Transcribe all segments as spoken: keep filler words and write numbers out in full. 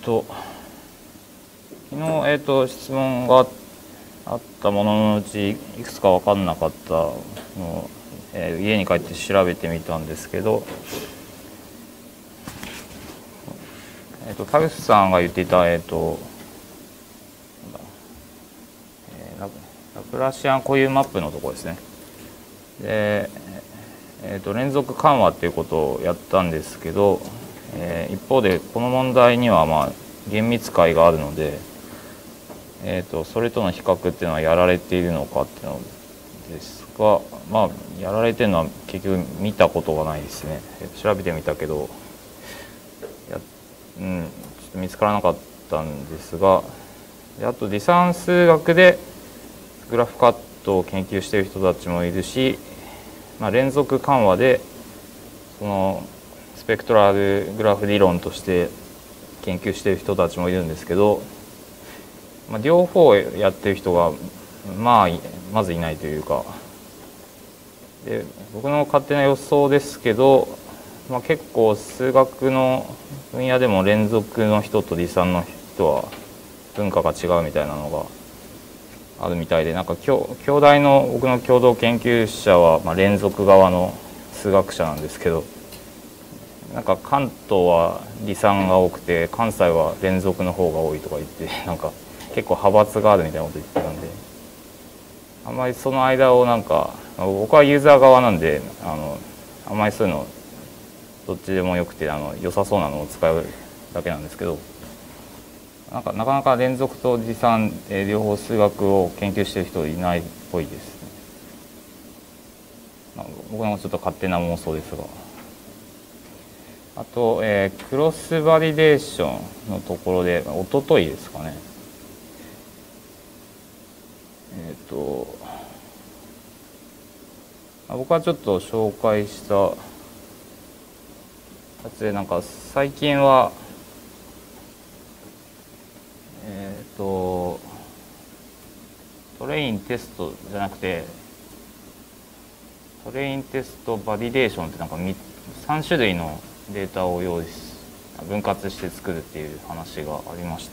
と昨日、えー、と質問があったもののうちいくつか分かんなかったのを、えー、家に帰って調べてみたんですけど、えー、と田口さんが言っていた、えーとえー、ラ, ラプラシアン固有マップのところですね。で、えー、と連続緩和っていうことをやったんですけど、えー、一方でこの問題にはまあ厳密解があるので、えー、とそれとの比較っていうのはやられているのかっていうのですが、まあやられてるのは結局見たことがないですね。調べてみたけどや、うん、ちょっと見つからなかったんですが、であと離散数学でグラフカットを研究している人たちもいるし、まあ、連続緩和でそのスペクトラルグラフ理論として研究している人たちもいるんですけど、まあ、両方やってる人が、まあ、まずいないというか、で僕の勝手な予想ですけど、まあ、結構数学の分野でも連続の人と離散の人は文化が違うみたいなのがあるみたいで、なんか兄弟の僕の共同研究者は、まあ、連続側の数学者なんですけど、なんか関東は離散が多くて関西は連続の方が多いとか言って、なんか結構派閥があるみたいなこと言ってたんで、あんまりその間をなんか、僕はユーザー側なんで、あのあんまりそういうのどっちでもよくて、あの良さそうなのを使うだけなんですけど、なんかなかなか連続と離散、えー、両方数学を研究している人いないっぽいですね。なんか僕のちょっと勝手な妄想ですが。あと、えー、クロスバリデーションのところで、おとといですかね。えっと、僕はちょっと紹介したやつで、なんか最近は、えっと、トレインテストじゃなくて、トレインテストバリデーションってなんかさん種類のデータを用意し分割して作るっていう話がありまして、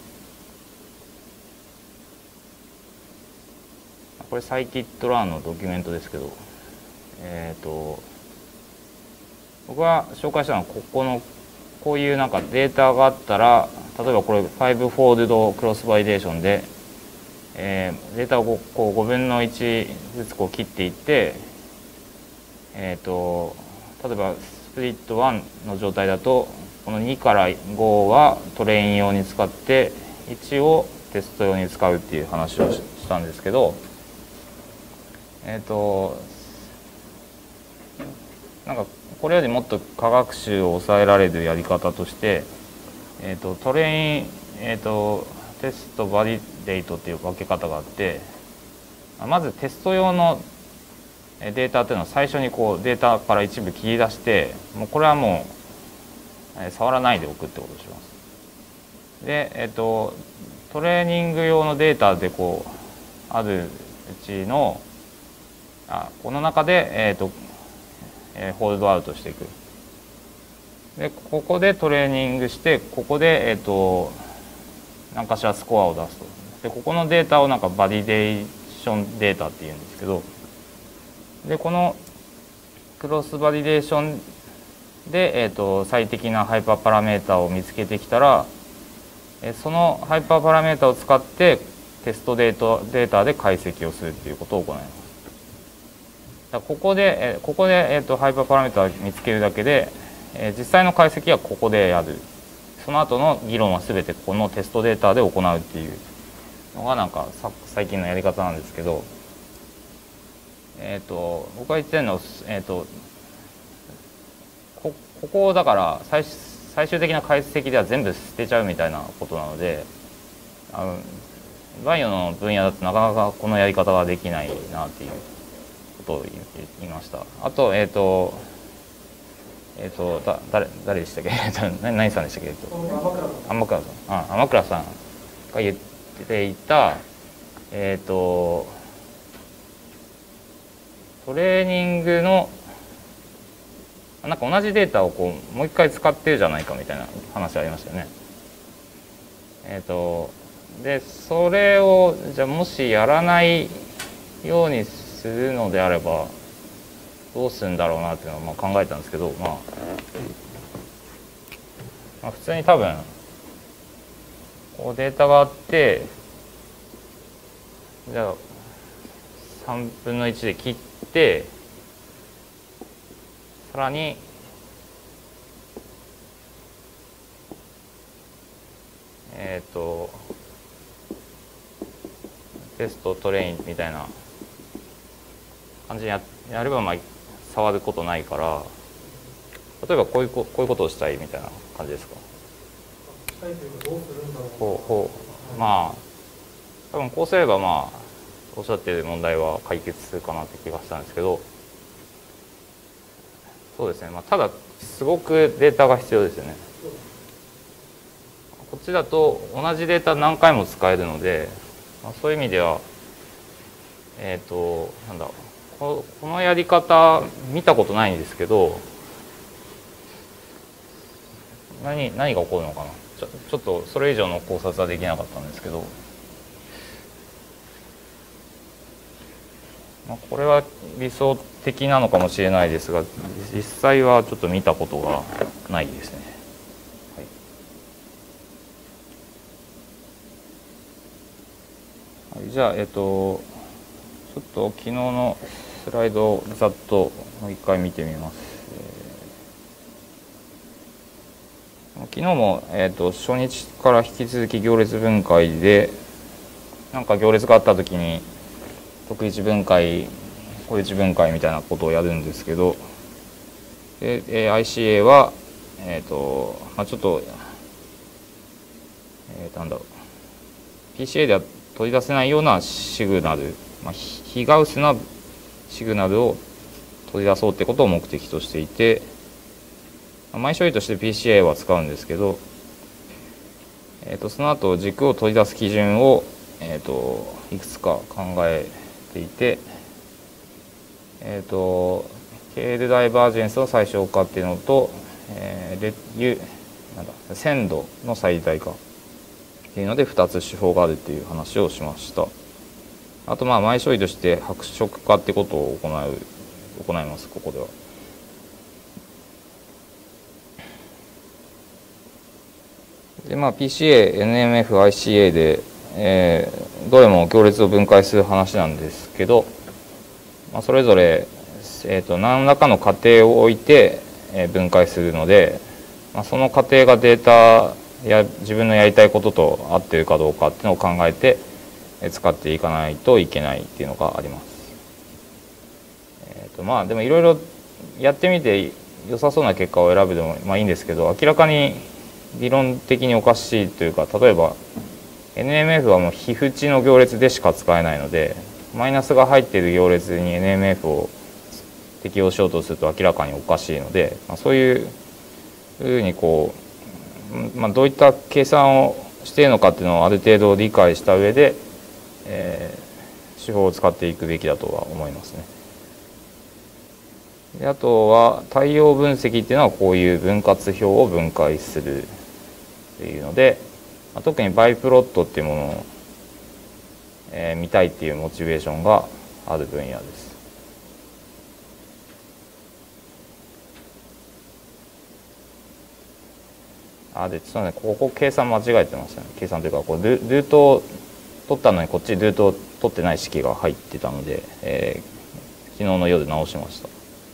これサイキットランのドキュメントですけど、えっと僕が紹介したのはここのこういうなんかデータがあったら、例えばこれファイブフォールドクロスバリデーションで、えー、データをこうごぶんのいちずつこう切っていって、えー、と例えばスプリットワンの状態だとこのにからごはトレイン用に使っていちをテスト用に使うっていう話をしたんですけど、えっ、ー、となんかこれよりもっと科学習を抑えられるやり方として、えー、とトレイン、えー、とテストバリデートっていう分け方があって、まずテスト用のデータっていうのは最初にこうデータから一部切り出して、もうこれはもう触らないでおくってことをします。で、えっとトレーニング用のデータでこうあるうちのあこの中で、えっとえー、ホールドアウトしていく。でここでトレーニングして、ここで、えっと何かしらスコアを出すと。でここのデータをなんかバリデーションデータっていうんですけど、でこのクロスバリデーションで、えー、と最適なハイパーパラメータを見つけてきたら、えそのハイパーパラメータを使ってテストデータデータで解析をするっていうことを行います。だここで、えここで、えー、とハイパーパラメータを見つけるだけで、え実際の解析はここでやる。その後の議論は全てこのテストデータで行うっていうのがなんか最近のやり方なんですけど、えー、と僕が言ってるのは、えー、と こ, ここをだから最最終的な解析では全部捨てちゃうみたいなことなので、あのバイオの分野だとなかなかこのやり方ができないなっていうことを言いました。あと、えっ、ー、とえっ、ー、とだ誰誰でしたっけ何, 何さんでしたっけ、えー、と天倉さんあ天倉さんが言っていたえっ、ー、とトレーニングのなんか同じデータをこうもう一回使ってるじゃないかみたいな話ありましたよね。 えっとでそれをじゃあもしやらないようにするのであればどうするんだろうなっていうのをまあ考えたんですけど、まあ、まあ普通に多分こうデータがあって、じゃあさんぶんのいちで切って、さらにえっとテストトレインみたいな感じに や, やればまあ触ることないから、例えばこういうここういうことをしたいみたいな感じですか。 したいというかどうするんだろう。 ほうほう、まあ多分こうすればまあおっしゃっている問題は解決するかなって気がしたんですけど、そうですね、まあ、ただすごくデータが必要ですよね。こっちだと同じデータ何回も使えるので、まあ、そういう意味ではえっとなんだここのやり方見たことないんですけど、何何が起こるのかな、ちょちょっとそれ以上の考察はできなかったんですけど、まあ、これは理想的なのかもしれないですが、実際はちょっと見たことがないですね。はい、じゃあえっとちょっと昨日のスライドをざっともう一回見てみます。えー、昨日も、えー、と初日から引き続き行列分解で、なんか行列があった時に特一分解小一分解みたいなことをやるんですけど、で、えー、アイシーエー は、えーとまあ、ちょっと、えー、なんだろう ピーシーエー では取り出せないようなシグナル、まあ、非ガウスなシグナルを取り出そうってことを目的としていて、前処理として ピーシーエー は使うんですけど、えー、とその後軸を取り出す基準を、えー、といくつか考えていて、えー、とケールダイバージェンスの最小化っていうのと、えー、レユなんだ鮮度の最大化っていうのでふたつ手法があるっていう話をしました。あとまあ前処理として白色化ってことを行う行います。ここでは。でまあ ピーシーエー、エヌエムエフ、アイシーエー で、えー、どれも行列を分解する話なんですけど、まあ、それぞれ、えー、と何らかの過程を置いて、えー、分解するので、まあ、その過程がデータや自分のやりたいことと合っているかどうかっていうのを考えて使っていかないといけないっていうのがあります。えー、とまあでもいろいろやってみて良さそうな結果を選ぶでもまあいいんですけど、明らかに理論的におかしいというか、例えば エヌエムエフ はもう非縁の行列でしか使えないので、マイナスが入っている行列に エヌエムエフ を適用しようとすると明らかにおかしいので、まあ、そういうふうにこう、まあ、どういった計算をしているのかっていうのをある程度理解した上で、えー、手法を使っていくべきだとは思いますね。であとは対応分析っていうのはこういう分割表を分解するっていうので、特にバイプロットっていうものを、えー、見たいっていうモチベーションがある分野です。あでそうね、ここ計算間違えてましたね。計算というかこうルルートを取ったのにこっちルートを取ってない式が入ってたので、えー、昨日の夜直しました。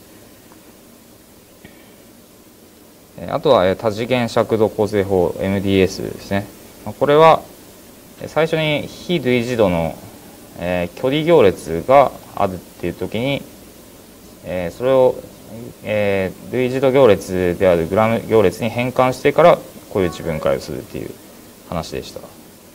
あとは多次元尺度構成法 エムディーエス ですね。これは最初に非類似度の、えー、距離行列があるっていう時に、えー、それを、えー、類似度行列であるグラム行列に変換してからこういう値分解をするっていう話でした。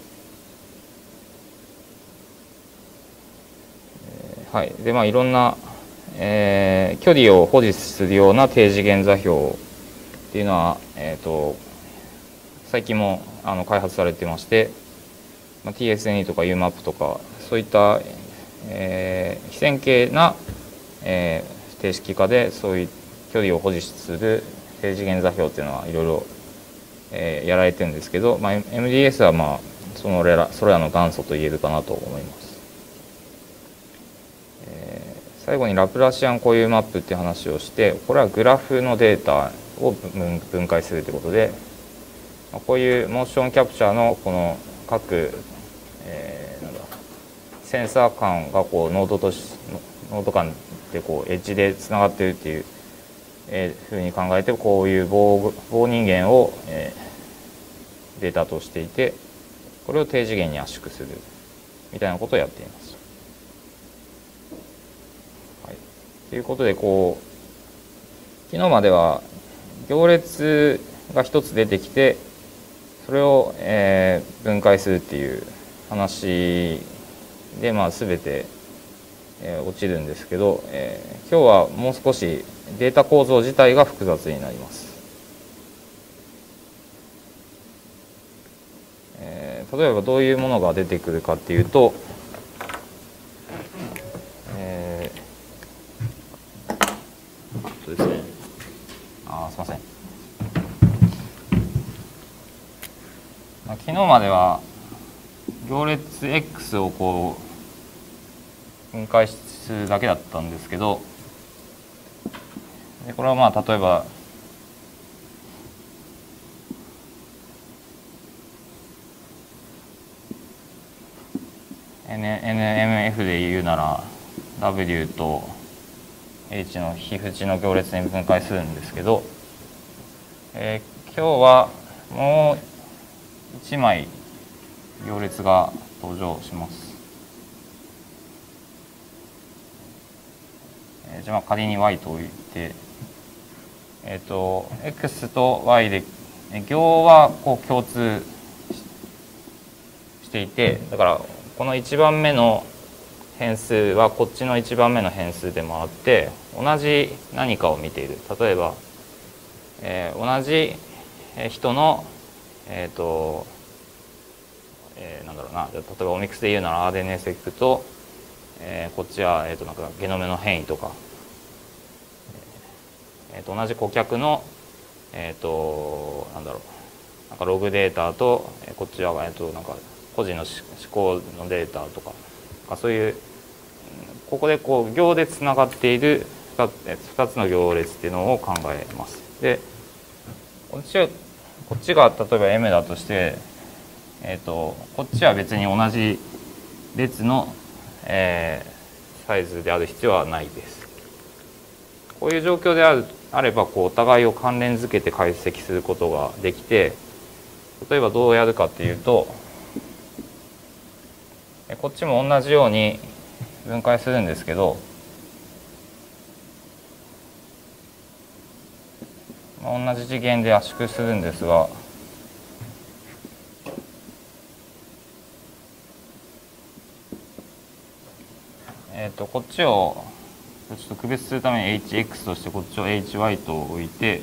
えー、はいでまあいろんな、えー、距離を保持するような低次元座標っていうのは、えー、と最近もあの開発されてまして、まあ、ティーエスエヌイー とか ユーマップ とかそういった、えー、非線形な、えー、定式化でそういう距離を保持する低次元座標っていうのはいろいろえー、やられてるんですけど、まあ、エムディーエス はまあそのれらそれらの元祖と言えるかなと思います。えー、最後にラプラシアン固有マップっていう話をして、これはグラフのデータを分解するということで、こういうモーションキャプチャーのこの各、えー、なんだセンサー間がこうノードとしノード間でこうエッジでつながっているっていう、えー、ふうに考えて、こういう棒、棒人間を、えー、データとしていて、これを低次元に圧縮するみたいなことをやっています。はい、ということで、こう昨日までは行列が一つ出てきて、それを、えー、分解するっていう話で、まあ、全て、えー、落ちるんですけど、えー、今日はもう少しデータ構造自体が複雑になります。えー、例えばどういうものが出てくるかっていうと、えー、そうですね。あ、すいません。昨日までは行列 X をこう分解するだけだったんですけど、でこれはまあ例えばエヌエムエフ で言うなら W と H の非縁の行列に分解するんですけど、えー、今日はもういちまい行列が登場します。えー、じゃあ仮に Y と置いて、えっと X と Y で行はこう共通していて、だからこのいちばんめの変数はこっちのいちばんめの変数でもあって、同じ何かを見ている。例えば、えー、同じ人のえっとえー、なんだろうな、例えばオミクスで言うなら アールエヌエー セックと、えー、こっちは、えー、となんかゲノムの変異とか、えー、と同じ顧客の、えー、となんだろうなんかログデータと、えー、こっちは、えー、となんか個人の思考のデータとか、そういうここでこう行でつながっているふたつの行列っていうのを考えます。でこっちはこっちが例えば M だとして、えー、とこっちは別に同じ列の、えー、サイズである必要はないです。こういう状況であるあればこうお互いを関連づけて解析することができて、例えばどうやるかっていうと、こっちも同じように分解するんですけど、同じ次元で圧縮するんですが、えー、とこっちをちょっと区別するために エイチエックス としてこっちを エイチワイ と置いて、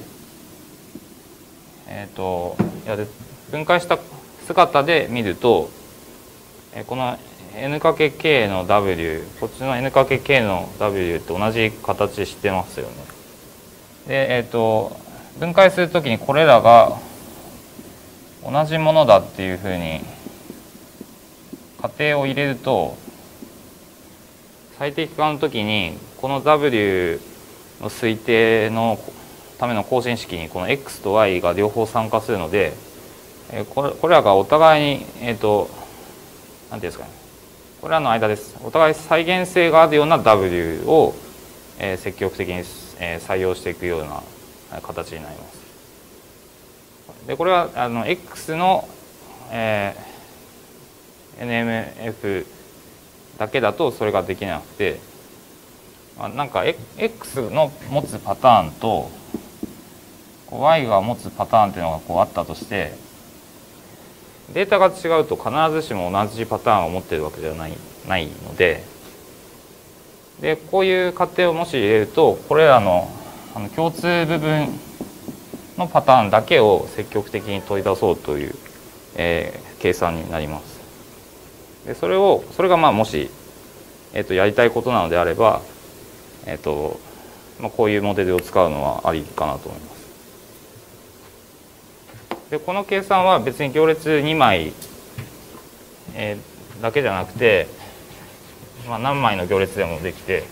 えー、とやる分解した姿で見ると、この N×K の W、 こっちの N×K の W って同じ形してますよね。で、えー、と分解するときにこれらが同じものだっていうふうに仮定を入れると、最適化のときにこの W の推定のための更新式にこの X と Y が両方参加するので、これこれらがお互いに、えー、となんていうんですかね、これらの間です。お互い再現性があるような W を、えー、積極的に、えー、採用していくような形になります。でこれはあの X の、えー、エヌエムエフ だけだとそれができなくて、まあ、なんか X の持つパターンと Y が持つパターンっていうのがこうあったとして、データが違うと必ずしも同じパターンを持っているわけではない、ないので、でこういう仮定をもし入れると、これらの、あの共通部分のパターンだけを積極的に取り出そうという、えー、計算になります。でそれをそれがまあもし、えー、とやりたいことなのであれば、えーとまあ、こういうモデルを使うのはありかなと思います。 でこの計算は別に行列にまい、えー、だけじゃなくて、まあ、何枚の行列でもできて、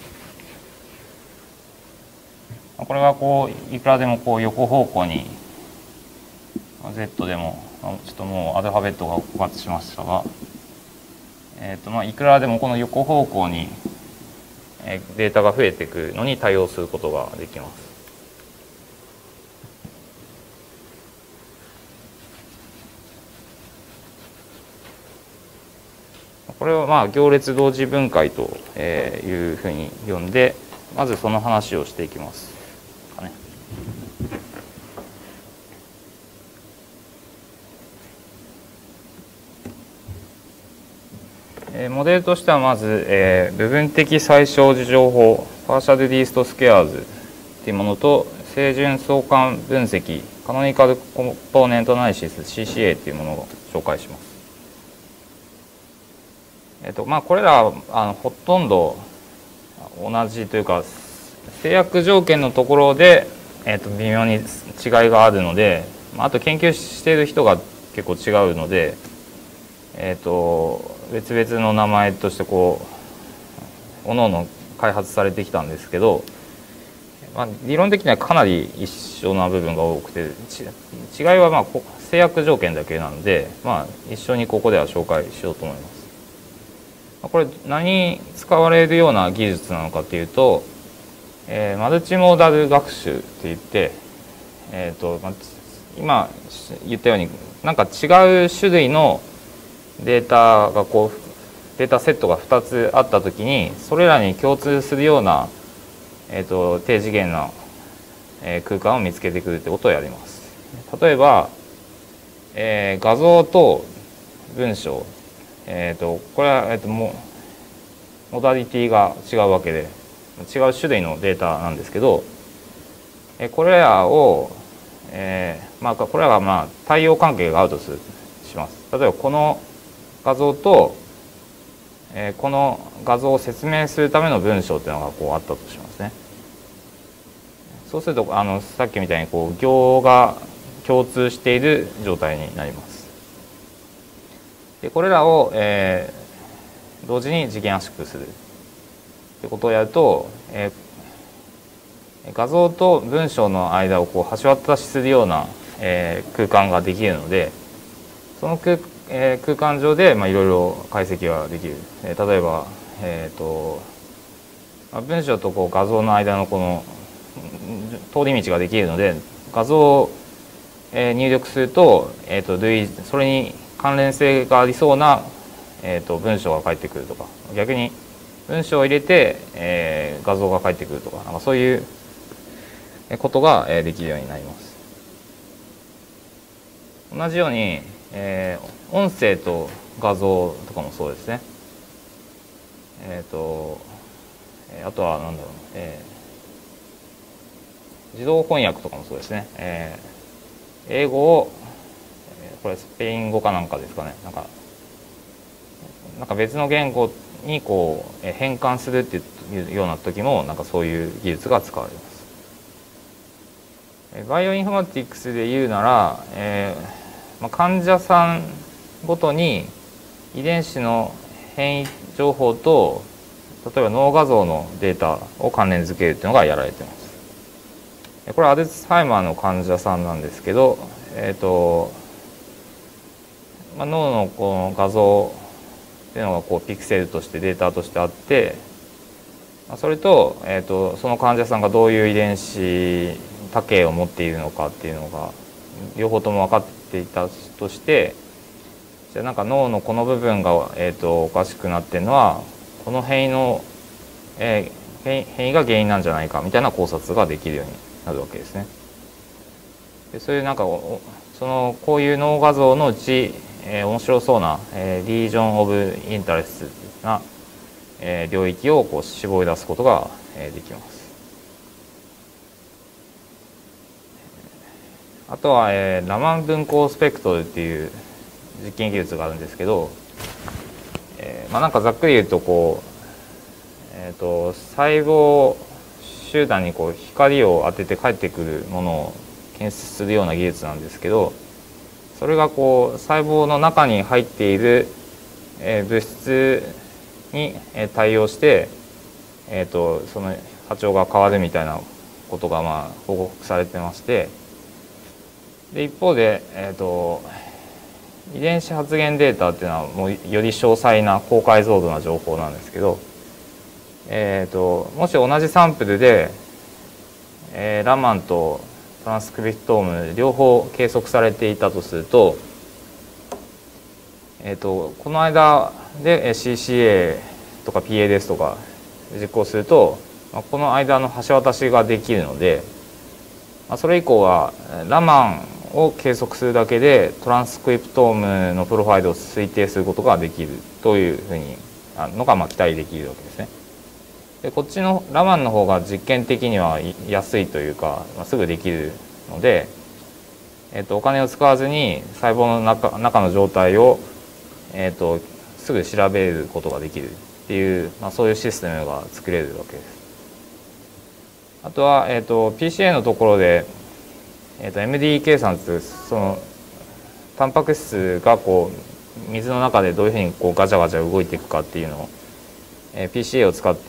これがこういくらでもこう横方向に Z でもちょっともうアルファベットが枯渇しましたが、えーとまあ、いくらでもこの横方向にデータが増えていくのに対応することができます。これをまあ行列同時分解というふうに呼んで、まずその話をしていきます。モデルとしてはまず、えー、部分的最小事情法パーシャルリーストスケアーズというものと清純相関分析カノニカルコンポーネントアナリシス シーシーエー というものを紹介します。えっとまあ、これらはあのほとんど同じというか制約条件のところで、えっと、微妙に違いがあるので、あと研究している人が結構違うので、えっと別々の名前としてこう各々開発されてきたんですけど、まあ、理論的にはかなり一緒な部分が多くて違いはまあ制約条件だけなので、まあ、一緒にここでは紹介しようと思います。これ何に使われるような技術なのかというと、えー、マルチモーダル学習っていって、えーとまあ、今言ったようになんか違う種類のデータがこうデータセットがふたつあったときにそれらに共通するような、えー、と低次元な、えー、空間を見つけてくるってことをやります。例えば、えー、画像と文章、えー、とこれは、えー、とモモダリティが違うわけで違う種類のデータなんですけど、えー、これらを、えーまあ、これらがまあ対応関係があるとするします。例えばこの画像と、えー、この画像を説明するための文章っていうのがこうあったとしますね。そうするとあのさっきみたいにこう行が共通している状態になります。でこれらを、えー、同時に次元圧縮するってことをやると、えー、画像と文章の間をこう橋渡しするような、えー、空間ができるので、その空えー、空間上でいろいろ解析ができる。えー、例えば、えーとまあ、文章とこう画像の間のこの通り道ができるので画像を、えー、入力すると、えー、と類それに関連性がありそうな、えー、と文章が返ってくるとか、逆に文章を入れて、えー、画像が返ってくるとか、なんかそういうことができるようになります。同じように、えー、音声と画像とかもそうですね。えっ、ー、とあとは何だろう、えー、自動翻訳とかもそうですね。えー、英語をこれスペイン語かなんかですかね。なんかなんか別の言語にこう変換するっていうような時もなんかそういう技術が使われます。バイオインフォマティクスで言うなら、えーまあ、患者さんごとに遺伝子の変異情報と例えば脳画像のデータを関連づけるっていうのがやられています。これはアルツハイマーの患者さんなんですけど、えーとまあ、脳のこの画像っていうのがこうピクセルとしてデータとしてあって、それと、えーとその患者さんがどういう遺伝子多形を持っているのかっていうのが両方とも分かっていたとして、じゃあなんか脳のこの部分が、えー、とおかしくなってるのはこの変異の、えー、変異が原因なんじゃないかみたいな考察ができるようになるわけですね。でそういうなんかそのこういう脳画像のうち、えー、面白そうな、えー、リージョン・オブ・インタレスな、えー、領域をこう絞り出すことが、えー、できます。あとは、えー、ラマン分光スペクトルっていう実験技術があるんですけど、えーまあ、なんかざっくり言うとこう、えー、と細胞集団にこう光を当てて返ってくるものを検出するような技術なんですけど、 それがこう細胞の中に入っている、えー、物質に対応して、えー、とその波長が変わるみたいなことがまあ報告されてまして、で一方で、えー、と遺伝子発現データっていうのはもうより詳細な高解像度な情報なんですけど、えー、ともし同じサンプルで、えー、ラマンとトランスクリプトーム両方計測されていたとすると、えー、とこの間で シーシーエー とか ピーエーディーエス とか実行すると、この間の橋渡しができるので、それ以降はラマンを計測するだけでトランスクリプトームのプロファイルを推定することができるというふうにのがまあ期待できるわけですね。でこっちのラマンの方が実験的には安いというか、まあ、すぐできるので、えー、とお金を使わずに細胞の 中, 中の状態を、えー、とすぐ調べることができるっていう、まあ、そういうシステムが作れるわけです。あとは、えー、と ピーシーエー のところで、えー、と エムディー 計算というそのタンパク質がこう水の中でどういうふうにこうガチャガチャ動いていくかっていうのを、えー、ピーシーエー を使って、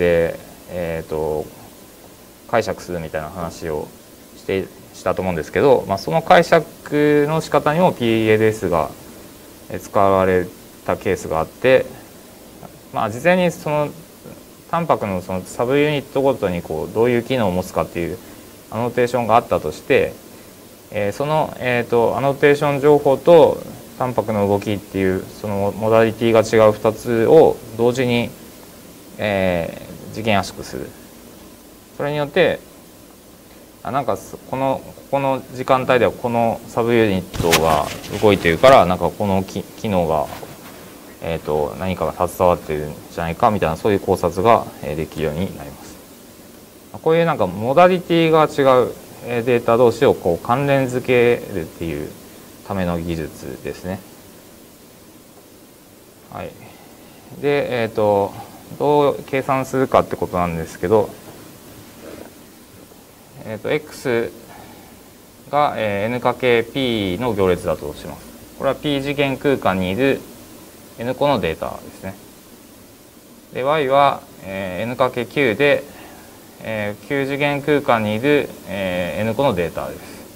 えー、と解釈するみたいな話をしてしたと思うんですけど、まあ、その解釈の仕方にも ピーエーディーエス が使われたケースがあって、まあ、事前にそのタンパクのそのサブユニットごとにこうどういう機能を持つかっていうアノテーションがあったとして、えー、その、えー、とアノテーション情報とタンパクの動きっていうそのモダリティが違うふたつを同時に、えー、次元圧縮する。それによってあなんかこのここの時間帯ではこのサブユニットが動いているからなんかこの機能が、えー、と何かが携わっているんじゃないかみたいなそういう考察ができるようになります。こういうなんかモダリティが違うデータ同士をこう関連づけるっていうための技術ですね。はい、で、えー、とどう計算するかってことなんですけど、えー、と X が N×P の行列だとします。これは P 次元空間にいる N 個のデータですね。で Y は N × Q でQ 次元空間にいる N 個のデータです。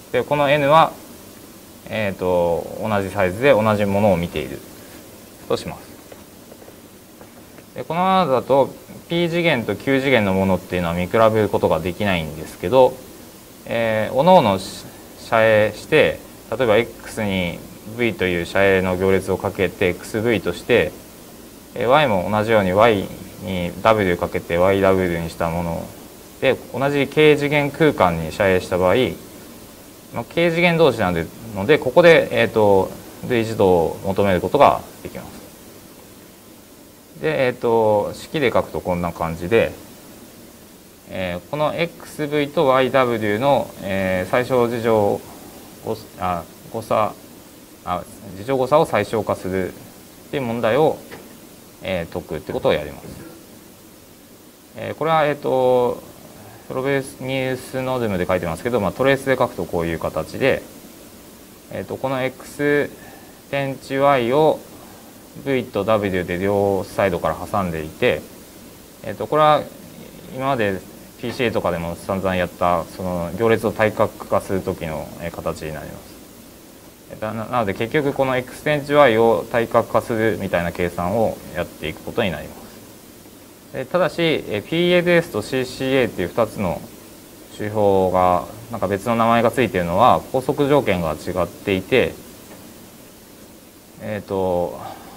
でこの N は、えー、と同じサイズで同じものを見ているとします。でこのままだと P 次元と Q 次元のものっていうのは見比べることができないんですけど、えー、おのおの遮影して例えば X に V という遮影の行列をかけて エックスブイ として、えー、Y も同じように Y に W かけて ワイダブリュー にしたもので同じ K 次元空間に遮影した場合、まあ、K 次元同士なのでここで、えー、と類似度を求めることができます。で、えー、と式で書くとこんな感じで、えー、この エックスブイ と ワイダブリュー の、えー、最小事情あ誤差あ事情誤差を最小化するっていう問題を、えー、解くってことをやります。えー、これは、えー、とフロベニウスノズムで書いてますけど、まあ、トレースで書くとこういう形で、えー、とこの X 点値 Y を V と W で両サイドから挟んでいて、えー、とこれは今まで ピーシーエー とかでも散々やったその行列を対角化する時の形になります。なので結局この X 点値 Y を対角化するみたいな計算をやっていくことになります。ただし ピーエーディーエス と シーシーエー っていうふたつの手法がなんか別の名前がついているのは拘束条件が違っていて、えっと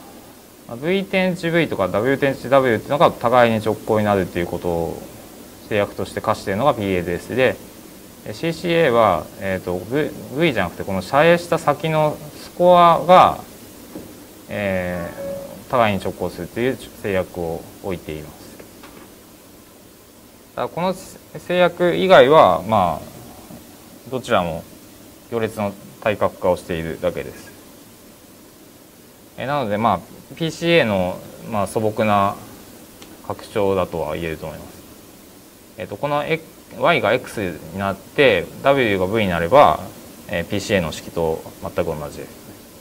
V 点値 V とか W 点値 W っていうのが互いに直行になるっていうことを制約として課しているのが ピーエーディーエス で シーシーエー は、えー、と v, v じゃなくてこの遮影した先のスコアが、えー、互いに直行するという制約を置いています。だからこの制約以外はまあどちらも行列の対角化をしているだけです。えなのでまあ ピーシーエー の、まあ、素朴な拡張だとは言えると思います。えー、とこの Y が X になって W が V になれば、えー、ピーシーエー の式と全く同じです。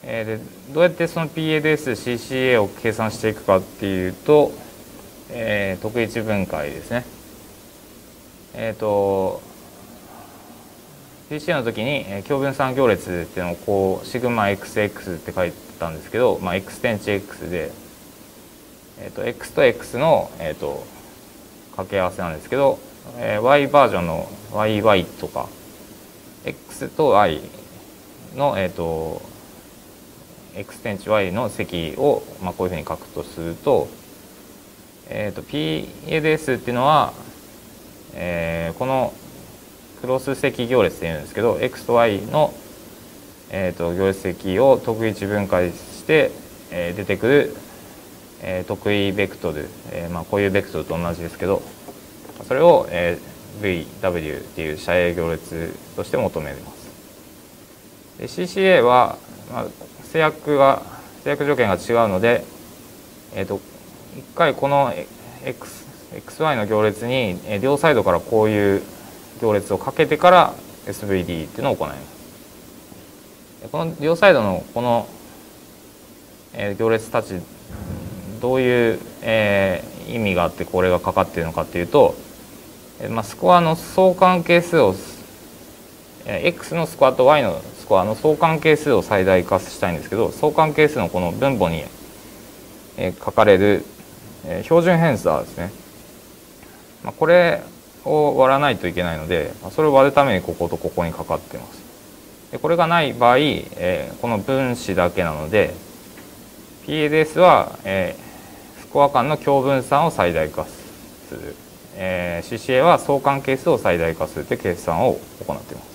えー、でどうやってその ピーエーディーエス、シーシーエー を計算していくかっていうと、えー、特一分解ですね。えっ、ー、と ピーシーエー の時に、えー、共分散行列っていうのをこうシグマ エックスエックス って書いてたんですけど、まあ、x 点値 x で、えー、と x と x の、えー、と掛け合わせなんですけど、えー、y バージョンの ワイワイ とか x と y の、えー、と x 点値 y の積を、まあ、こういうふうに書くとすると、えー、と ピーエーディーエス っていうのは、えー、このクロス積行列っていうんですけど x と y の、えー、と行列積を特一分解して、えー、出てくる、えー、特異ベクトル、えーまあ、こういうベクトルと同じですけど、それを、えー、ブイダブリュー っていう斜影行列として求めます。で シーシーエー は、まあ、制約が制約条件が違うので、えー、と一回この xエックスワイ の行列に両サイドからこういう行列をかけてから エスブイディー っていうのを行います。この両サイドのこの行列たちどういう、えー、意味があってこれがかかっているのかっていうと、まあ、スコアの相関係数を x のスコアと y のスコアの相関係数を最大化したいんですけど、相関係数のこの分母に書かれる標準偏差ですね、まあ、これを割らないといけないので、それを割るためにこことここにかかっています。でこれがない場合、えー、この分子だけなので ピーエーディーエス は、えー、スコア間の共分散を最大化する、えー、シーシーエー は相関係数を最大化するという計算を行っています。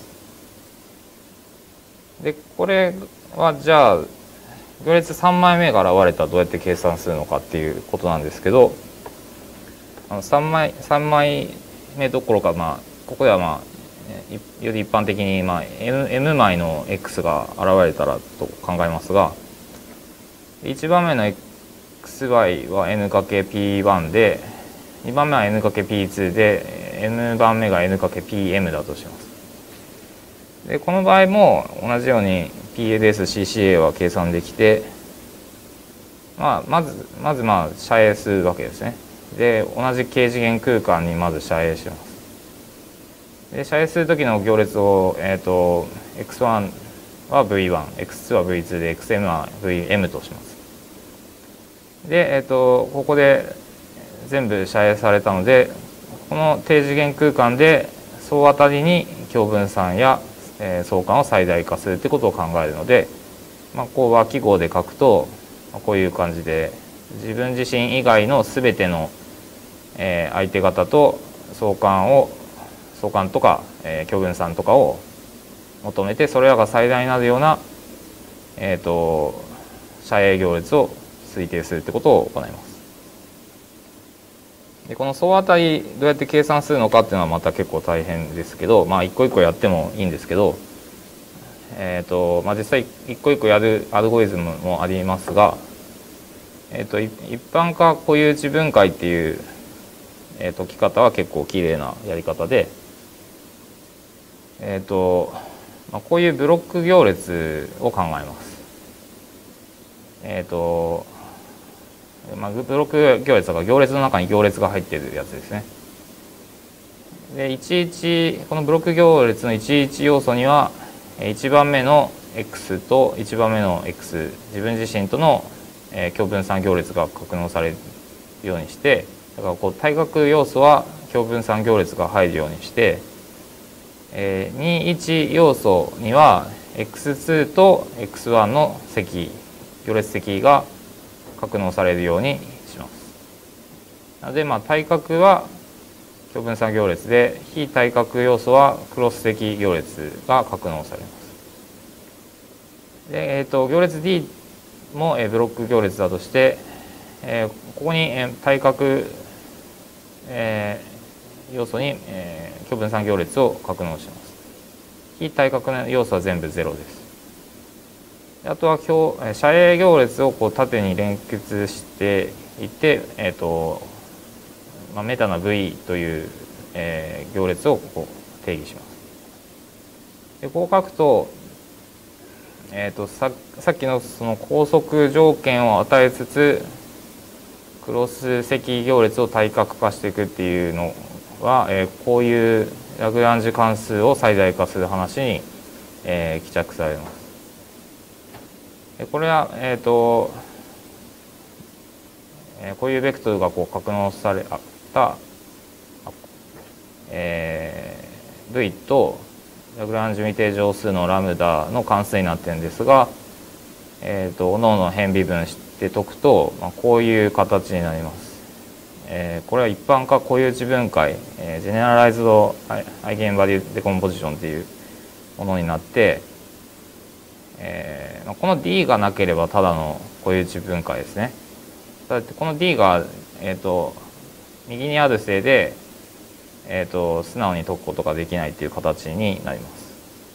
でこれはじゃあ行列さんまいめが現れたらどうやって計算するのかっていうことなんですけど、あの 3, 枚さんまいめどころか、まあ、ここでは、まあ、より一般的に、まあ、M, M 枚の X が現れたらと考えますが、いちばんめの エックスワイ は エヌかけるピーワン で、にばんめは エヌかけるピーツー で N 番目が エヌかけるピーエム だとします。でこの場合も同じように ピーエーディーエス、シーシーエー は計算できて、まあ、まずまずまあ斜影するわけですね。で同じ軽次元空間にまず斜影します。で斜影する時の行列を、えー、と エックスワン は ブイワン、エックスツー は ブイツー で エックスエム は ブイエム とします。で、えー、とここで全部斜影されたので、この低次元空間で総当たりに共分散や相関を最大化するってことを考えるので、まあ、こう和記号で書くとこういう感じで、自分自身以外の全ての相手方と相関を相関とか共分散とかを求めて、それらが最大になるような、えー、と斜影行列を推定するってことを行います。でこの総当たりどうやって計算するのかっていうのはまた結構大変ですけど、まあ一個一個やってもいいんですけど、えーとまあ、実際一個一個やるアルゴリズムもありますが、えー、と一般化固有値分解っていう、えー、解き方は結構きれいなやり方で、えーとまあ、こういうブロック行列を考えます。えーとまあ、ブロック行列だから行列の中に行列が入っているやつですね。でいちいちこのブロック行列のいちいち要素にはいちばんめの X といちばんめの X、 自分自身との共分散行列が格納されるようにして、だからこう対角要素は共分散行列が入るようにして、にいち要素には エックスツー と エックスワン の積行列積が格納されるようにします。なので、まあ、対角は共分散行列で、非対角要素はクロス積行列が格納されます。で、えー、と行列 D もブロック行列だとして、えー、ここに対角、えー、要素に、えー、共分散行列を格納します。非対角の要素は全部ゼロです。あとは斜影行列をこう縦に連結していて、えーとまあ、メタな V という、えー、行列をこう定義します。でこう書くと、 えー、と さ, さっきのその拘束条件を与えつつクロス積行列を対角化していくっていうのは、えー、こういうラグランジュ関数を最大化する話に、えー、帰着されます。これは、えーとえー、こういうベクトルがこう格納された、えー、V とラグランジュ未定乗数のラムダの関数になっているんですが、えーと、各々変微分して解くと、まあ、こういう形になります。えー、これは一般化固有値分解、えー、ジェネラライズドアイゲンバリューデコンポジションというものになって、えーまあ、この D がなければただの固有値分解ですね。だってこの D が、えーと、右にあるせいで、えーと、素直に解くことができないという形になります。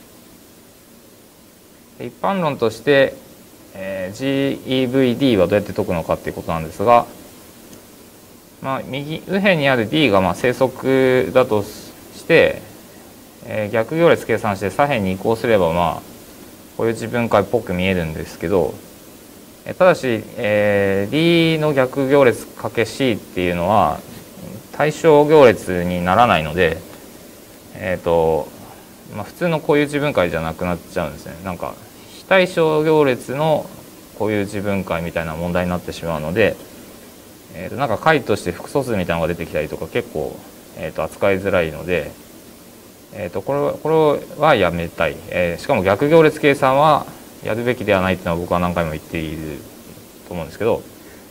一般論として、えー、ジーイーブイディー はどうやって解くのかっていうことなんですが、まあ、右右辺にある D がまあ正則だとして、えー、逆行列計算して左辺に移行すればまあこういう値分解っぽく見えるんですけど、えー、ただし、えー、D の逆行列 ×C っていうのは対称行列にならないので、えーとまあ、普通の固有値分解じゃなくなっちゃうんですね。なんか非対称行列の固有値分解みたいな問題になってしまうので、えー、となんか解として複素数みたいなのが出てきたりとか結構、えー、と扱いづらいので、えー、とこれはこれはやめたい、えー、しかも逆行列計算はやるべきではないっていうのは僕は何回も言っていると思うんですけど、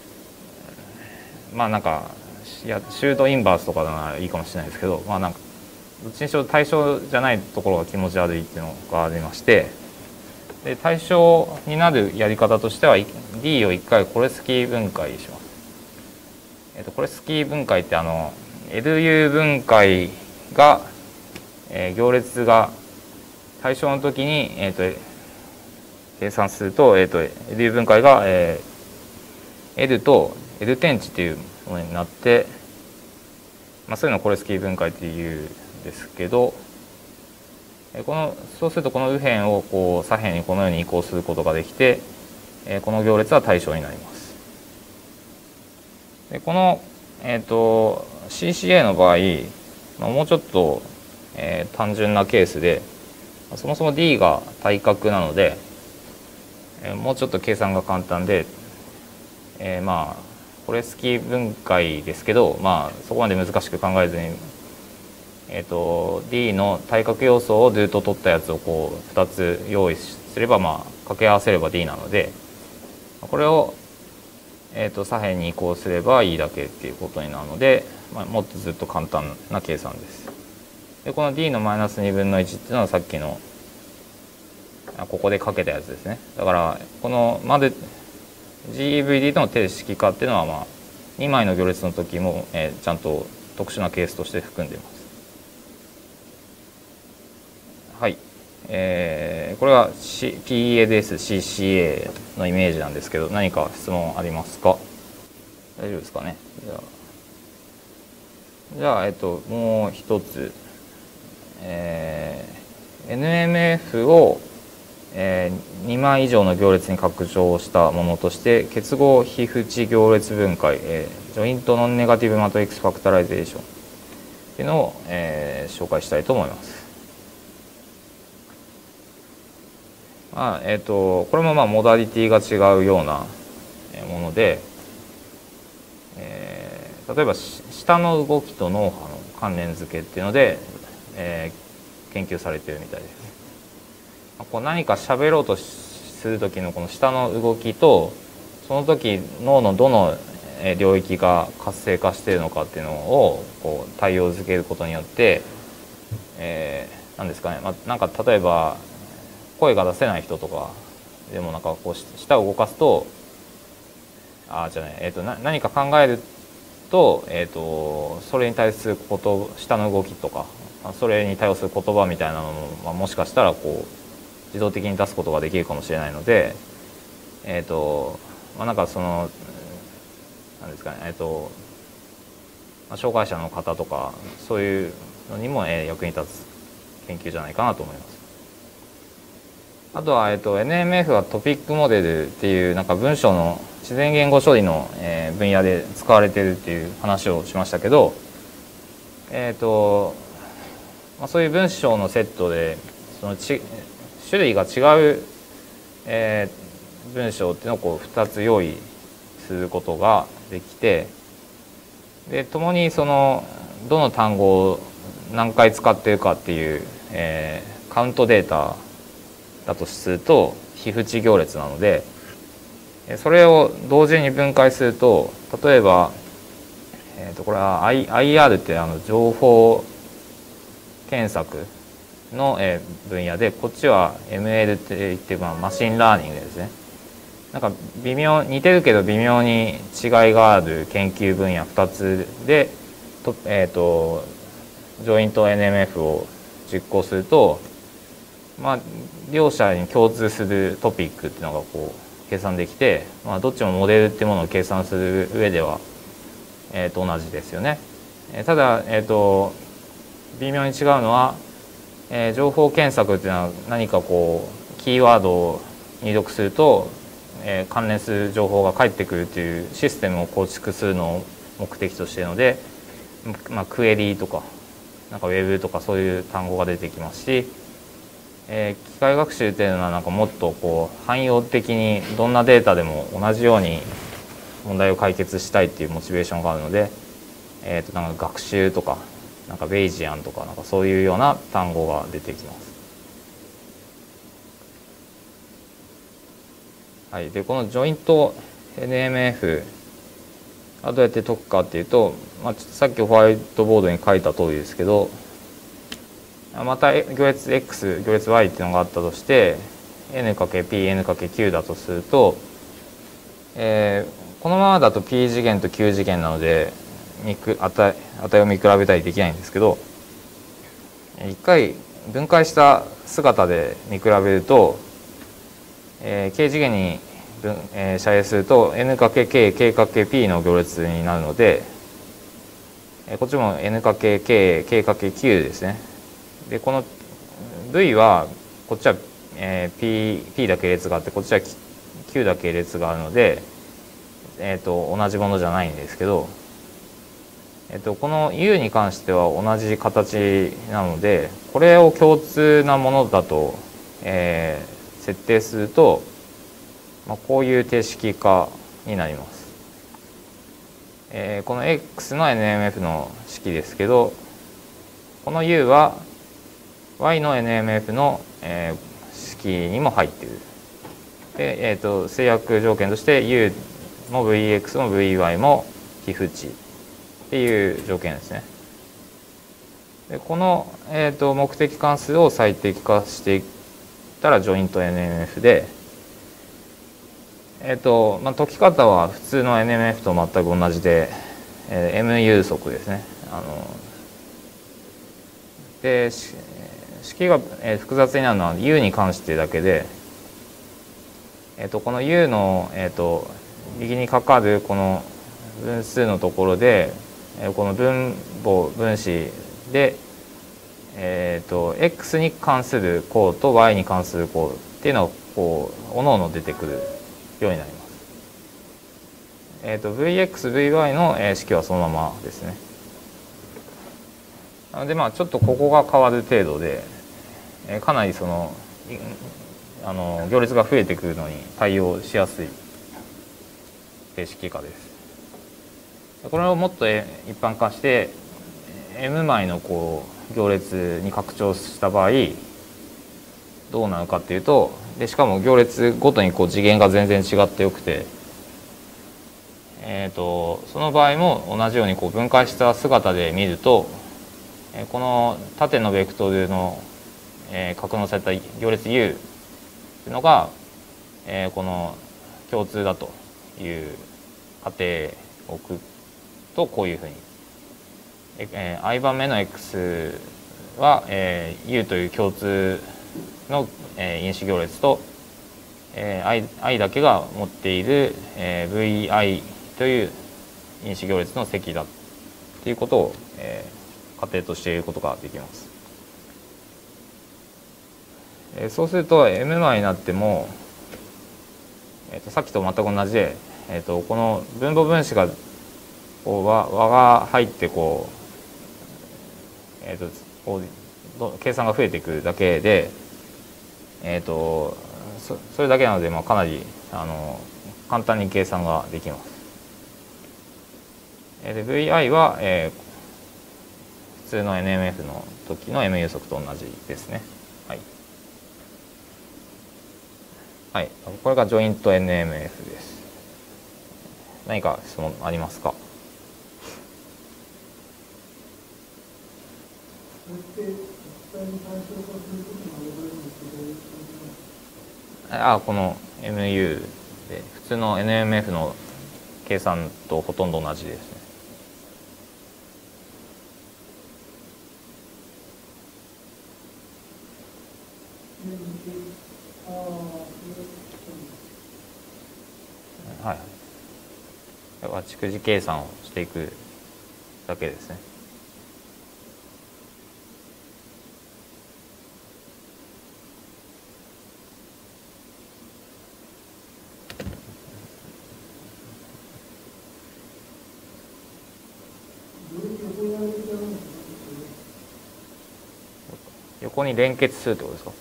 まあなんかいやシュートインバースとかならいいかもしれないですけど、まあなんかどっちにしろ対象じゃないところが気持ち悪いっていうのがありまして、で対象になるやり方としては D をいっかいコレスキー分解します。えー、とコレスキー分解ってあの エルユー 分解が、えー、行列が対象の時に、えー、と計算すると、えー、と エルユー 分解が、えー、L と L 点値というものになって、まあ、そういうのをコレスキー分解っていうんですけど、このそうするとこの右辺をこう左辺にこのように移行することができて、えー、この行列は対象になります。でこの、えー、と シーシーエー の場合、まあ、もうちょっと、えー、単純なケースでそもそも D が対角なので、えー、もうちょっと計算が簡単で、えー、まあコレスキー分解ですけど、まあ、そこまで難しく考えずに、えー、と D の対角要素をルート取ったやつをこうふたつ用意すれば、まあ、掛け合わせれば D なので、これをえー、と左辺に移行すればいいだけっていうことになるので、まあ、もっとずっと簡単な計算です。でこの D のマイナスにぶんのいちっていうのはさっきのここでかけたやつですね。だからこのまで ジーイーブイディー との定式化っていうのは、まあ、にまいの行列の時も、えー、ちゃんと特殊なケースとして含んでいます。はい、えー、これは、C、ピーイーエー です シーシーエー のイメージなんですけど、何か質問ありますか？大丈夫ですかね。じゃあ、じゃあえっともう一つ、えー、エヌエムエフ を、えー、にまい以上の行列に拡張したものとして結合非縁行列分解、えー、ジョイントノンネガティブマトリックスファクタライゼーションっていうのを、えー、紹介したいと思います。まあえー、とこれもまあモダリティが違うようなもので、えー、例えば下の動きと脳波の関連付けっていうので、えー、研究されているみたいです。こう何か喋ろうとする時のこの下の動きとその時脳のどの領域が活性化しているのかっていうのをこう対応づけることによって、えー、何ですかね、まあ、なんか例えば声が出せない人とかでもなんかこう舌を動かすとあじゃない、えー、とな何か考えると、えー、とそれに対すること舌の動きとかそれに対応する言葉みたいなのも、まあ、もしかしたらこう自動的に出すことができるかもしれないので、えーとまあ、なんかそのなんですかね、えーとまあ、障害者の方とかそういうのにも、えー、役に立つ研究じゃないかなと思います。 あとは、えっと、エヌエムエフ はトピックモデルっていうなんか文章の自然言語処理の、えー、分野で使われているっていう話をしましたけど、えっとまあ、そういう文章のセットでそのち種類が違う、えー、文章っていうのをこうふたつ用意することができて、で共にそのどの単語を何回使っているかっていう、えー、カウントデータだとすると非縁行列なので、それを同時に分解すると、例えば、えー、とこれは アイアール ってあの情報検索の分野で、こっちは エムエル って言って、まあ、マシンラーニングですね。なんか微妙似てるけど微妙に違いがある研究分野ふたつで、とえー、とジョイント エヌエムエフ を実行すると、まあ、両者に共通するトピックっていうのがこう計算できて、まあ、どっちもモデルっていうものを計算する上では、えー、と同じですよね。ただ、えー、と微妙に違うのは、えー、情報検索っていうのは何かこうキーワードを入力すると、えー、関連する情報が返ってくるっていうシステムを構築するのを目的としているので、まあ、クエリとかなんかウェブとかそういう単語が出てきますし、えー、機械学習っていうのはなんかもっとこう汎用的にどんなデータでも同じように問題を解決したいっていうモチベーションがあるので、えー、となんか学習とかなんかベイジアンとかなんかそういうような単語が出てきます。はい、でこのジョイント エヌエムエフ はどうやって解くかっていうと、まあ、さっきホワイトボードに書いた通りですけど、また行列 X 行列 Y っていうのがあったとして、 エヌかけるピーエヌかけるキュー だとすると、えー、このままだと P 次元と Q 次元なので値, 値を見比べたりできないんですけど、一回分解した姿で見比べると、えー、K 次元に分、えー、遮影すると エヌかけるケー、ケーかけるピー の行列になるので、えー、こっちも エヌかけるケー、ケーかけるキュー ですね。でこの V はこっちは、えー、P, P だけ列があって、こっちは Q だけ列があるので、えー、と同じものじゃないんですけど、えー、とこの U に関しては同じ形なので、これを共通なものだと、えー、設定すると、まあ、こういう定式化になります。えー、この X の エヌエムエフ の式ですけど、この U はY の エヌエムエフ の、えー、式にも入っている。で、えー、と制約条件として U も ブイエックス も ブイワイ も非縁っていう条件ですね。でこの、えー、と目的関数を最適化していったらジョイント エヌエムエフ で、えーとまあ、解き方は普通の エヌエムエフ と全く同じで、えー、M 有則ですね。あので式が複雑になるのは U に関してだけで、えー、とこの U の、えー、と右にかかるこの分数のところで、えー、この分母分子で、えー、と X に関する項と Y に関する項っていうのがこうおのおの出てくるようになります。えー、と ブイエックス、ブイワイ の式はそのままですね。なのでまあちょっとここが変わる程度で、えー、かなりそのあの行列が増えてくるのに対応しやすい定式化です。これをもっと一般化して M 枚のこう行列に拡張した場合どうなるかっていうと、でしかも行列ごとにこう次元が全然違ってよくて、えー、とその場合も同じようにこう分解した姿で見ると、この縦のベクトルの格納された行列 U というのがこの共通だという仮定を置くと、こういうふうに i 番目の X は U という共通の因子行列と i, i だけが持っている ブイアイ という因子行列の積だということを仮定としていることができます。 えー、そうすると エム 枚になっても、えー、とさっきと全く同じで、えー、とこの分母分子がこう和和が入ってこう、えー、とこう計算が増えていくだけで、えー、と そ, それだけなので、まあ、かなりあの簡単に計算ができます。で ブイアイ は、えー、普通の エヌエムエフ の時の M 予測と同じですね。はい、はい、これがジョイント エヌエムエフ です。何か質問ありますか？あ、この エムユー で普通の エヌエムエフ の計算とほとんど同じですね。はい。だから逐次計算をしていくだけですね。横に連結するってことですか？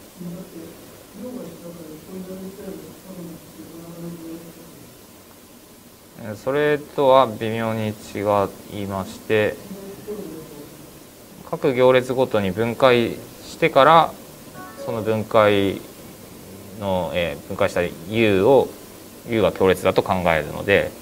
それとは微妙に違いまして、各行列ごとに分解してからその分解の、えー、分解した U を U が強烈だと考えるので、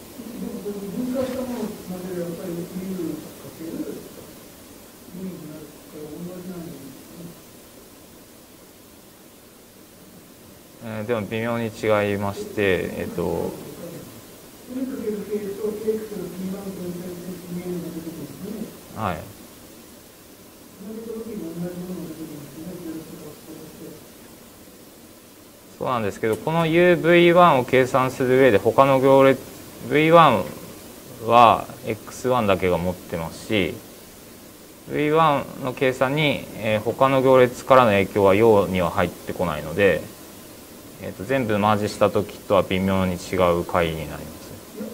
えー、でも微妙に違いまして、えっとはい。そうなんですけど、この ユーブイワン を計算する上で他の行列 ブイワン は エックスワン だけが持ってますし、 ブイワン の計算に、えー、他の行列からの影響は陽には入ってこないので、えー、と全部マージした時とは微妙に違う解になります。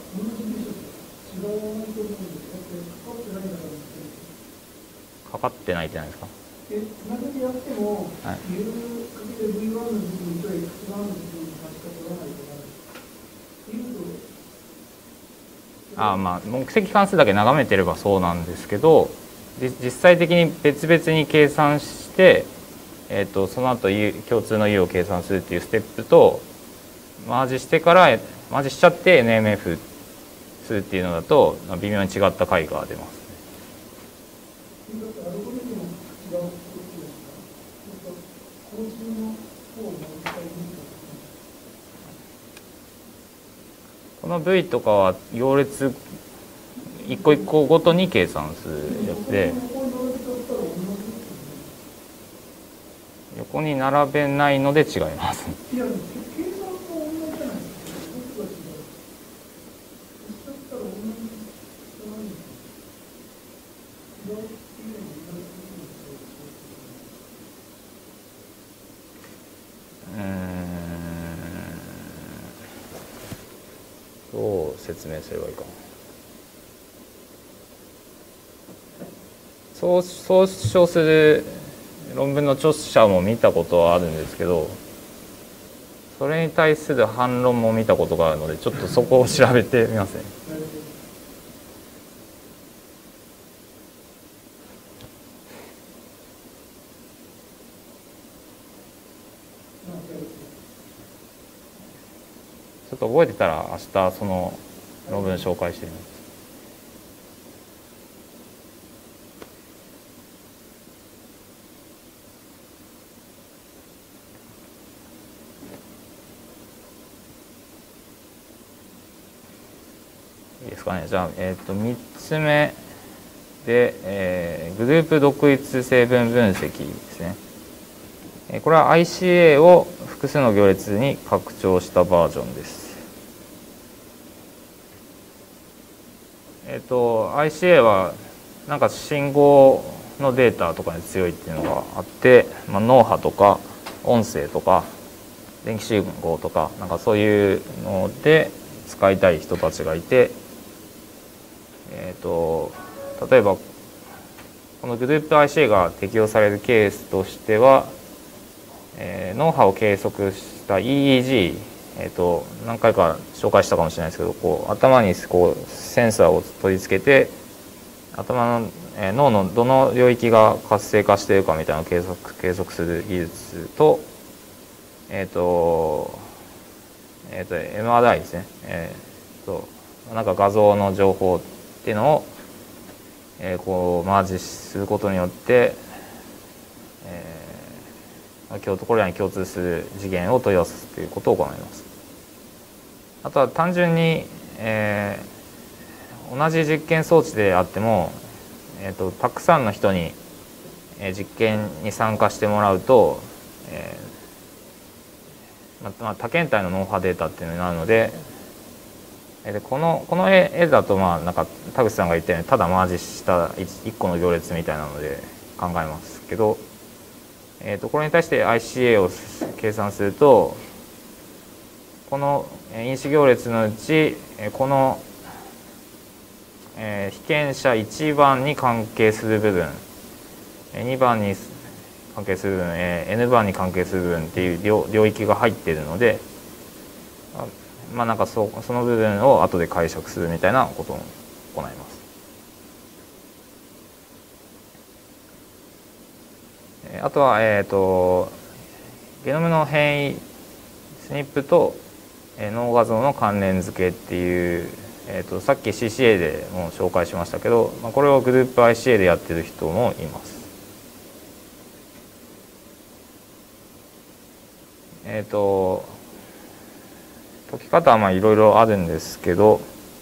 かかってないじゃないですか。 つなげてやっても、はい、U かける ブイワン の部分と エックスワン の部分に差しか取らないとか、 ああ、まあ目的関数だけ眺めてればそうなんですけど、実際的に別々に計算して、えー、とその後 U 共通の U を計算するっていうステップと、マージしてからマージしちゃって エヌエムエフ するっていうのだと微妙に違った解が出ます。この V とかは行列一個一個ごとに計算するやつで、横に並べないので違います。どう説明すればいいかな。そうそう称する論文の著者も見たことはあるんですけど、それに対する反論も見たことがあるので、ちょっとそこを調べてみますね。ちょっと覚えてたら明日その論文紹介してみます。いいですかね。じゃあ、えー、とみっつめで、えー、グループ独立成分分析ですね。これは アイシーエー を複数の行列に拡張したバージョンです。えっと アイシーエー はなんか信号のデータとかに強いっていうのがあって、まあ、脳波とか音声とか電気信号とかなんかそういうので使いたい人たちがいて、えーと、例えばこのグループ アイシーエー が適用されるケースとしては、えー、脳波を計測した イーイージー、えーと、何回か紹介したかもしれないですけど、こう頭にこうセンサーを取り付けて頭の、えー、脳のどの領域が活性化しているかみたいなのを計測、計測する技術と、えっ、ー、と、えっ、ー、と、エムアールアイ ですね。えっ、ー、と、なんか画像の情報っていうのを、えー、こう、マージすることによって、えー、これらに共通する次元を取り出すということを行います。あとは単純に、えー、同じ実験装置であっても、えーと、たくさんの人に、えー、実験に参加してもらうと、えーまあ、多検体の脳波データっていうのになるので、でこのこの絵絵だと、まあなんか田口さんが言ったようにただマージしたいっこの行列みたいなので考えますけど、えーとこれに対して アイシーエー を計算すると、この因子行列のうちこの被験者いちばんに関係する部分、にばんに関係する部分、 N 番に関係する部分っていう 領, 領域が入っているので、まあなんか そ, その部分を後で解釈するみたいなことを行います。あとは、えーと、ゲノムの変異スニップと脳画像の関連付けっていう、えーと、さっき シーシーエー でも紹介しましたけど、まあ、これをグループ アイシーエー でやってる人もいます。えっ、ー、と解き方はまあいろいろあるんですけど、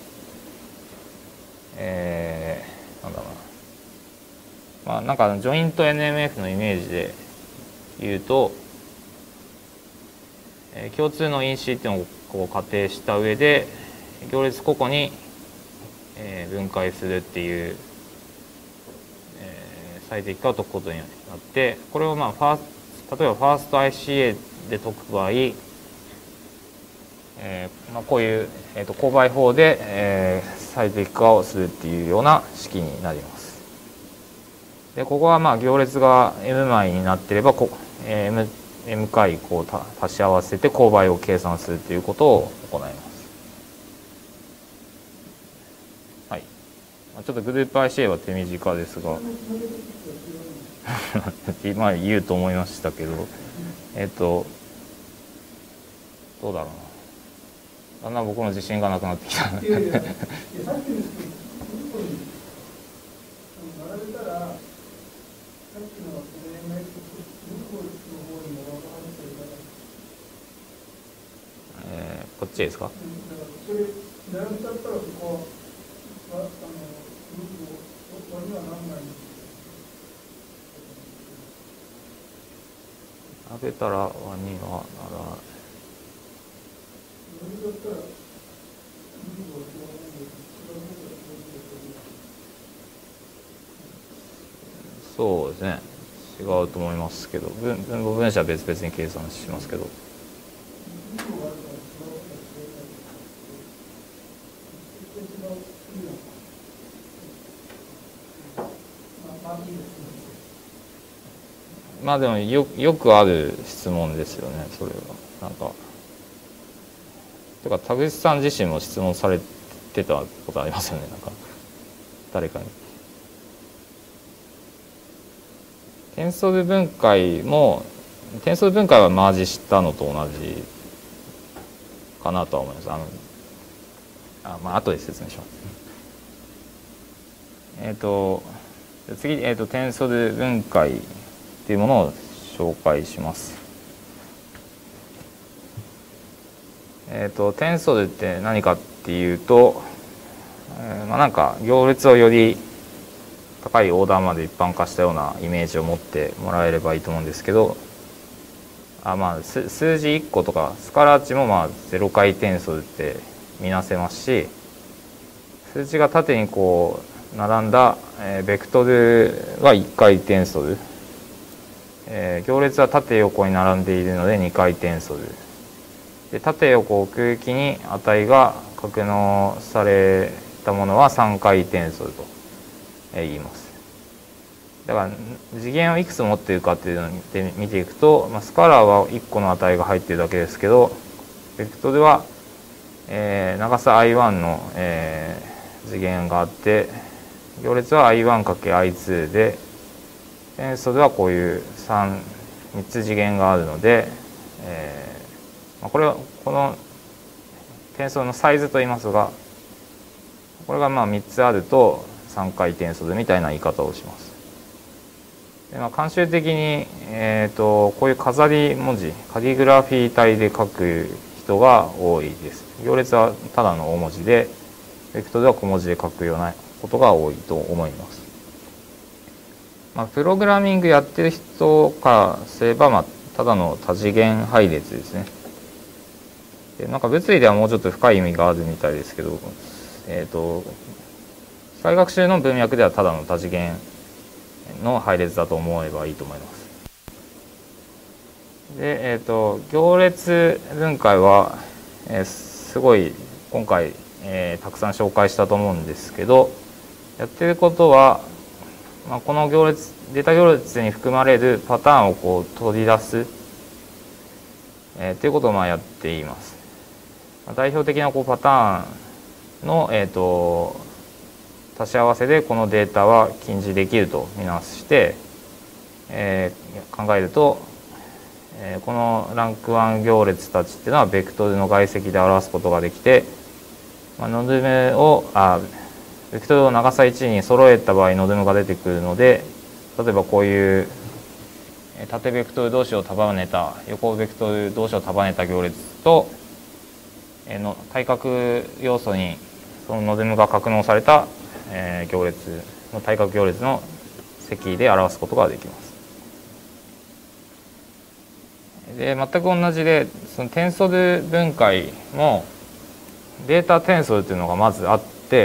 えー、なんだろうな、まあなんかジョイント エヌエムエフ のイメージで言うと、えー、共通の因子っていうのをこう仮定した上で行列個々に、えー、分解するっていう、えー、最適化を解くことになって、これをまあファース例えばファースト アイシーエー で解く場合、えーまあ、こういう、えー、と勾配法で、えー、最適化をするっていうような式になります。でここはまあ行列が M 枚になっていればこ、えー、M, M 回こう足し合わせて勾配を計算するということを行います。はい、ちょっとグループ アイシーエー は手短ですが今言うと思いましたけど、えっ、ー、とどうだろうな、だんだん僕の自信がなくなってきた。いやいや、さっきの並べたら、さっきの エムエス の方にも分かってるから。えー、こっちですか？だからそれ並べちゃったらそこはあの割にはなんないんです。並べたら割にはならない。そうですね、違うと思いますけど、分母分子は別々に計算しますけど、まあでも よ, よくある質問ですよね、それは。なんかとか田口さん自身も質問されてたことありますよね、なんか誰かに。テンソル分解もテンソル分解はマージしたのと同じかなとは思います。あのあまあ後で説明します。えっ、ー、と次、えーと、テンソル分解っていうものを紹介します。えーと、テンソルって何かっていうと、えーまあ、なんか行列をより高いオーダーまで一般化したようなイメージを持ってもらえればいいと思うんですけど、あまあ数字いっことかスカラー値もまあゼロ回テンソルって見なせますし、数値が縦にこう並んだ、えー、ベクトルはいっかいテンソル、 えー、行列は縦横に並んでいるのでにかい転送で、縦横奥行きに値が格納されたものはさんかい転送と言います。だから次元をいくつ持っているかっていうので見ていくと、まあ、スカラーはいっこの値が入っているだけですけど、ベクトルは、えー、長さ アイワン の、えー、次元があって、行列は アイワンかけるアイツー で、転送ではこういう 3, 3つ次元があるので、えーまあ、これはこの転送のサイズと言いますが、これがまあみっつあるとさんかい転送みたいな言い方をします。で、まあ、慣習的に、えー、とこういう飾り文字、カリグラフィー体で書く人が多いです。行列はただの大文字で、ベクトルでは小文字で書くようなことが多いと思います。まあ、プログラミングやってる人からすれば、まあ、ただの多次元配列ですね。で、なんか物理ではもうちょっと深い意味があるみたいですけど、えっと、機械学習の文脈ではただの多次元の配列だと思えばいいと思います。で、えっと、行列分解は、えー、すごい今回、えー、たくさん紹介したと思うんですけど、やってることは、まあ、この行列、データ行列に含まれるパターンをこう取り出す、えー、ということをまあやっています。代表的なこうパターンの、えー、と足し合わせでこのデータは近似できるとみなして、えー、考えると、えー、このランクワン行列たちっていうのはベクトルの外積で表すことができて、まあ、ノドムをあベクトルを長さいちに揃えた場合ノドムが出てくるので、例えばこういう縦ベクトル同士を束ねた横ベクトル同士を束ねた行列との対角要素にそのノドムが格納された行列の対角行列の積で表すことができます。で、全く同じでそのテンソル分解もデータテンソルっていうのがまずあって、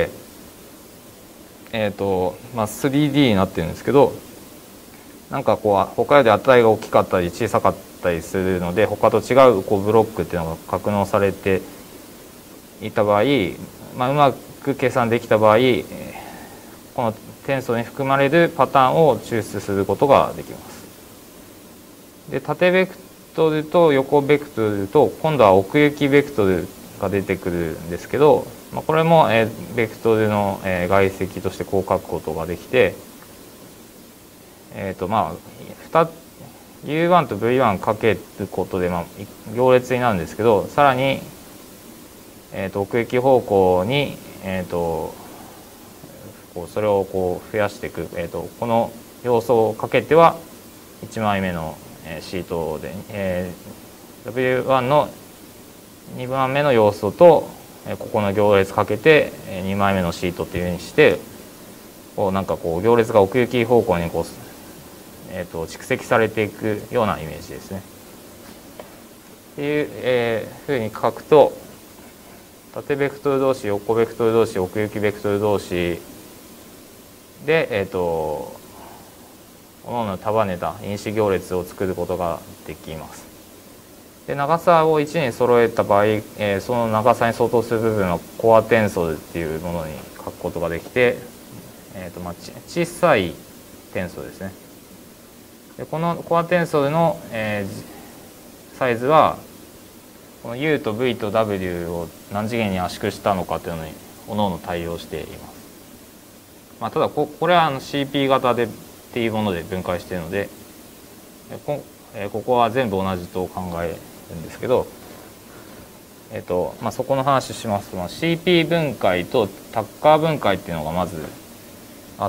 えーとまあ、スリーディー になってるんですけど、なんかこう他より値が大きかったり小さかったりするので、他と違うこうブロックっていうのが格納されていた場合、まあ、うまく計算できた場合、このテンソルに含まれるパターンを抽出することができます。で、縦ベクトルと横ベクトルと今度は奥行きベクトルが出てくるんですけど、まあ、これも、えー、ベクトルの、えー、外積としてこう書くことができて、えーとまあ、ユーワン と ブイワン かけることで、まあ、行列になるんですけど、さらに、えー、と奥行き方向に、えー、とこうそれをこう増やしていく、えー、とこの要素をかけてはいちまいめのシートで、えー、ダブリューワン のにばんめの要素とここの行列かけてにまいめのシートっていうふうにして、こうなんかこう行列が奥行き方向にこう、えー、と蓄積されていくようなイメージですね。っていう、えー、ふうに書くと、縦ベクトル同士、横ベクトル同士、奥行きベクトル同士で、えっ、ー、と、各々束ねた因子行列を作ることができます。で、長さをいちに揃えた場合、えー、その長さに相当する部分はコアテンソルっていうものに書くことができて、えーとまあ、小さいテンソルですね。で、このコアテンソルの、えー、サイズはこの U と V と W を何次元に圧縮したのかというのに各々対応しています。まあ、ただ こ, これはあの シーピー 型でっていうもので分解しているので、こ, えー、ここは全部同じと考えるんですけど、えーとまあ、そこの話しますと、まあ、シーピー 分解とタッカー分解っていうのがまずあって、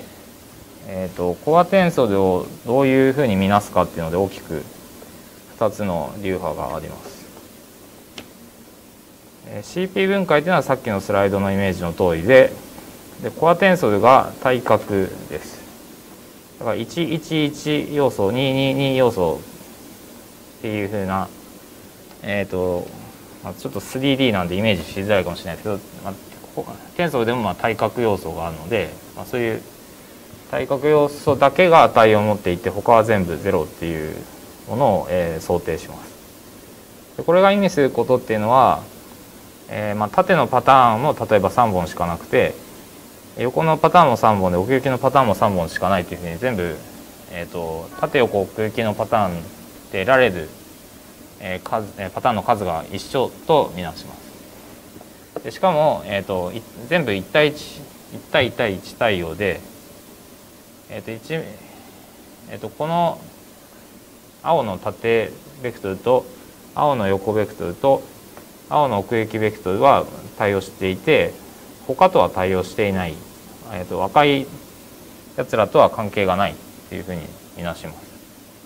えーとコアテンソルをどういうふうに見なすかっていうので大きくふたつの流派があります。シーピー 分解というのはさっきのスライドのイメージの通りで、でコアテンソルが対角です。だからいちいちいち要素、にひゃくにじゅうに要素っていうふうな、えっと、まあ、ちょっと スリーディー なんでイメージしづらいかもしれないですけど、まあ、テンソルでもまあ対角要素があるので、まあ、そういう対角要素だけが値を持っていて他は全部ゼロっていうものを、えー、想定します。でこれが意味することっていうのは、えーまあ、縦のパターンも例えばさんぼんしかなくて横のパターンもさんぼんで奥行きのパターンもさんぼんしかないっていうふうに全部、えー、と縦横奥行きのパターンで得られる、えー、数パターンの数が一緒とみなします。でしかも、えー、と全部いち対いち、いち対いち対いち対応で、えーと1えー、とこの青の縦ベクトルと青の横ベクトルと青の奥行きベクトルは対応していて他とは対応していない、えー、と赤いやつらとは関係がないというふうに見なします。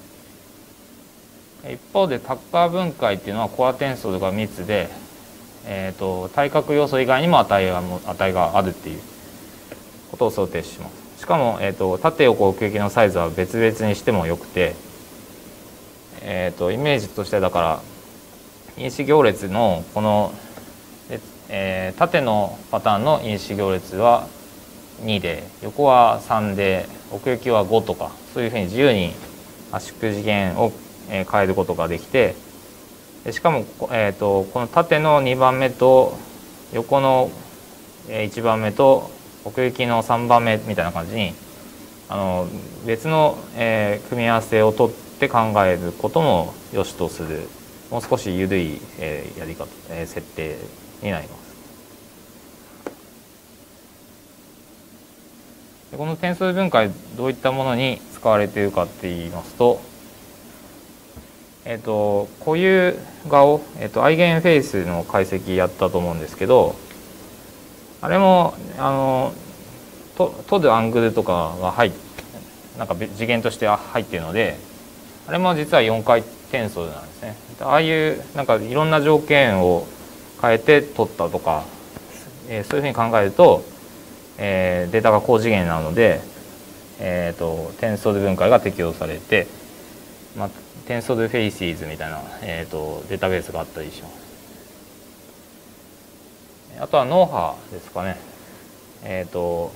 一方でタッカー分解っていうのはコアテンソールが密で、えー、と対角要素以外にも値が値があるっていうことを想定します。しかも、えー、と縦横奥行きのサイズは別々にしてもよくて、えー、とイメージとしてだから因子行列のこの、えー、縦のパターンの因子行列はにで横はさんで奥行きはごとかそういうふうに自由に圧縮次元を変えることができて、しかも、えー、とこの縦のにばんめと横のいちばんめと奥行きのさんばんめみたいな感じにあの別の、えー、組み合わせを取って考えることも良しとするもう少し緩い、えー、やり方、えー、設定になります。でこの点数分解どういったものに使われているかっていいますと、えー、と固有顔、えー、とアイゲンフェイスの解析やったと思うんですけど、あれもあのと取るアングルとかが入っなんか次元として入っているので、あれも実はよん回転数なんですね。ああいうなんかいろんな条件を変えて取ったとか、えー、そういうふうに考えると、えー、データが高次元なので、えー、とテンソール分解が適用されて、まあ、テンソールフェイシーズみたいな、えー、とデータベースがあったりします。あとは脳波ですかね。えー、と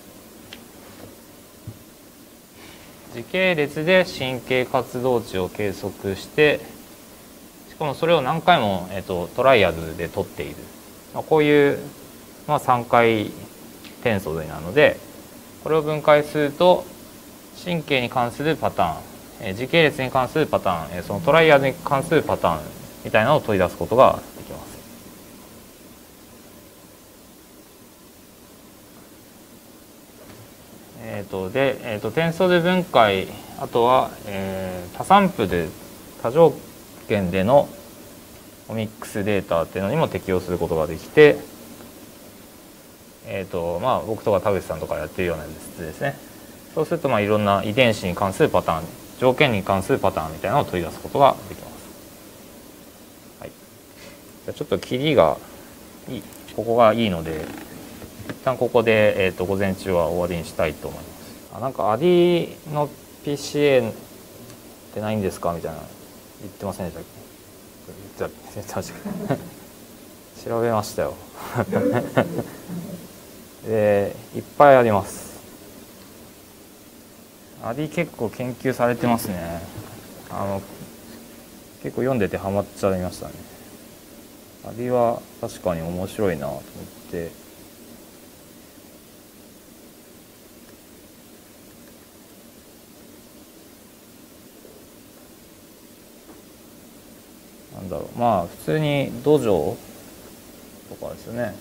時系列で神経活動値を計測して、しかもそれを何回も、えー、とトライアルで取っている、まあ、こういう、まあ、さん回転数なので、これを分解すると神経に関するパターン、えー、時系列に関するパターン、えー、そのトライアルに関するパターンみたいなのを取り出すことができます。えー、とで、えー、と点数で分解、あとは、えー、多サンプル多条件でのオミックスデータっていうのにも適用することができて、えーとまあ、僕とか田口さんとかやってるような実ですね。そうすると、まあ、いろんな遺伝子に関するパターン、条件に関するパターンみたいなのを取り出すことができます。はい、じゃあちょっと切りがいい、ここがいいので一旦ここで、えー、と午前中は終わりにしたいと思います。あなんかアディの ピーシーエー ってないんですかみたいな言ってませんでしたっけ？言ってました調べましたよでいっぱいあります。アディ結構研究されてますね。あの結構読んでてハマっちゃいましたね。アディは確かに面白いなと思って、なんだろう、まあ普通に土壌とかですよね。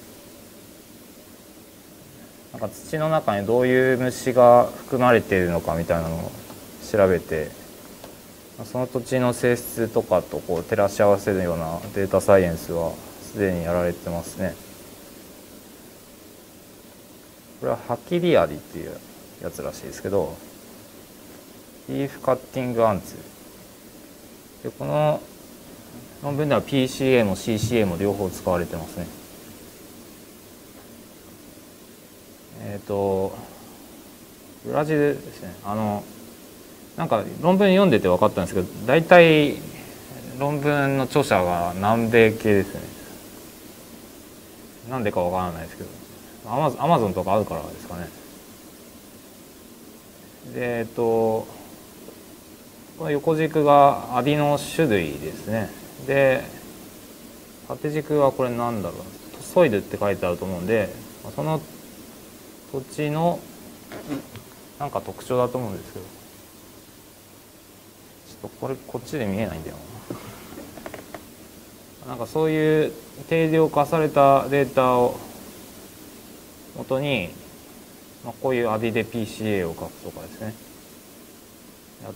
なんか土の中にどういう虫が含まれているのかみたいなのを調べて、その土地の性質とかとこう照らし合わせるようなデータサイエンスはすでにやられてますね。これはハキリアリっていうやつらしいですけど、リーフカッティングアンツで、この論文では ピーシーエー も シーシーエー も両方使われてますね。えっとブラジルですね。あのなんか論文読んでて分かったんですけど、大体論文の著者が南米系ですね。なんでか分からないですけど、アマゾンとかあるからですかね。 でえっとこの横軸がアディの種類ですね。で縦軸はこれなんだろう、トソイドって書いてあると思うんで、その土地のなんか特徴だと思うんですけど、ちょっとこれこっちで見えないんだよな。なんかそういう定量化されたデータを元に、まあ、こういうアディで ピーシーエー を書くとかですねやって、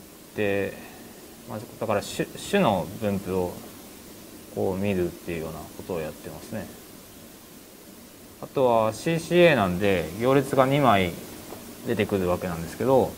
まあ、だから 種, 種の分布をこう見るっていうようなことをやってますね。あとは シーシーエー なんで行列がにまい出てくるわけなんですけど、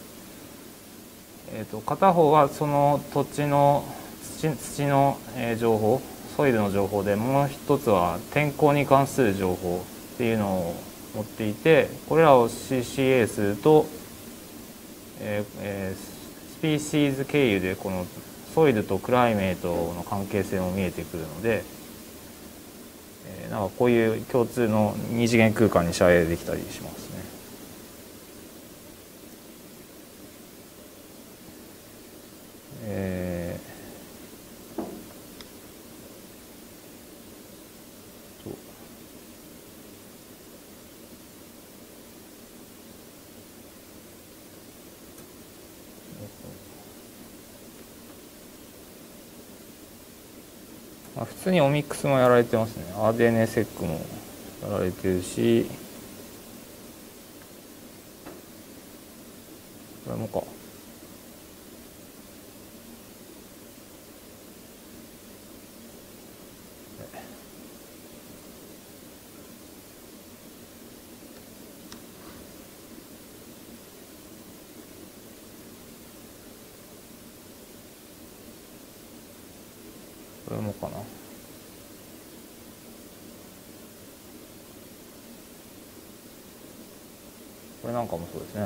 えー、と片方はその土地の 土, 土の情報、ソイルの情報で、もう一つは天候に関する情報っていうのを持っていて、これらを シーシーエー すると、えーえー、スピーシーズ経由でこのソイルとクライメートの関係性も見えてくるので、えー、なんかこういう共通の二次元空間に遮影できたりしますね。えー、とまあ、普通にオミックスもやられてますね。アーディーエヌエー セックもやられてるし、これもか。これもかな。これなんかもそうですね。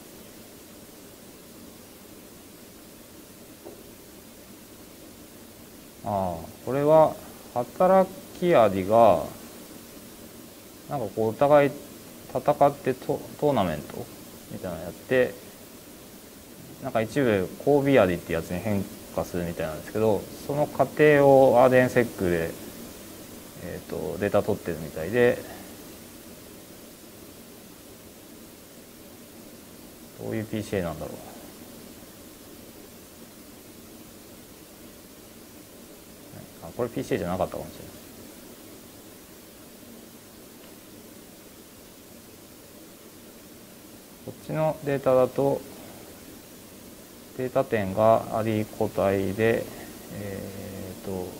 ああ、これは働きアリがなんかこうお互い戦ってトトーナメントみたいなのやって、なんか一部交尾アリってやつに変化するみたいなんですけど、その過程をアーデンセックで、えー、とデータ取ってるみたいで、どういう ピーシーエー なんだろう。あ、これ ピーシーエー じゃなかったかもしれない。こっちのデータだとデータ点がアリ個体で、えっ、ー、と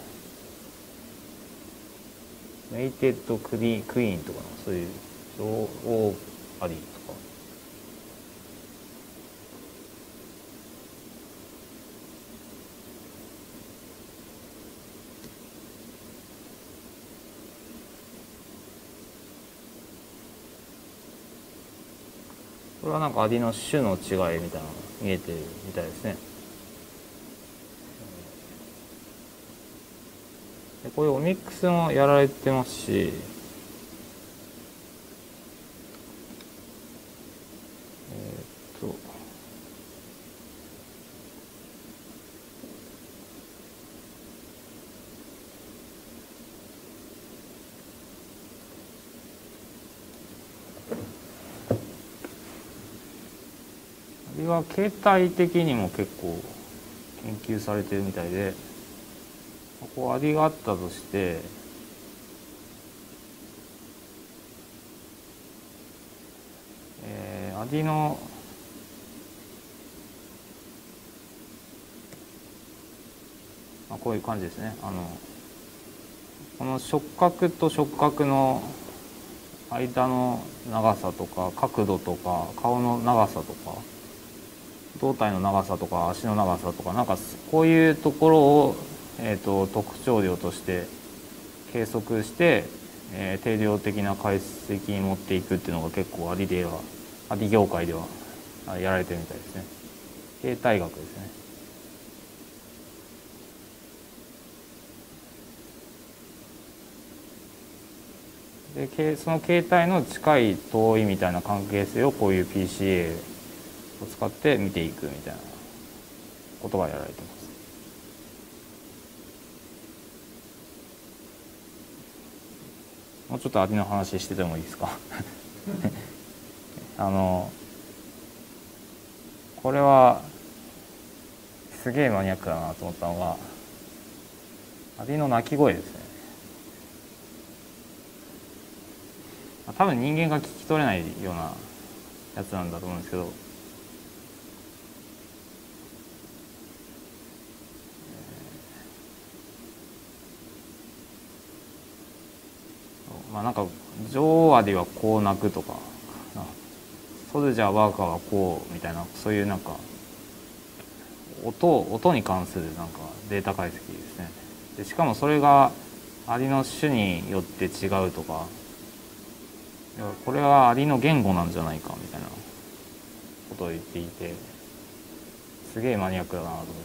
メイテッドクリクイーンとかのそういう女王アリとか。これはなんかアリの種の違いみたいなのが見えてるみたいですね。でこういうオミックスもやられてますし、えっとアリは形態的にも結構研究されてるみたいで、こうアリがあったとして、えー、アリのあこういう感じですね。あのこの触覚と触覚の間の長さとか角度とか顔の長さとか胴体の長さとか足の長さとか、なんかこういうところを、えー、と特徴量として計測して、えー、定量的な解析に持っていくっていうのが結構アリではアリ業界ではやられてるみたいですね。形態学ですね。でその形態の近い遠いみたいな関係性をこういう ピーシーエーを使って見ていくみたいなことがやられてます。もうちょっとアリの話しててもいいですかあのこれはすげえマニアックだなと思ったのがアリの鳴き声ですね。多分人間が聞き取れないようなやつなんだと思うんですけど、まあなんか女王アリはこう鳴くとか、ソルジャーワーカーはこうみたいな、そういうなんか音音に関するなんかデータ解析ですね。でしかもそれがアリの種によって違うとか、これはアリの言語なんじゃないかみたいなことを言っていて、すげえマニアックだなと思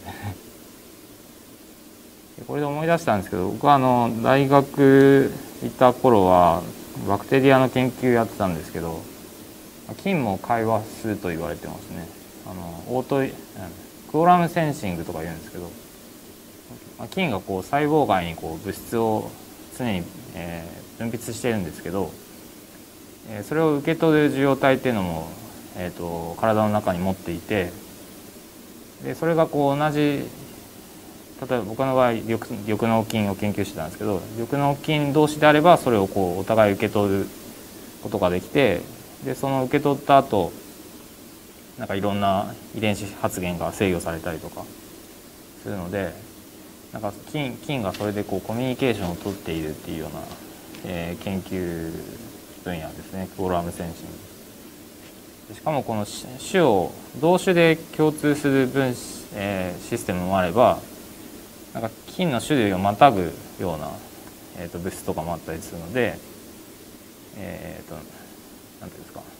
ってこれで思い出したんですけど、僕はあの大学いた頃はバクテリアの研究やってたんですけど、菌も会話すると言われてますね。あのオートクオラムセンシングとか言うんですけど、菌がこう細胞外にこう物質を常に、えー、分泌してるんですけど、えー、それを受け取る受容体っていうのも、えー、と体の中に持っていて、でそれがこう同じ、例えば僕の場合緑緑膿菌を研究してたんですけど、緑膿菌同士であればそれをこうお互い受け取ることができて、でその受け取った後なんかいろんな遺伝子発現が制御されたりとかするので、なんか 菌, 菌がそれでこうコミュニケーションを取っているっていうような、えー、研究分野ですね、クオラムセンシング。しかもこの種を同種で共通する分子、えー、システムもあれば、なんか菌の種類をまたぐような、えー、と物質とかもあったりするので、えっ、ー、となんていうんですか、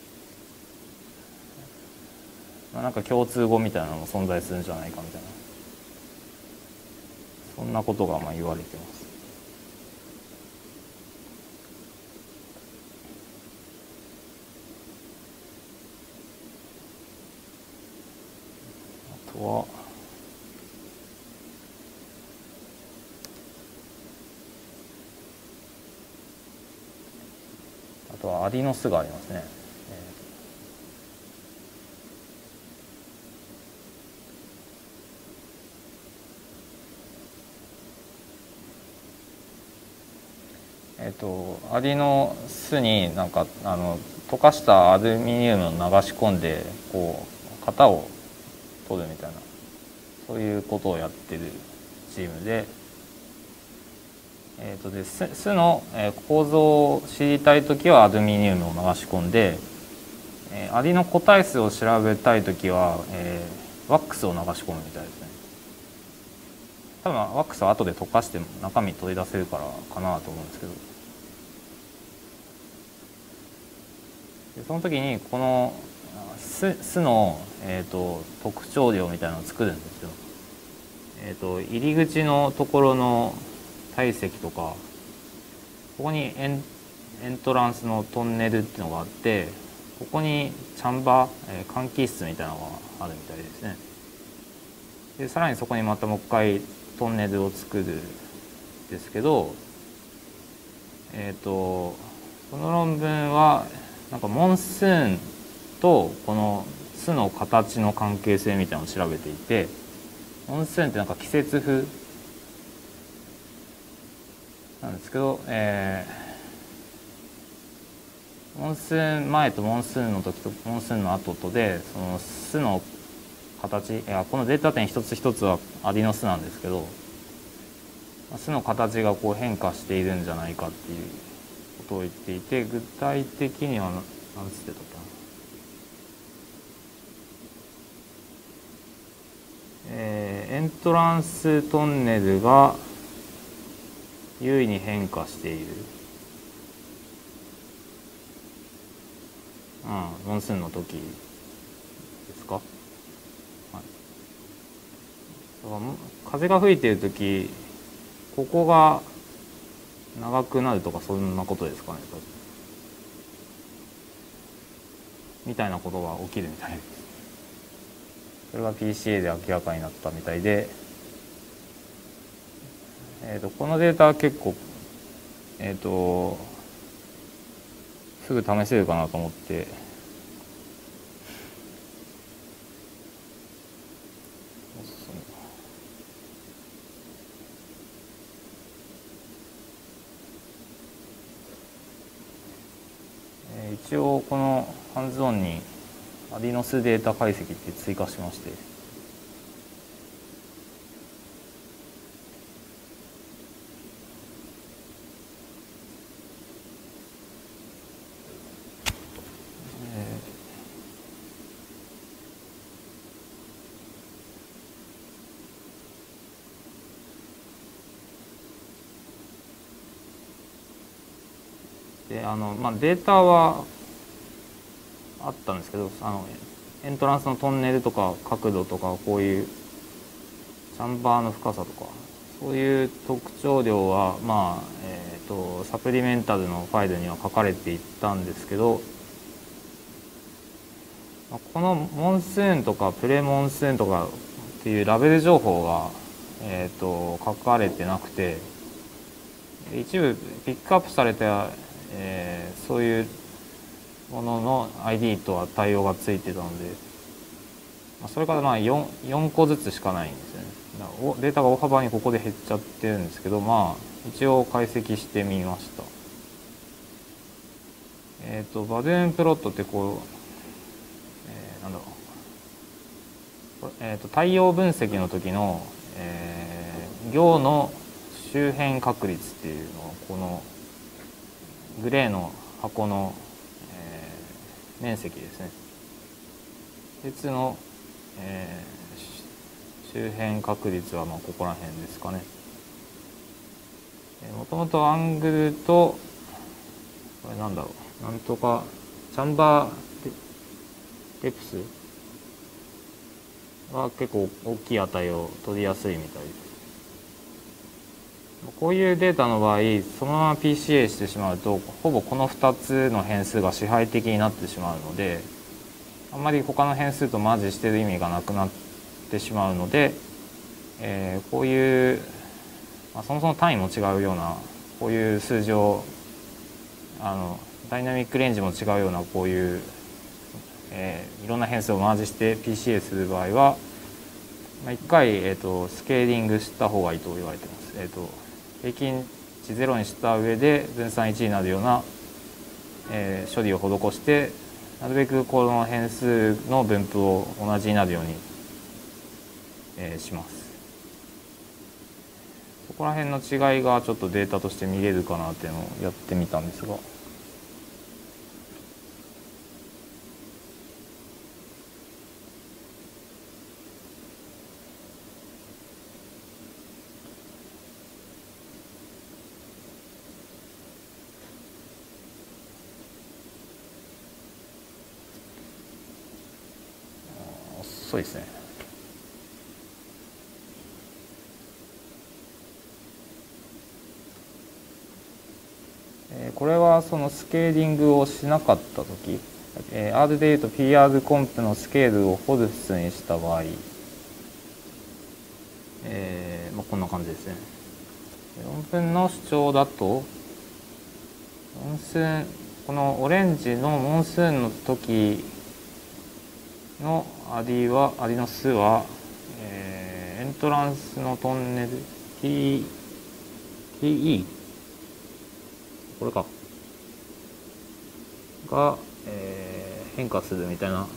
まあ、なんか共通語みたいなのも存在するんじゃないかみたいな、そんなことがまあ言われてます。あとはあとはアリの巣がありますね。えっと、アリの巣になんかあの溶かしたアルミニウムを流し込んでこう型を取るみたいな、そういうことをやってるチームで、えっとで巣巣の構造を知りたいときはアルミニウムを流し込んで、えー、アリの個体数を調べたいときは、えー、ワックスを流し込むみたいですね。多分ワックスは後で溶かして中身取り出せるからかなと思うんですけど、その時にこの巣巣の、えー、と特徴量みたいなのを作るんですよ。えー、と入り口のところの体積とか、ここにエン、エントランスのトンネルっていうのがあって、ここにチャンバー、えー、換気室みたいなのがあるみたいですね。でさらにそこにまたもう一回トンネルを作るんですけど、えっ、ー、とこの論文はなんかモンスーンとこの巣の形の関係性みたいなのを調べていて、モンスーンってなんか季節風なんですけど、えー、モンスーン前とモンスーンの時とモンスーンの後とで、その巣の形、いやこのデータ点一つ一つはアリの巣なんですけど、巣の形がこう変化しているんじゃないかっていうことを言っていて、具体的には何つってたっけな、えー、エントランストンネルが優位に変化している、うん、モンスーンの時ですか、はい、だから風が吹いている時ここが長くなるとか、そんなことですかね、多分みたいなことが起きるみたいです。 それが ピーシーエー で明らかになったみたいで、えー、とこのデータは結構、えー、とすぐ試せるかなと思って、一応このハンズオンにアディノスデータ解析って追加しまして、であの、まあ、データはあったんですけど、あのエントランスのトンネルとか角度とか、こういうチャンバーの深さとか、そういう特徴量は、まあえー、とサプリメンタルのファイルには書かれていったんですけど、このモンスーンとかプレモンスーンとかっていうラベル情報が、えー、と書かれてなくて、一部ピックアップされた、えー、そういうものの アイディー とは対応がついてたので、それからまあ 4, 4個ずつしかないんですよね。だからデータが大幅にここで減っちゃってるんですけど、まあ一応解析してみました。えっ、ー、とバドゥーンプロットってこう、えー、なんだろう、えー、と太陽分析の時の、えー、行の周辺確率っていうのを、このグレーの箱の、えー、面積ですね。鉄の、えー、周辺確率はまあここら辺ですかね。もともとアングルと、これなんだろう、なんとかチャンバーデプスは結構大きい値を取りやすいみたいです。こういうデータの場合、そのまま ピーシーエー してしまうと、ほぼこのふたつの変数が支配的になってしまうので、あんまり他の変数とマージしている意味がなくなってしまうので、えー、こういう、まあ、そもそも単位も違うようなこういう数字を、あのダイナミックレンジも違うようなこういう、えー、いろんな変数をマージして ピーシーエー する場合は、まあ、いっかい、えーと、スケーリングした方がいいと言われています。えーと、平均値ゼロにした上で分散いちになるような、えー、処理を施して、なるべくこの変数の分布を同じになるように、えー、します。そこら辺の違いがちょっとデータとして見れるかなっていうのをやってみたんですが、遅いですね。これはそのスケーリングをしなかったとき、えー、R でいうと ピーアール コンプのスケールをフォルスにした場合、えーまあ、こんな感じですね。よんぶんの主張だと、モンスーン、このオレンジのモンスーンの時のアディは、アディの数は、えー、エントランスのトンネル T、ティーイー、これか。が、えー、変化するみたいな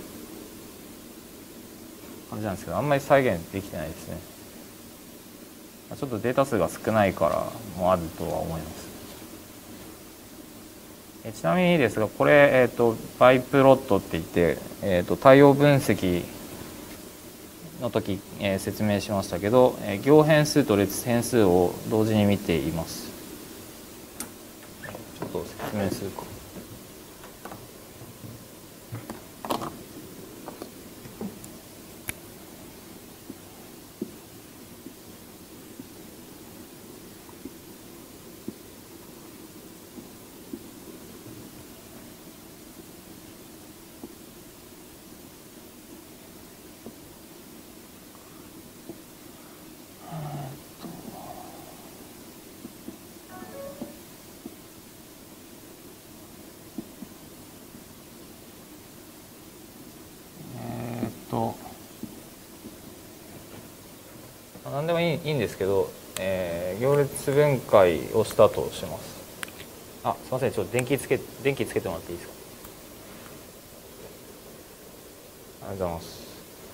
感じなんですけど、あんまり再現できてないですね。ちょっとデータ数が少ないからもあるとは思います。えちなみにですが、これ、えーと、バイプロットって言って、えーと、太陽分析の時、えー、説明しましたけど、えー、行変数と列変数を同時に見ています。ちょっと説明するか。 何でもいい、いいんですけど、えー、行列分解をしたとします。あ、すいません、ちょっと電気つけ電気つけてもらっていいですか。ありがとうございます。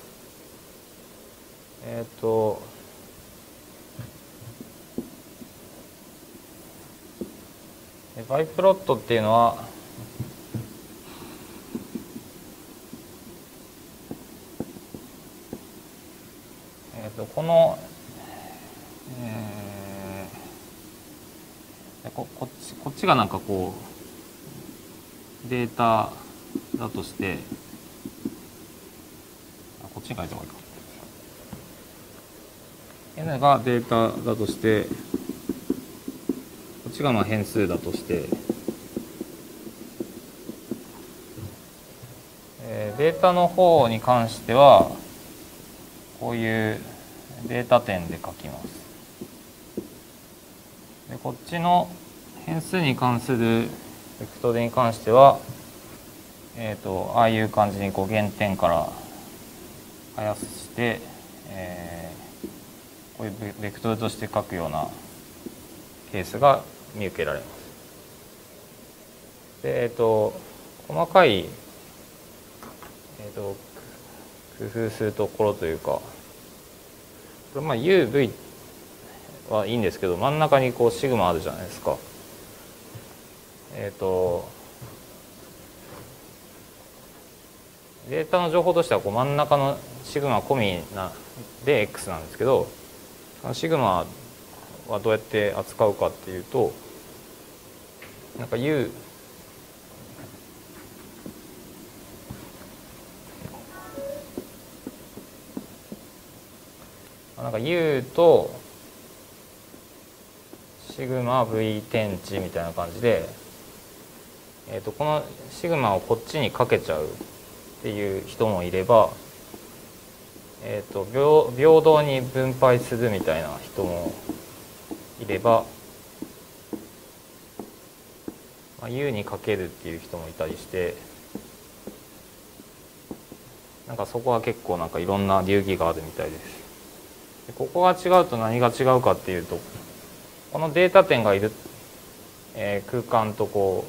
えっ、ー、とバイプロットっていうのはえっ、ー、とこの、えー、こ, こっちこっちがなんかこうデータだとして、あ、こっちに書いた方がいいか。N がデータだとして、こっちがまあ変数だとして、えー、データの方に関してはこういうデータ点で書きます。でこっちの変数に関するベクトルに関しては、えー、とああいう感じにこう原点から生して、えー、こういうベクトルとして書くようなケースが見受けられます。で、えー、と細かい、えー、と工夫するところというか、これまあ ユーブイ はいいんですけど、真ん中にこうシグマあるじゃないですか。えっ、ー、とデータの情報としてはこう真ん中のシグマ込みなで X なんですけど、そのシグマはどうやって扱うかっていうと、なんか U なんか U とシグマ V 点値みたいな感じで、えー、とこのシグマをこっちにかけちゃうっていう人もいれば、えー、と 平, 平等に分配するみたいな人もいれば、まあ、U にかけるっていう人もいたりして、なんかそこは結構なんかいろんな流儀があるみたいです。でここが違うと何が違うかっていうと、このデータ点がいる、えー、空間とこ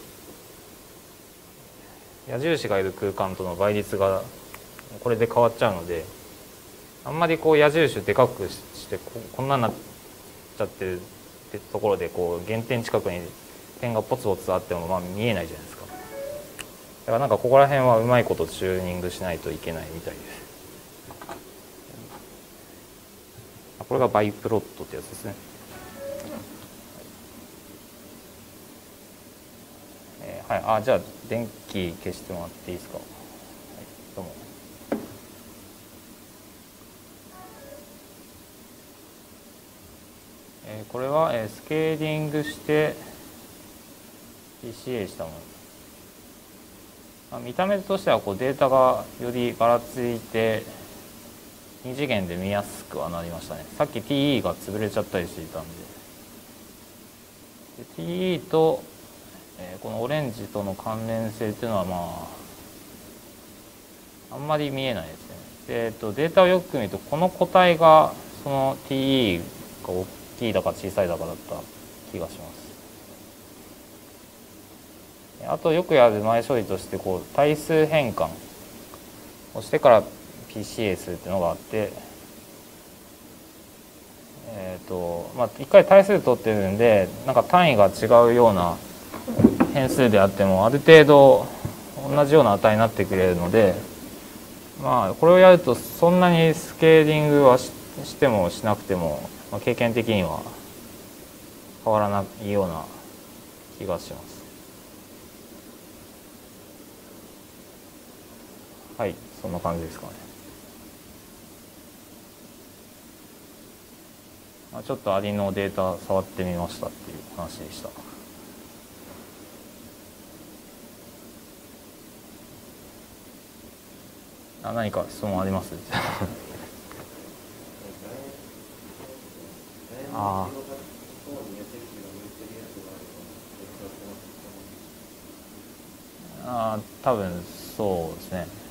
う矢印がいる空間との倍率がこれで変わっちゃうので、あんまりこう矢印をでかくしてここんなになっちゃってるってところでこう原点近くに点がポツポツあってもまあ見えないじゃないですか。だからなんかここら辺はうまいことチューニングしないといけないみたいです。これがバイプロットってやつですね。えー、はい、あ、じゃあ電気消してもらっていいですか。はい、どうも。えー、これは、えー、スケーリングして ピーシーエー したもの。まあ、見た目としてはこうデータがよりばらついてに次元で見やすくはなりましたね。さっき ティーイー が潰れちゃったりしていたんで。で ティーイー と、えー、このオレンジとの関連性っていうのはまああんまり見えないですね。で、えー、とデータをよく見るとこの個体がその ティーイー が大きいだか小さいだかだった気がします。あとよくやる前処理としてこう対数変換をしてから ピーシーエー するっていうのがあって、えーとまあ、一回対数取ってるんでなんか単位が違うような変数であってもある程度同じような値になってくれるので、まあ、これをやるとそんなにスケーリングは し, してもしなくても、まあ、経験的には変わらないような気がします。はい、そんな感じですかね。まあ、ちょっとアリのデータ触ってみましたっていう話でした。あ、何か質問あります？ああ、多分そうですね。えっ、ー、と。 。 。 。。。。。。。。。。。。。。。。。。。。。。。。。。。。。。。。。。。。。。。。。。。。。。。。。。。。。。。。。。。。。。。。。。。。。。。。。。。。。。。。。。。。。。。。。。。。。。。。。。。。。。。。。。。。。。。。。。。。。。。。。。。。。。。。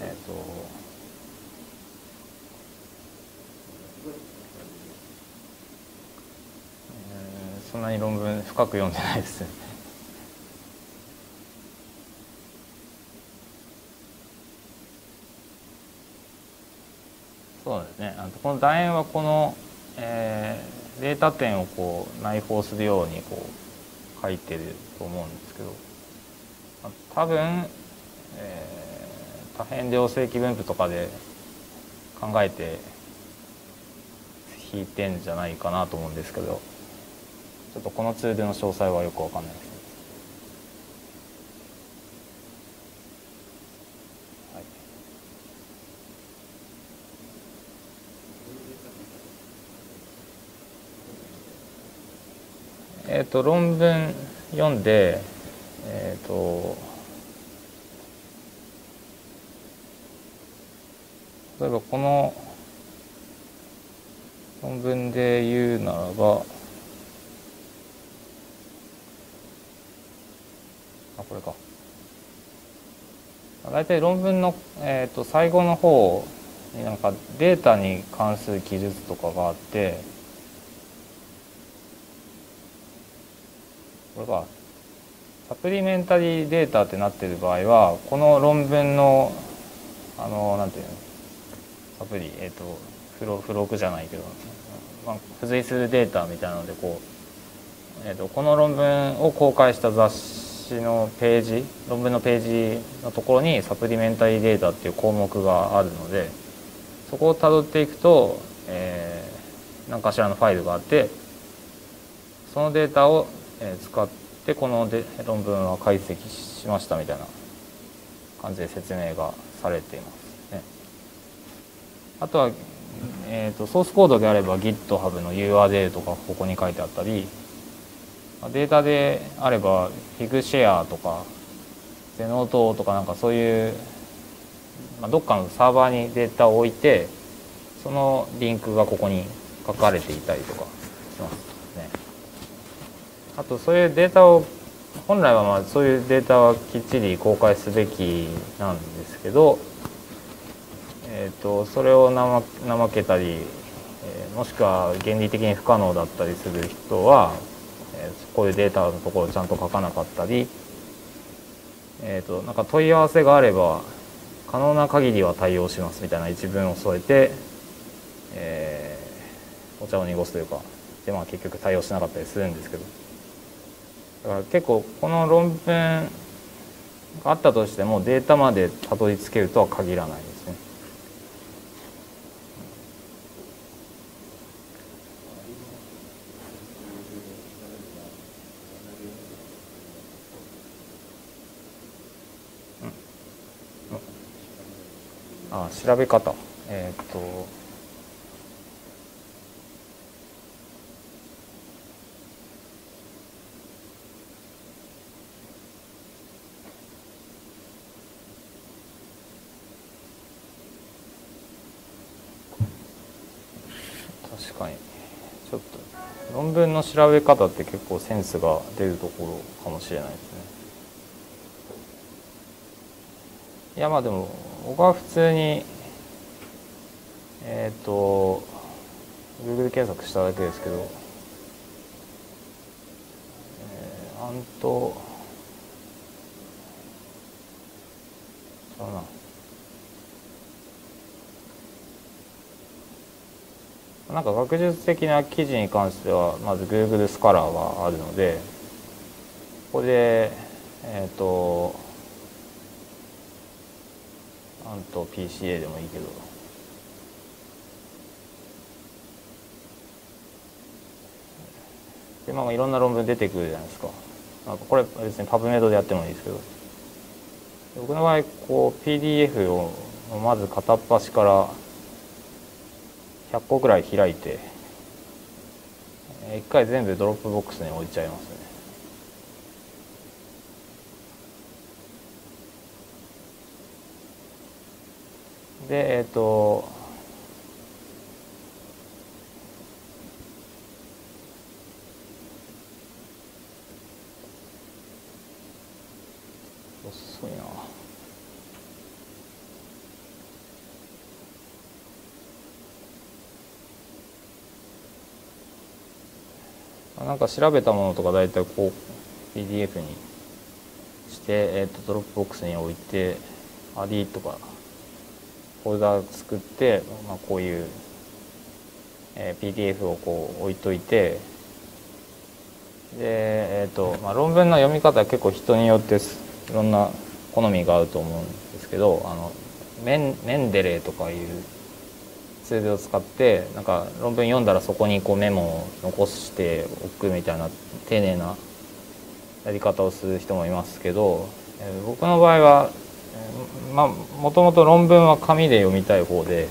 そんなに論文深く読んでないですね。そうですね。あのこの楕円はこの、えー、データ点をこう内包するようにこう書いてると思うんですけど、多分、えー、多変量正規分布とかで考えて引いてんじゃないかなと思うんですけど、ちょっとこのツールの詳細はよくわかんないですね。はい、えっ、ー、と論文読んで、えっ、ー、と例えばこの論文で言うならば、あ、これか。大体論文の、えー、と最後の方になんかデータに関する記述とかがあって、これがサプリメンタリーデータってなってる場合は、この論文のあのなんていうの、サプリ、えっ、ー、と付録付録じゃないけど、まあ、付随するデータみたいなのでこう、えー、とこの論文を公開した雑誌のページ、論文のページのところにサプリメンタリーデータっていう項目があるので、そこをたどっていくと、えー、何かしらのファイルがあって、そのデータを使ってこので論文は解析しましたみたいな感じで説明がされていますね。あとは、えー、とソースコードであれば GitHub の ユーアールエル とかここに書いてあったり、データであれば Figshare とか Zenodo とかなんかそういう、まあ、どっかのサーバーにデータを置いて、そのリンクがここに書かれていたりとかしますね。あとそういうデータを、本来はまあそういうデータはきっちり公開すべきなんですけど、えー、とそれを怠けたり、えー、もしくは原理的に不可能だったりする人は、えー、こういうデータのところをちゃんと書かなかったり、えー、となんか問い合わせがあれば可能な限りは対応しますみたいな一文を添えて、えー、お茶を濁すというかで、まあ、結局対応しなかったりするんですけど、だから結構この論文があったとしてもデータまでたどり着けるとは限らないですね。あ、調べ方、えー、っと確かにちょっと論文の調べ方って結構センスが出るところかもしれないですね。いやまあでも僕は普通にえっ、ー、と Google 検索しただけですけど、えー、アントそうななんか学術的な記事に関してはまず Google スカラーがあるので、ここでえっ、ー、とアント ピーシーエー でもいいけど、でまあいろんな論文出てくるじゃないですか。なんかこれ別にパブメドでやってもいいですけど、僕の場合こう ピーディーエフ をまず片っ端からひゃっこくらい開いて一回全部ドロップボックスに置いちゃいますね。でえっ、ー、と遅いな。 なんか調べたものとか大体こう ピーディーエフ にして、えー、とドロップボックスに置いて アディ とかフォルダ作って、まあ、こういう、えー、ピーディーエフ をこう置いといて、で、えーとまあ、論文の読み方は結構人によっていろんな好みがあると思うんですけど、あのメン、メンデレーとかいうツールを使ってなんか論文読んだらそこにこうメモを残しておくみたいな丁寧なやり方をする人もいますけど、えー、僕の場合は、えー、まあもともと論文は紙で読みたい方で、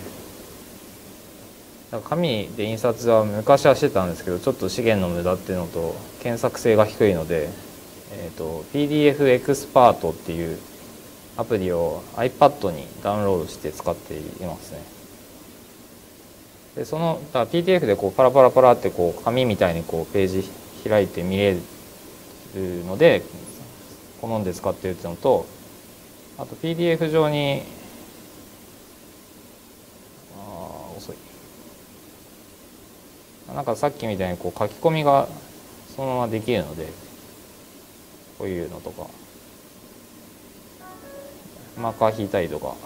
紙で印刷は昔はしてたんですけど、ちょっと資源の無駄っていうのと検索性が低いので、えー、と ピーディーエフ エクスパートっていうアプリを iPad にダウンロードして使っていますね。でそのだから ピーディーエフ でこうパラパラパラってこう紙みたいにこうページ開いて見れるので好んで使っているっていうのと、あと ピーディーエフ 上にあ遅いなんかさっきみたいにこう書き込みがそのままできるので、こういうのとかマーカー引いたりとか、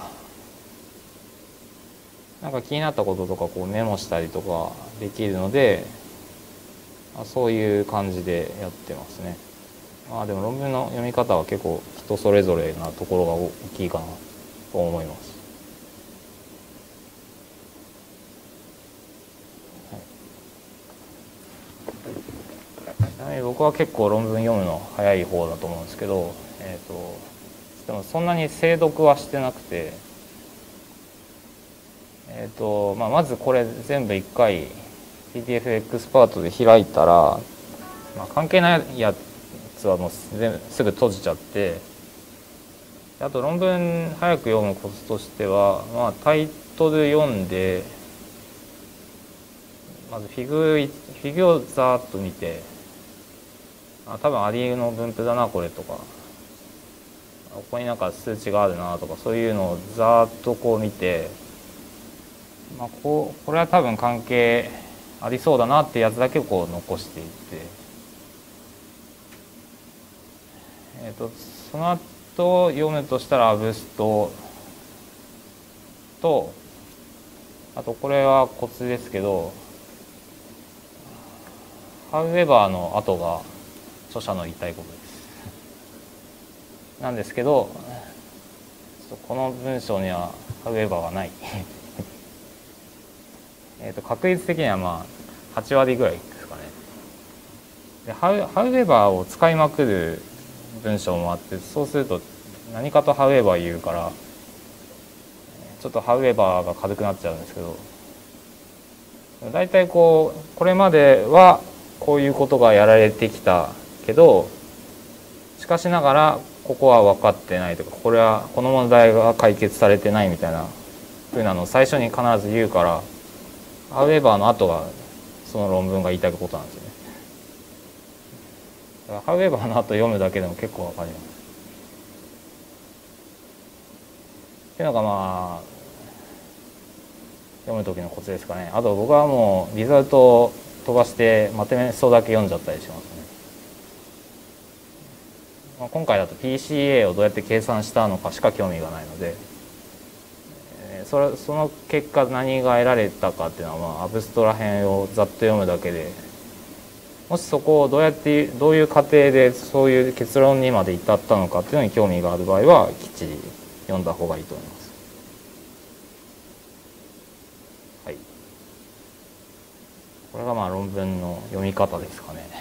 なんか気になったこととかこうメモしたりとかできるので、そういう感じでやってますね。まあでも論文の読み方は結構人それぞれなところが大きいかなと思います。はい、ちなみに僕は結構論文読むの早い方だと思うんですけど、えーと、でもそんなに精読はしてなくて、えーとまあ、まずこれ全部いっかい ピーディーエフ エクスパートで開いたら、まあ、関係ないやつはもう全部すぐ閉じちゃって、あと論文早く読むコツとしては、まあ、タイトル読んでまずフィグフィグをざーっと見て、あ多分アリの分布だなこれとか、ここになんか数値があるなとか、そういうのをざーっとこう見て、まあ、こうこれは多分関係ありそうだなっていうやつだけこう残していって、えー、とその後読むとしたらアブストと、あとこれはコツですけど、ハウエバーの後が著者の言いたいことですなんですけど、この文章にはハウエバーはないえと確率的にはまあはち割ぐらいですかね。でハウ、ハウエバーを使いまくる文章もあって、そうすると何かとハウエバー言うからちょっとハウエバーが軽くなっちゃうんですけど、だいたいこうこれまではこういうことがやられてきたけど、しかしながらここは分かってないとか、これはこの問題が解決されてないみたいなふうなのを最初に必ず言うから、ハウエバーの後がその論文が言いたいことなんですよね。だからハウエバーの後読むだけでも結構分かります。っていうのがまあ読む時のコツですかね。あと僕はもうリザルトを飛ばしてまとめそうだけ読んじゃったりしますね。まあ、今回だと ピーシーエー をどうやって計算したのかしか興味がないので、それその結果何が得られたかっていうのは、まあ、アブストラ編をざっと読むだけで、もしそこをどうやってどういう過程でそういう結論にまで至ったのかっていうのに興味がある場合はきっちり読んだ方がいいと思います。はい、これがまあ論文の読み方ですかね。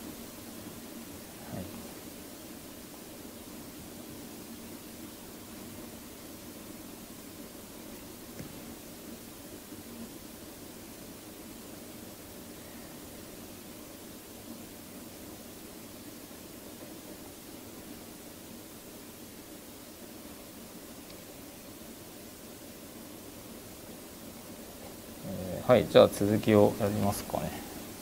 はい、じゃあ続きをやりますかね。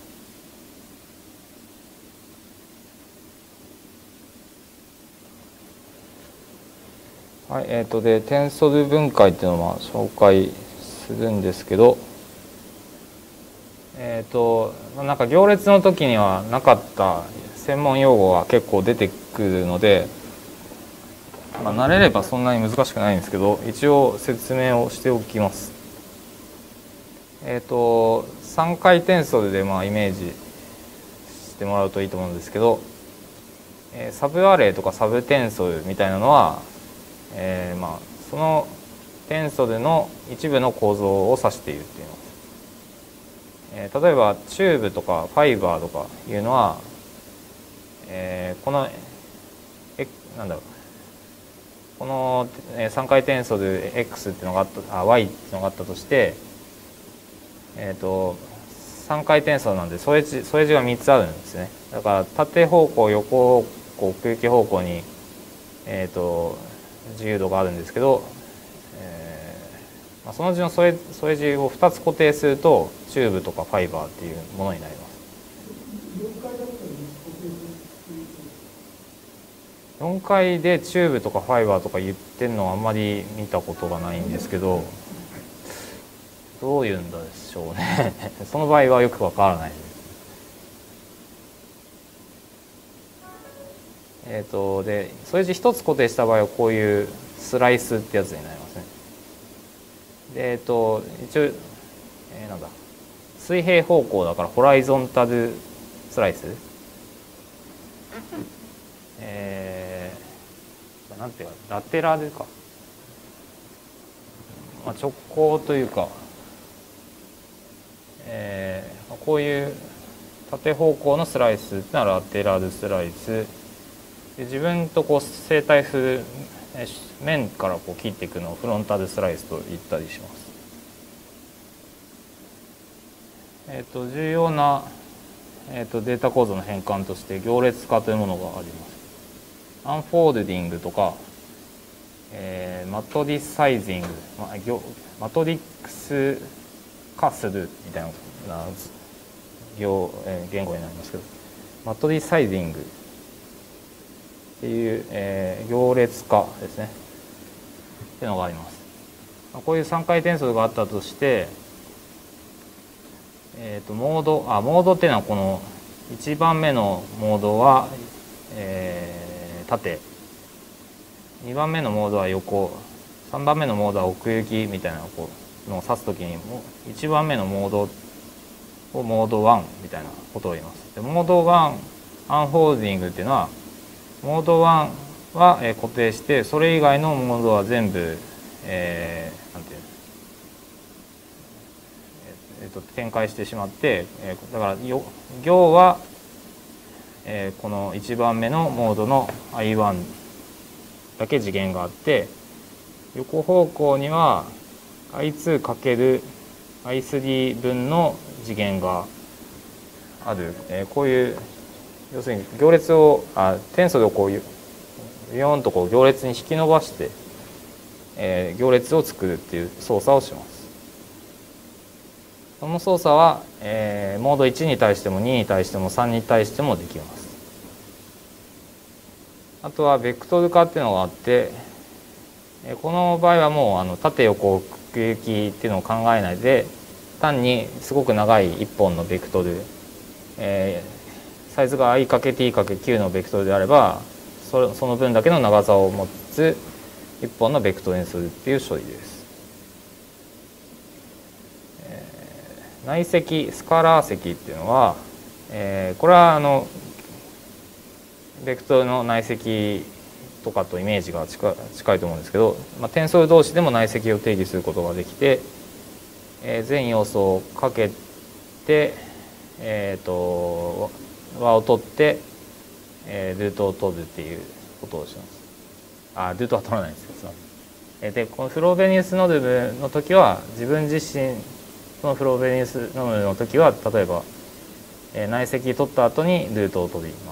はい、えーとでテンソル分解っていうのをまあ紹介するんですけど、 えっとなんか行列の時にはなかった専門用語が結構出てくるので、まあ、慣れればそんなに難しくないんですけど、一応説明をしておきます。えっとさんかい転送でまあイメージしてもらうといいと思うんですけど、えー、サブアレイとかサブ転送みたいなのは、えー、まあその転送での一部の構造を指しているっていうの、えー、例えばチューブとかファイバーとかいうのは、えー、このえなんだろうこのさんかい転送で X っていうのがあったあ Y っていうのがあったとして、えー、とさんかい転送なんで添え字添え字がみっつあるんですね。だから縦方向横方向奥行き方向に、えー、と自由度があるんですけど、えーまあ、そのうちの添え添え字をふたつ固定するとチューブとかファイバーっていうものになります。よんかいでチューブとかファイバーとか言ってるのはあんまり見たことがないんですけど、どういうんでしょうねその場合はよくわからないです。えっとで添え字一つ固定した場合はこういうスライスってやつになりますね。でえっと一応、えー、なんだ水平方向だからホライゾンタルスライス、えー、なんていうかラテラルか、まあ、直行というか、えー、こういう縦方向のスライスっていうのはラテラルスライスで、自分とこう正対する面からこう切っていくのをフロンタルスライスと言ったりします。えー、と重要な、えー、とデータ構造の変換として行列化というものがあります。アンフォールディングとか、えー、マトリサイジング、まあ、マトリックス化するみたいな行、えー、言語になりますけど、マトリサイジングっていう、えー、行列化ですねっていうのがあります。こういうさんかい転送があったとして、えー、とモードあモードっていうのはこのいちばんめのモードは、えー、縦、にばんめのモードは横、さんばんめのモードは奥行きみたいなこうのを指すときにもいちばんめのモードをモードワンみたいなことを言います。でモードワンアンホールディングっていうのはモードワンは固定してそれ以外のモードは全部、えー、なんていうえー、と展開してしまって、えー、だから行は、えー、このいちばんめのモードの アイワン だけ次元があって、横方向には アイツーかけるアイスリー 分の次元がある、えー、こういう要するに行列をあ転送でこういうビヨーンとこう行列に引き伸ばして、えー、行列を作るっていう操作をします。その操作は、えー、モードいちに対してもにに対してもさんに対してもできます。あとはベクトル化っていうのがあって、この場合はもうあの縦横奥行きっていうのを考えないで単にすごく長いいっぽんのベクトル、えー、サイズが アイかけティーかけキュー のベクトルであればそその分だけの長さを持ついっぽんのベクトルにするっていう処理です。内積スカラー積っていうのは、えー、これはあのベクトルの内積とかとイメージが近い、近いと思うんですけど、まあ、テンソル同士でも内積を定義することができて、えー、全要素をかけて、えー、と和を取って、えー、ルートを取るっていうことをします。あルートは取らないんですけど、えー、でこのフローベニウスノルムの時は自分自身そのフローベニウスノルムの時は例えば、えー、内積取った後にルートを取ります。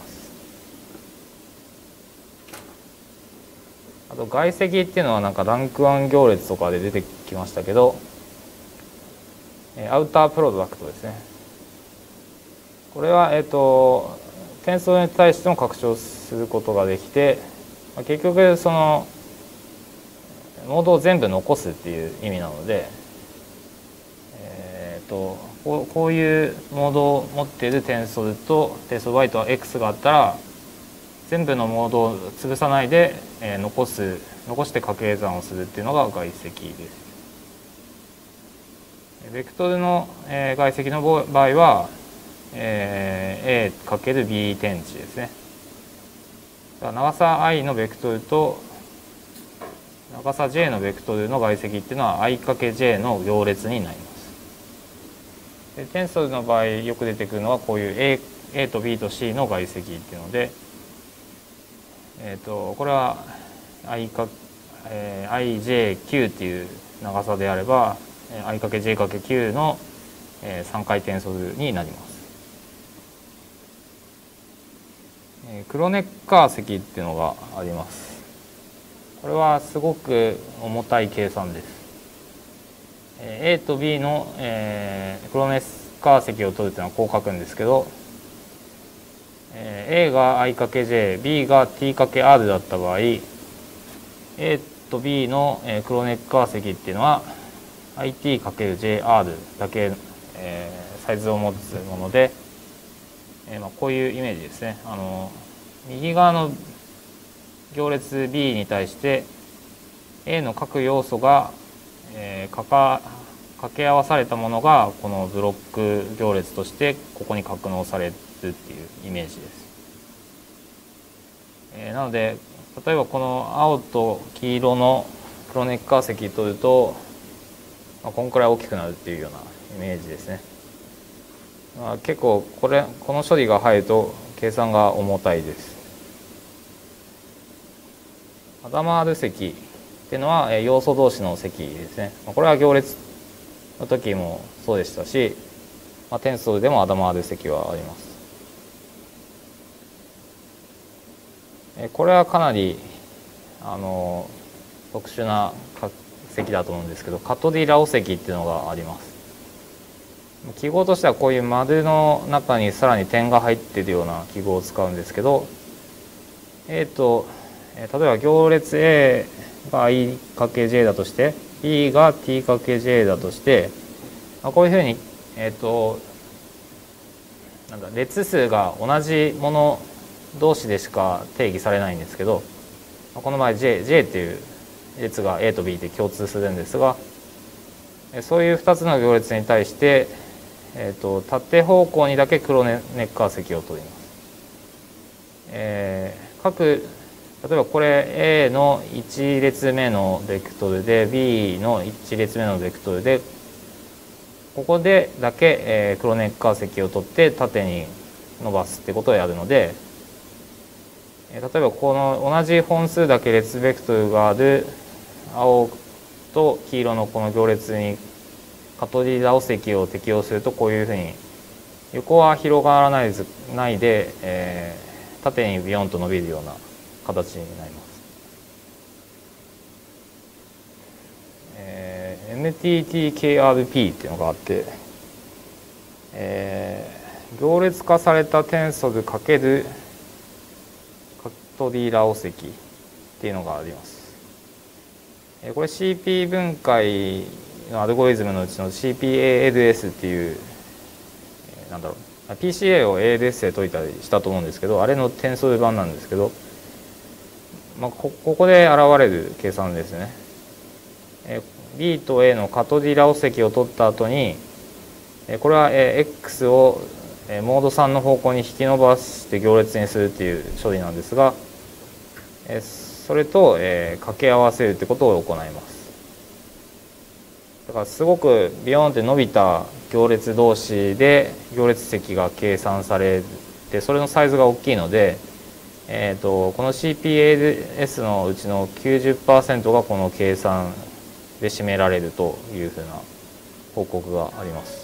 あと外積っていうのはなんかランクワン行列とかで出てきましたけど、アウタープロダクトですね。これはえっと転送に対しても拡張することができて、結局そのモードを全部残すっていう意味なので、えー、とこう、こういうモードを持っているテンソルとテンソル Y とは X があったら、全部のモードを潰さないで、えー、残す残して掛け算をするっていうのが外積です。ベクトルの、えー、外積の場合は、えー、A×B 点値ですね。長さ i のベクトルと長さ j のベクトルの外積っていうのは i×j の行列になります。でテンソルの場合よく出てくるのはこういう A, A と B と C の外積っていうので、えー、とこれは i か、えー、アイジェーキュー っていう長さであれば i×j×q のさん回テンソルになります。クロネッカー積っていうのがあります。これはすごく重たい計算です。A と B の、えー、クロネッカー積を取るというのはこう書くんですけど、えー、A が i×j、B が t×r だった場合、A と B の、えー、クロネッカー積っていうのは it×jr だけ、えー、サイズを持つもので、えーまあ、こういうイメージですね。あの右側の行列 B に対して A の各要素が、えー、かか掛け合わされたものがこのブロック行列としてここに格納されるっていうイメージです。えー、なので例えばこの青と黄色のクロネッカー積取ると、まあ、こんくらい大きくなるっていうようなイメージですね。まあ、結構これこの処理が入ると計算が重たいです。アダマール積っていうのは要素同士の積ですね。これは行列の時もそうでしたし、まあ、テンソルでもアダマール積はあります。これはかなりあの特殊な積だと思うんですけど、カトディラオ積っていうのがあります。記号としてはこういう丸の中にさらに点が入っているような記号を使うんですけど、A と例えば行列 A が i×j だとして B が t×j だとして、こういうふうに、えー、となんだ列数が同じもの同士でしか定義されないんですけど、この場合 J, J っていう列が A と B で共通するんですが、そういうふたつの行列に対して、えー、と縦方向にだけクロネッカー積を取ります。えー、各例えばこれ A のいち列目のベクトルで B のいち列目のベクトルで、ここでだけ、えー、クロネッカー積を取って縦に伸ばすってことをやるので、えー、例えばこの同じ本数だけ列ベクトルがある青と黄色のこの行列にカトディラオ積を適用すると、こういうふうに横は広がらないないで、えー、縦にビヨンと伸びるような形になります。えー、エムティーティーケーアールピー っていうのがあって、えー、行列化されたテンソルかけるカトディラオ積っていうのがあります。えー、これ シーピー 分解のアルゴリズムのうちの シーピーエーエルエス っていう、えー、なんだろう ピーシーエー を エーエルエス で解いたりしたと思うんですけど、あれのテンソル版なんですけど、まあ、こ, ここで現れる計算ですね。え B と A のカトディラオ積を取った後に、えこれは X をモードさんの方向に引き伸ばして行列にするっていう処理なんですが、えそれと、え掛け合わせるってことを行います。だからすごくビヨーンって伸びた行列同士で行列積が計算されて、それのサイズが大きいので、えー、とこの シーピーエーエルエス のうちの きゅうじゅっパーセント がこの計算で占められるというふうな報告があります。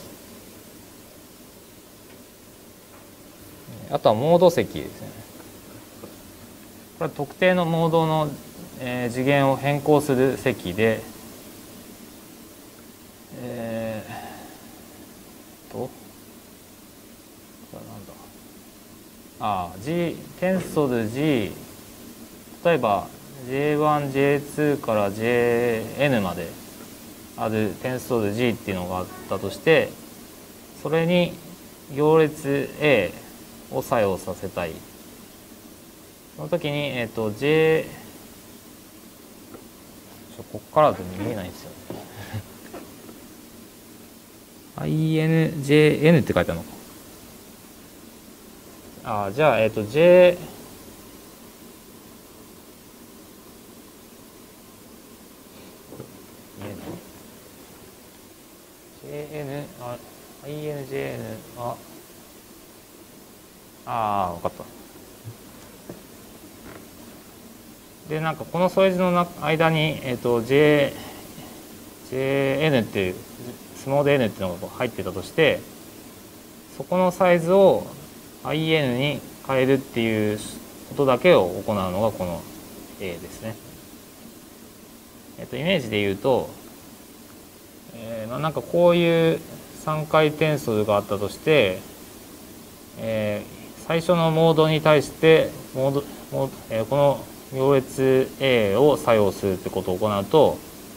あとはモード積ですね。これは特定のモードの、えー、次元を変更する積で、えー、とこれはなんだああ G テンソル G、 例えば ジェイワン、ジェイツー から ジェイエヌ まであるテンソル G っていうのがあったとして、 それに行列 A を作用させたい。その時に、えっと、J、ちょこっからだと見えないんですよね。アイエヌジェーエヌ って書いてあるのか。ああ、じゃあ、えっと、J、ジェーエヌ、あ、アイエヌジェーエヌ、あ、ああ、わかった。で、なんかこの添え字の間に、えっと、J、ジェーエヌ っていう、スモール N っていうのが入ってたとして、そこのサイズを アイエヌ に変えるっていうことだけを行うのがこの A ですね。えっと、イメージで言うと、えーまあ、なんかこういうさん回転数があったとして、えー、最初のモードに対してモード、モードえー、この行列 A を作用するってことを行うと、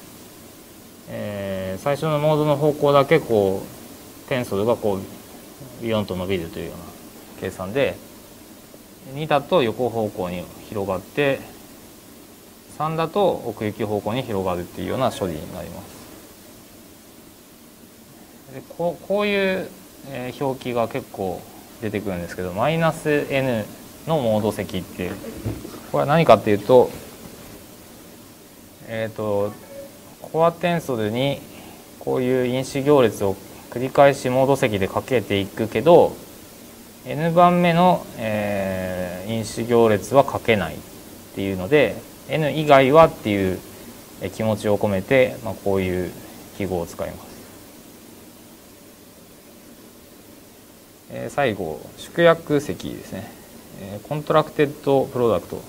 えー、最初のモードの方向だけこう点数がこうビヨンと伸びるというような計算で、にだと横方向に広がってさんだと奥行き方向に広がるっていうような処理になります。でこう、こういう、えー、表記が結構出てくるんですけど、マイナス N のモード積っていう、これは何かっていうと、えっとコアテンソルにこういう因子行列を繰り返しモード積でかけていくけど N 番目の、えー、因子行列はかけないっていうので N 以外はっていう気持ちを込めて、まあ、こういう記号を使います。えー、最後縮約積ですね。えー、コントラクテッドプロダクト。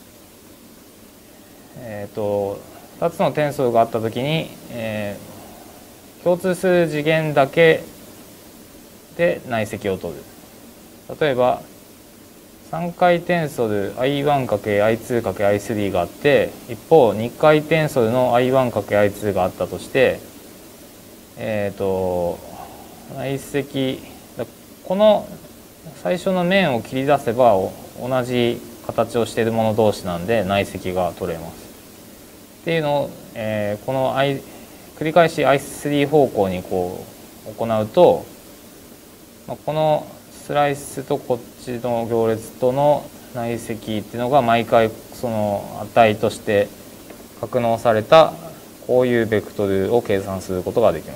えっとふたつの点数があったときに、えー、共通する次元だけで内積を取る。例えばさん回転ソル アイワンかけるアイツーかけるアイスリー があって、一方に回転ソルの アイワンかけるアイツー があったとして、えっと内積、この最初の面を切り出せば同じ形をしているもの同士なんで内積が取れます。っていうのを、えー、この I 繰り返し アイスリー 方向にこう行うと、まあ、このスライスとこっちの行列との内積っていうのが毎回その値として格納されたこういうベクトルを計算することができます。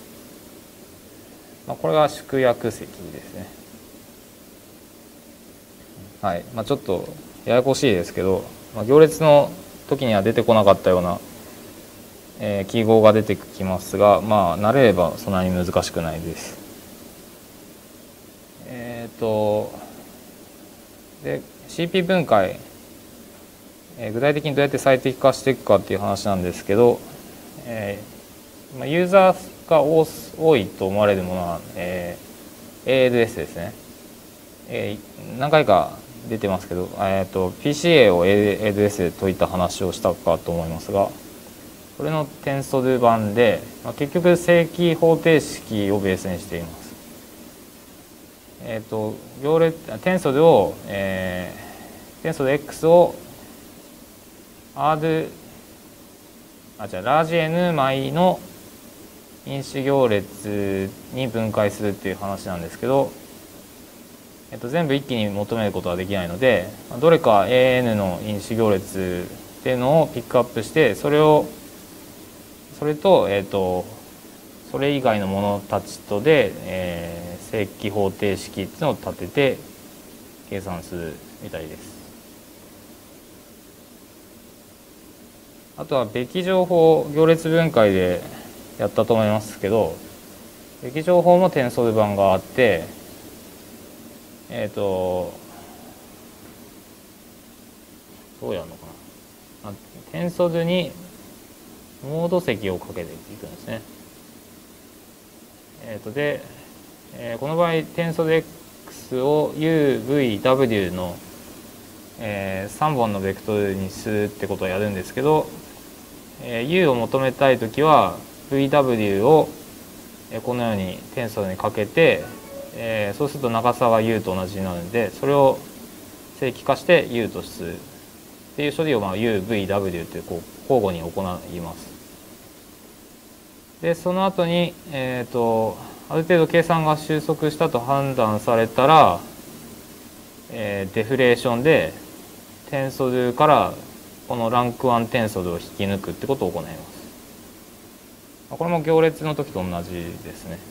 まあ、これが縮約積ですね。はい。まあ、ちょっとややこしいですけど、まあ、行列の時には出てこなかったような、えー、記号が出てきますが、まあ慣れればそんなに難しくないです。えっとで シーピー 分解、えー、具体的にどうやって最適化していくかっていう話なんですけど、えーまあ、ユーザーが多いと思われるものは、えー、エーエルエス ですね。えー、何回か出てますけど、えー、と ピーシーエー を エーエルエス で解いた話をしたかと思いますが、これのテンソル版で、まあ、結局正規方程式をベースにしています。えっ、ー、と行列テンソルを、えー、テンソル X を R あじゃあラージ N 枚の因子行列に分解するっていう話なんですけど、えっと、全部一気に求めることはできないので、どれか エーエヌ の因子行列っていうのをピックアップして、それをそれと、えっと、それ以外のものたちとで、えー、正規方程式っていうのを立てて計算するみたいです。あとはべき乗法行列分解でやったと思いますけど、べき乗法もテンソル版があって、えっとどうやるのかな。テンソルにモード積をかけていくんですね。えっとで、えー、この場合テンソル X を ユー、ブイ、ダブリュー の、えー、さんぼんのベクトルにするってことをやるんですけど、えー、U を求めたいときは ブイダブリュー を、 このようにテンソルにかけて、えー、そうすると長さが U と同じになるので、それを正規化して U とするっていう処理を、まあ、ユーブイダブリュー というこう交互に行います。でその後に、えーと、ある程度計算が収束したと判断されたら、えー、デフレーションでテンソルからこのランクワンテンソルを引き抜くってことを行います。これも行列の時と同じですね。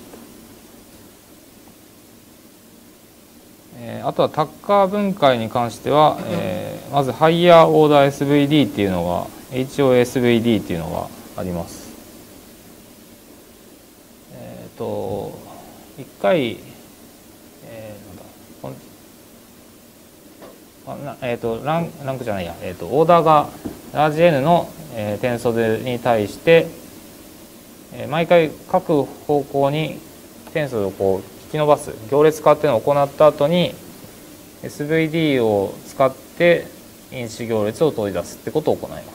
えー、あとはタッカー分解に関しては、えー、まずハイヤーオーダー エスブイディー っていうのが エイチオーエスブイディー っていうのがあります。えっ、ー、と一回、えー、なんだあなえー、とランランクじゃないや、えー、とオーダーがラージ N の、えー、テンソルに対して、えー、毎回各方向にテンソルをこう引き伸ばす行列化っていうのを行った後に エスブイディー を使って因子行列を取り出すってことを行います。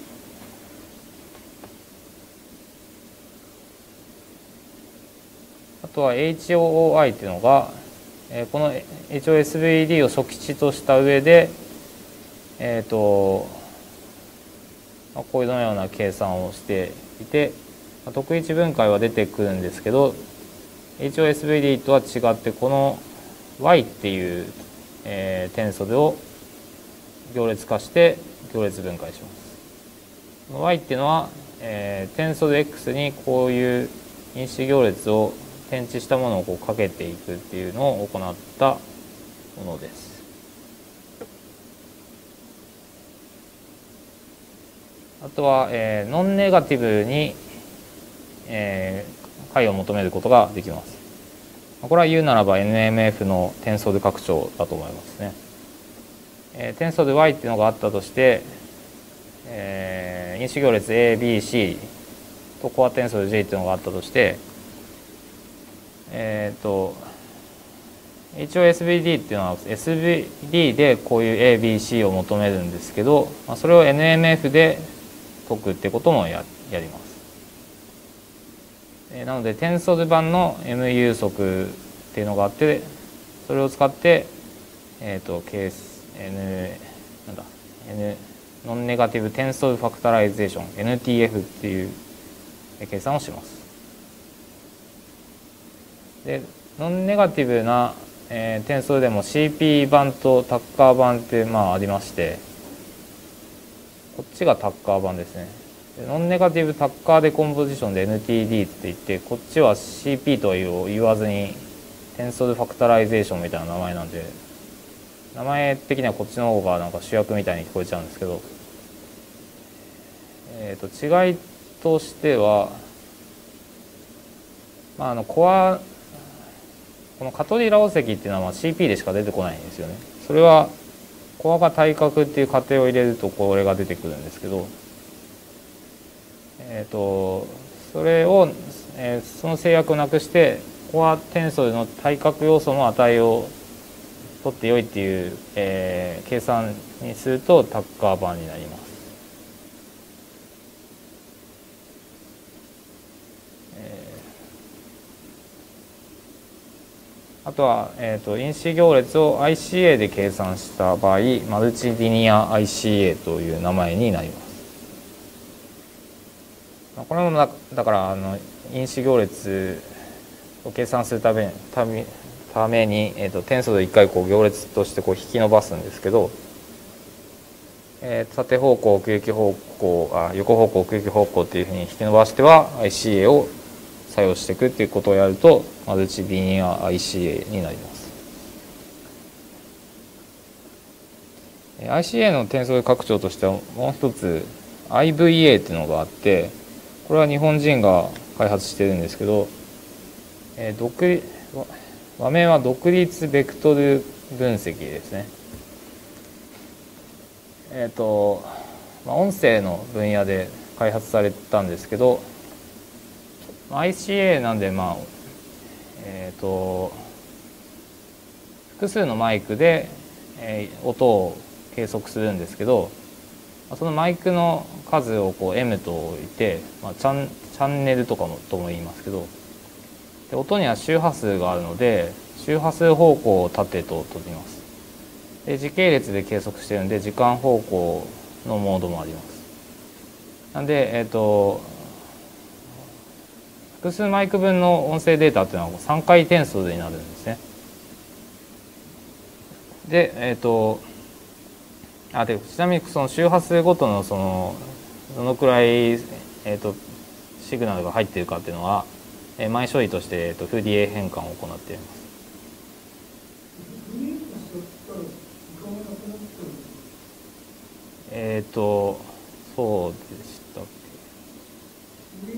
あとは エイチオーオーアイ っていうのがこの エイチオーエスブイディー を初期値とした上で、えーとこういうような計算をしていて、特一分解は出てくるんですけど エイチオーエスブイディー とは違ってこの Y っていう、えー、テンソルを行列化して行列分解します。Y っていうのは、えー、テンソル X にこういう因子行列を転置したものをこうかけていくっていうのを行ったものです。あとは、えー、ノンネガティブに、えー、解を求めることができます。これは言うならば エヌエムエフ のテンソル拡張だと思いますね。えー、テンソル Y っていうのがあったとして、えー、因子行列 A、B、C とコアテンソル J っていうのがあったとして、えっ、ー、と エイチオーエスブイディー っていうのは エスブイディー でこういう エービーシー を求めるんですけど、まあ、それを エヌエムエフ で解くってことも や, やります。えー、なのでテンソル版の エム 有則っていうのがあって、それを使って、えっ、ー、とケース N なんだ N ノンネガティブテンソルファクタライゼーション エヌティーエフ っていう計算をします。でノンネガティブな、えー、テンソルでも シーピー 版とタッカー版ってまあありまして、こっちがタッカー版ですね。でノンネガティブタッカーデコンポジションで エヌティーディー って言って、こっちは シーピー とは言わずにテンソルファクタライゼーションみたいな名前なんで、名前的にはこっちの方がなんか主役みたいに聞こえちゃうんですけど、えー、と違いとしては、まあ、あのコアこのカトリラオ石っていうのはまあ シーピー でしか出てこないんですよね。それはコアが対角っていう過程を入れるとこれが出てくるんですけど、えっ、ー、とそれを、えー、その制約をなくしてコアテンソルの対角要素の値を取ってよいっていう、えー、計算にするとタッカー版になります。あとは、えーと、因子行列を アイシーエー で計算した場合、マルチリニア アイシーエー という名前になります。これもだだからあの因子行列を計算するためためために、えーと、テンソルをいっかいこう行列としてこう引き伸ばすんですけど、えー、縦方向奥行き方向あ横方向奥行き方向っていうふうに引き伸ばしては アイシーエー を作用していくっていうことをやるとマルチリニア アイシーエー になります。アイシーエー のテンソル拡張としてはもう一つ アイブイエー っていうのがあって、これは日本人が開発してるんですけど、えー、独和名は独立ベクトル分析ですね。えっ、ー、と、まあ、音声の分野で開発されたんですけど、アイシーエー なんで、まあえー、と複数のマイクで、えー、音を計測するんですけど、そのマイクの数をこう エム と置いて、まあ、チャン、チャンネルとかもとも言いますけど、 で音には周波数があるので周波数方向を縦と取ります。で時系列で計測してるんで時間方向のモードもあります。なんで、えーと、複数マイク分の音声データっていうのはさんかい転数になるんですね。で、えーと、あでちなみにその周波数ごとのそのどのくらい、えーと、シグナルが入っているかっていうのは、えー、前処理として、えーと、フーディエ変換を行っています。えっとそうでしたっけ。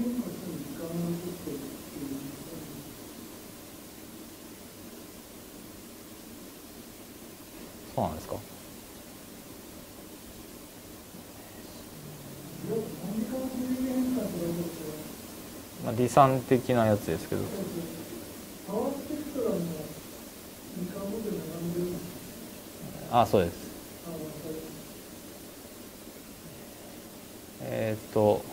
そうなんですか。まあ、離散的なやつですけど。あ、そうです。えっ、ー、と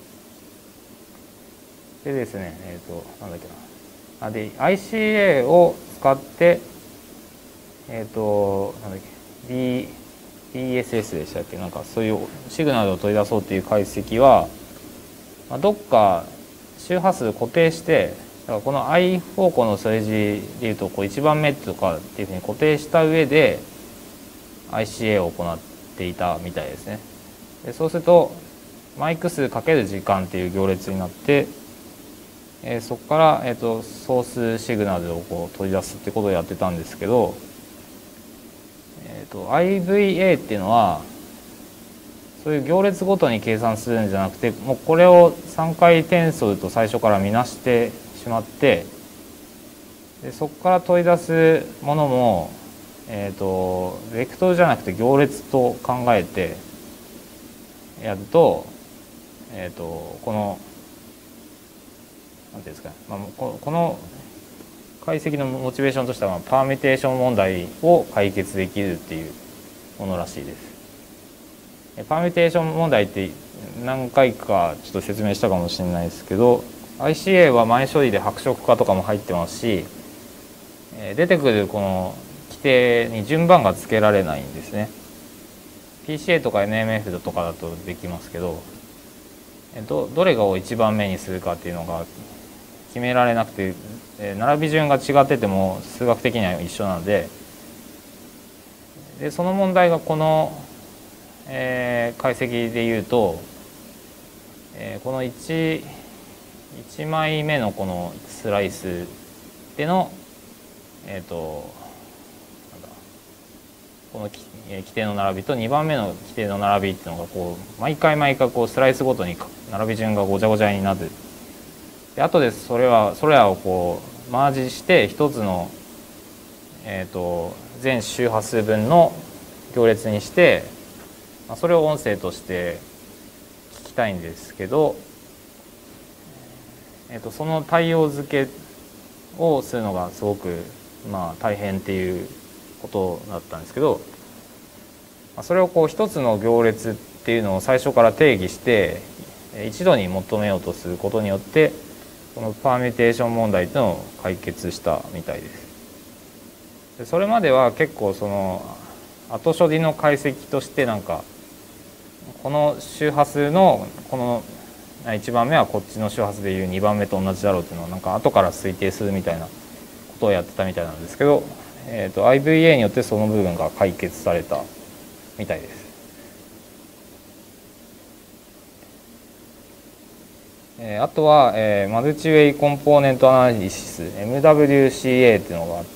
でですね、えっ、ー、となんだっけな。あで アイシーエー を使ってえっ、ー、となんだっけ Bビーエスエス でしたっけ、なんかそういうシグナルを取り出そうっていう解析は、まあ、どっか周波数固定して、だからこの I 方向の数字でいうとこういちばんめとかっていうふうに固定した上で アイシーエー を行っていたみたいですね。でそうするとマイク数かける時間っていう行列になって、えー、そこから、えーと、ソースシグナルをこう取り出すってことをやってたんですけど、えーと、アイブイエー っていうのはそういう行列ごとに計算するんじゃなくて、もうこれをさんかい転数と最初から見なしてしまって、でそこから取り出すものも、えーと、ベクトルじゃなくて行列と考えてやると、えーと、このなんていうんですかね、まあ、この解析のモチベーションとしてはパーミュテーション問題を解決できるっていうものらしいです。パーミュテーション問題って何回かちょっと説明したかもしれないですけど、 アイシーエー は前処理で白色化とかも入ってますし、出てくるこの規定に順番がつけられないんですね。 ピーシーエー とか エヌエムエフ とかだとできますけど、ど, どれをいちばんめにするかっていうのが決められなくて、並び順が違ってても数学的には一緒なので、でその問題がこの、えー、解析でいうと、えー、この 1, 1枚目のこのスライスでの、えー、となんだこの規定の並びとにばんめの規定の並びっていうのがこう毎回毎回こうスライスごとに並び順がごちゃごちゃになる。で後でそれはそれらをこうマージして一つの、えー、と全周波数分の行列にして、それを音声として聞きたいんですけど、えー、とその対応付けをするのがすごくまあ大変っていうことだったんですけど、それをこう一つの行列っていうのを最初から定義して一度に求めようとすることによってこのパーミュテーション問題というのを解決したみたいです。でそれまでは結構その後処理の解析としてなんかこの周波数のこのいちばんめはこっちの周波数でいうにばんめと同じだろうっていうのをなんか後から推定するみたいなことをやってたみたいなんですけど、えーと アイブイエー によってその部分が解決されたみたいです。あとは、えー、マルチウェイコンポーネントアナリシス エムダブリューシーエー っていうのがあって、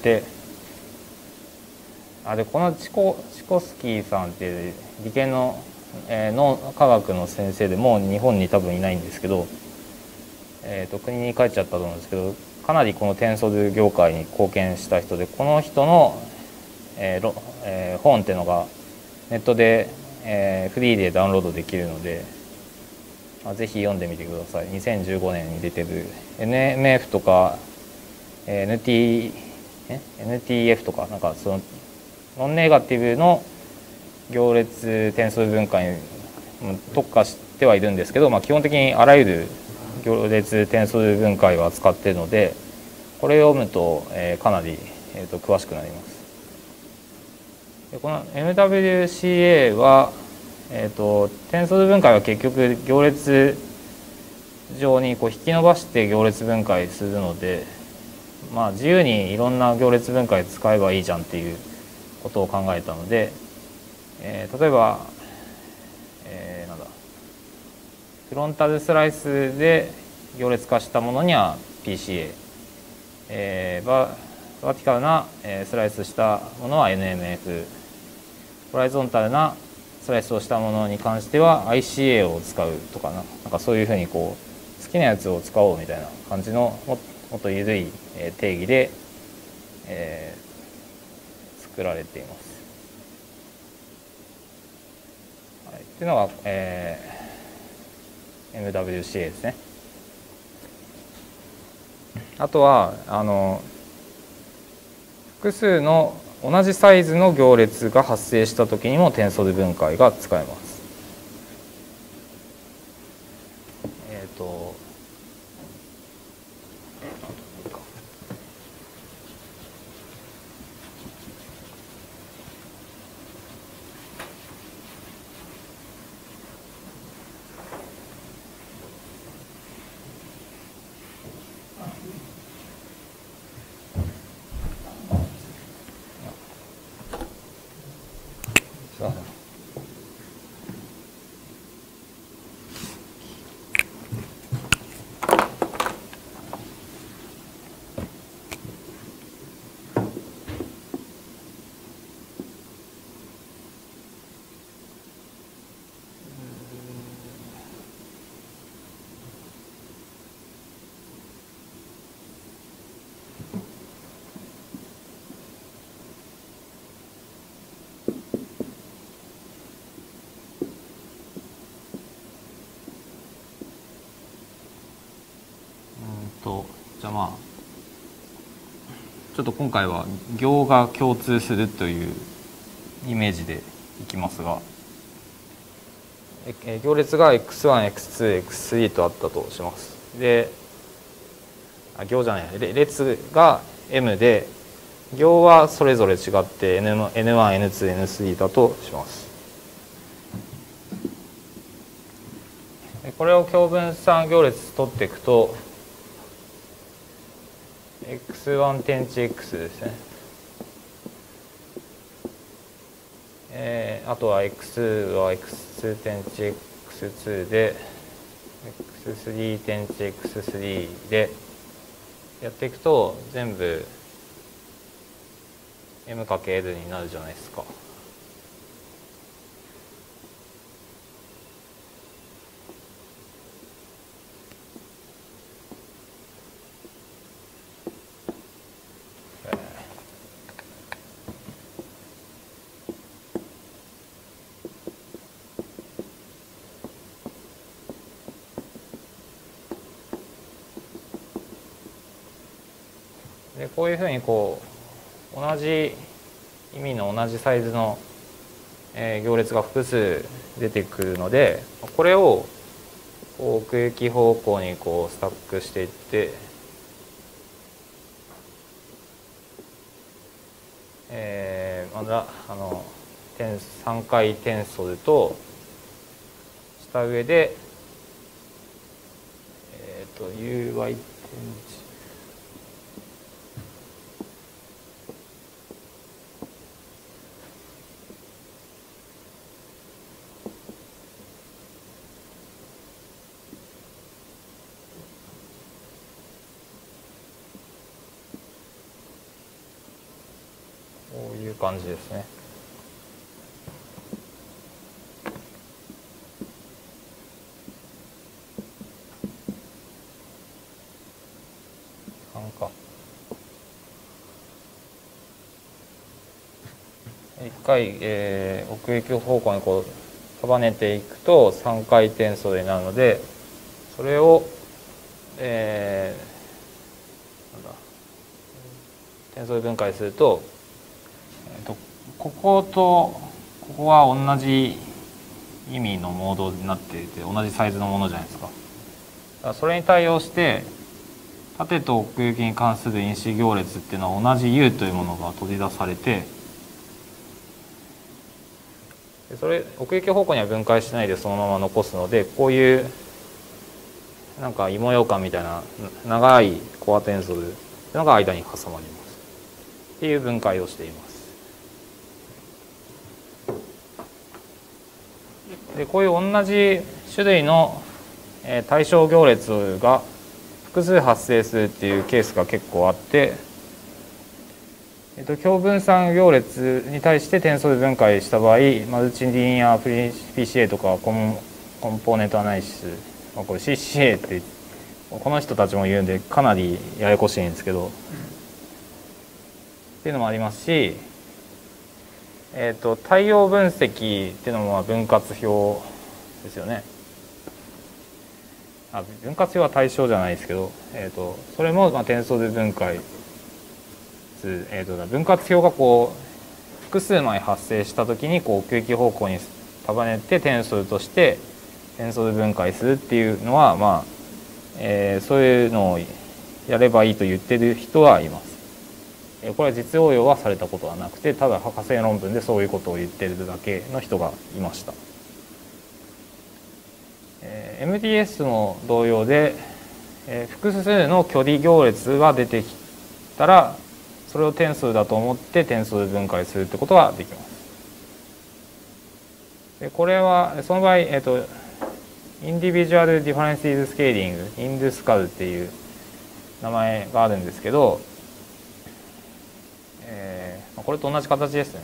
あでこのチコチコスキーさんっていう理系の、えー、脳科学の先生でもう日本に多分いないんですけど、えー、と国に帰っちゃったと思うんですけど、かなりこのテンソル業界に貢献した人で、この人の、えーえー、本っていうのがネットで、えー、フリーでダウンロードできるので、ぜひ読んでみてください。にせんじゅうごねんに出てる エヌエムエフ とか エヌティー エヌティーエフ とかなんかそのノンネガティブの行列点数分解に特化してはいるんですけど、まあ、基本的にあらゆる行列点数分解を扱っているので、 これを読むと、えー、かなり、えー、と詳しくなります。でこの エムダブリューシーエー は、えー、と転送分解は結局行列上にこう引き伸ばして行列分解するので、まあ、自由にいろんな行列分解使えばいいじゃんっていうことを考えたので、えー、例えば、えー、なんだフロンタルスライスで行列化したものには ピーシーエー、えー、ババーティカルなスライスしたものは エヌエムエフ、ホライゾンタルなスライスをしたものに関しては アイシーエー を使うとかな、なんかそういうふうにこう好きなやつを使おうみたいな感じのももっと緩い定義で、えー、作られています。はい、っていうのが、えー、エムダブリューシーエー ですね。あとはあの複数の同じサイズの行列が発生したときにもテンソル分解が使えます。えっととじゃあまあちょっと今回は行が共通するというイメージでいきますが、え行列が エックスワン、エックスツー、エックススリー とあったとします。であ行じゃない列が M で行はそれぞれ違って エヌワン、エヌツー、エヌスリー だとします。これを共分散行列取っていくと エックスワン 点値 X ですね、えー、あとは エックスは エックスツー 点値 エックスツー で エックススリー 点値 エックススリー でやっていくと全部 エムかける になるじゃないですか。でこういうふうにこう同じ意味の同じサイズの、えー、行列が複数出てくるので、これをこう奥行き方向にこうスタックしていって、えー、まだあのさんかい転送とした上で、えっ、ー、と ユーワイ 点値こういう感じですね。さんか。いっかい、えー、奥行き方向にこう束ねていくとさんかい転送になるので、それを、えー、なんだ転送分解すると、えーと、こことここは同じ意味のモードになっていて同じサイズのものじゃないですか。だからそれに対応して、 縦と奥行きに関する因子行列っていうのは同じ U というものが取り出されて、それ奥行き方向には分解しないでそのまま残すので、こういうなんか芋ようかんみたいな長いコアテンソルというのが間に挟まりますっていう分解をしています。でこういう同じ種類の対象行列が複数発生するっていうケースが結構あって、えっと、強分散行列に対してテンソル分解した場合、マルチリニア ピーシーエー とかコンコンポーネントアナリシス、まあ、これ シーシーエー ってこの人たちも言うんでかなりややこしいんですけど、っていうのもありますし、えっと、対応分析っていうのも分割表ですよね。あ、分割表は対象じゃないですけど、えー、とそれもまあテンソル分解、えー、と分割表がこう複数枚発生したときにこう奥行き方向に束ねてテンソルとしてテンソル分解するっていうのは、まあえー、そういうのをやればいいと言ってる人はいます。これは実応用はされたことはなくて、ただ博士論文でそういうことを言ってるだけの人がいました。エムディーエス も同様で、えー、複数の距離行列が出てきたらそれをテンソルだと思ってテンソル分解するってことができます。でこれはその場合、えーと、インディビジュアルディファレンシーズスケーリング、インドゥスカルっていう名前があるんですけど、えー、これと同じ形ですね。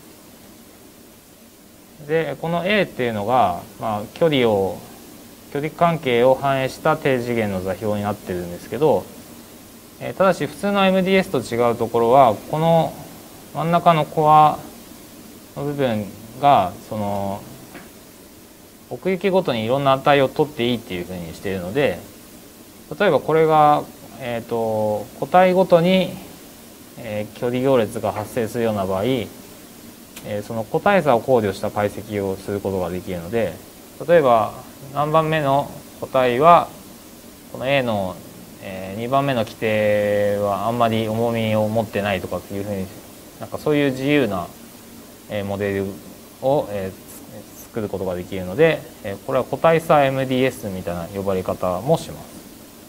でこの A っていうのが、まあ、距離を距離関係を反映した低次元の座標になってるんですけど、えー、ただし普通の エムディーエス と違うところはこの真ん中のコアの部分がその奥行きごとにいろんな値を取っていいっていうふうにしているので、例えばこれが、えー、と個体ごとに、えー、距離行列が発生するような場合、えー、その個体差を考慮した解析をすることができるので、例えば何番目の個体はこの A のにばんめの規定はあんまり重みを持ってないとかっていうふうに、なんかそういう自由なモデルを作ることができるので、これは個体差 エムディーエス みたいな呼ばれ方もします。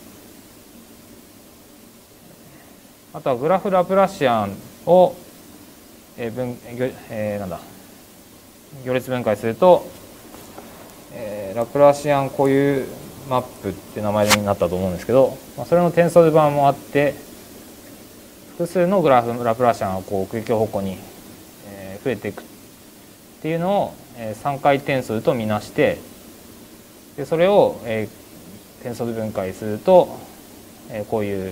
あとはグラフラプラシアンを分、えー、なんだ行列分解すると、えー、ラプラシアン固有マップって名前になったと思うんですけど、まあ、それのテンソル版もあって、複数のグラフラプラシアンがこう奥行き方向に、えー、増えていくっていうのを、えー、さんかいテンソルとみなして、でそれを、えー、テンソル分解すると、えー、こういう、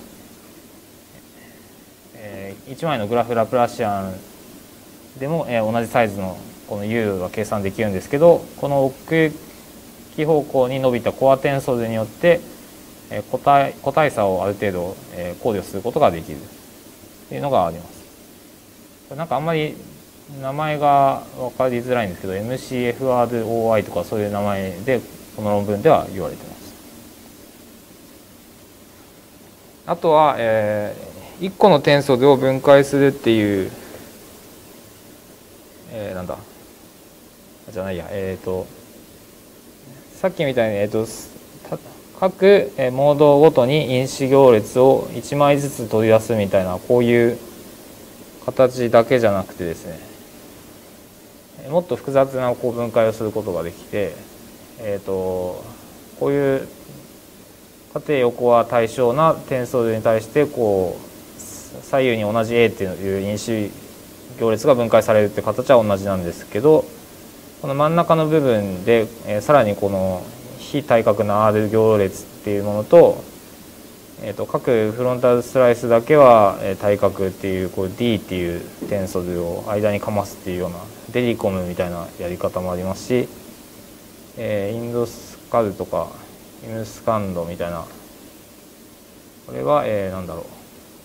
えー、いちまいのグラフラプラシアンでも、えー、同じサイズのこの U が計算できるんですけど、この奥行き方向に伸びたコアテンソルによって個体、個体差をある程度考慮することができるというのがあります。なんかあんまり名前が分かりづらいんですけど エムシーエフアールオーアイ とかそういう名前でこの論文では言われています。あとは、えー、いっこのテンソルを分解するっていう、えー、なんだじゃないや、えっ、ー、とさっきみたいに、えー、と各モードごとに因子行列をいちまいずつ取り出すみたいな、こういう形だけじゃなくてですね、もっと複雑なこう分解をすることができて、えー、とこういう縦横は対称なテンソルに対してこう左右に同じ A っていう因子行列が分解されるって形は同じなんですけど、この真ん中の部分で、えー、さらにこの非対角な R 行列っていうものと、えー、と各フロンタルスライスだけは対角っていう、こう D っていうテンソルを間にかますっていうようなデリコムみたいなやり方もありますし、えー、インドスカルとかイムスカンドみたいな、これは、えー、なんだろう、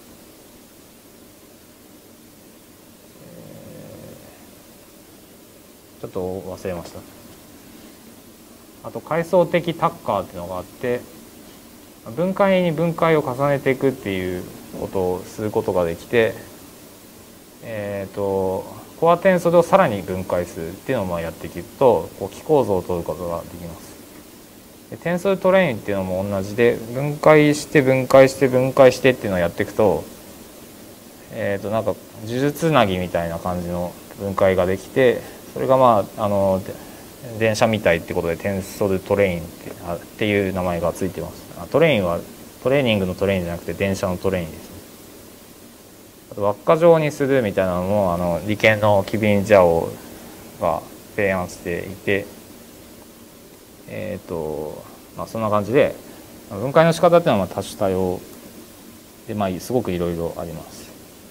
ちょっと忘れました。あと階層的タッカーっていうのがあって、 分解に分解を重ねていくっていうことをすることができて、えー、とコアテンソルをさらに分解するっていうのをまあやっていくとこう気構造を取ることができます。でテンソルトレインっていうのも同じで分解して分解して分解してっていうのをやっていくと、えー、となんか呪術つなぎみたいな感じの分解ができて、それがまああの電車みたいってことでテンソルトレイン って、あっていう名前がついてます。トレインはトレーニングのトレインじゃなくて電車のトレインですね。あと輪っか状にするみたいなのもあの理研のキビン・ジャオが提案していて、えっ、ー、とまあそんな感じで分解の仕方っていうのは多種多様で、まあすごくいろいろあります。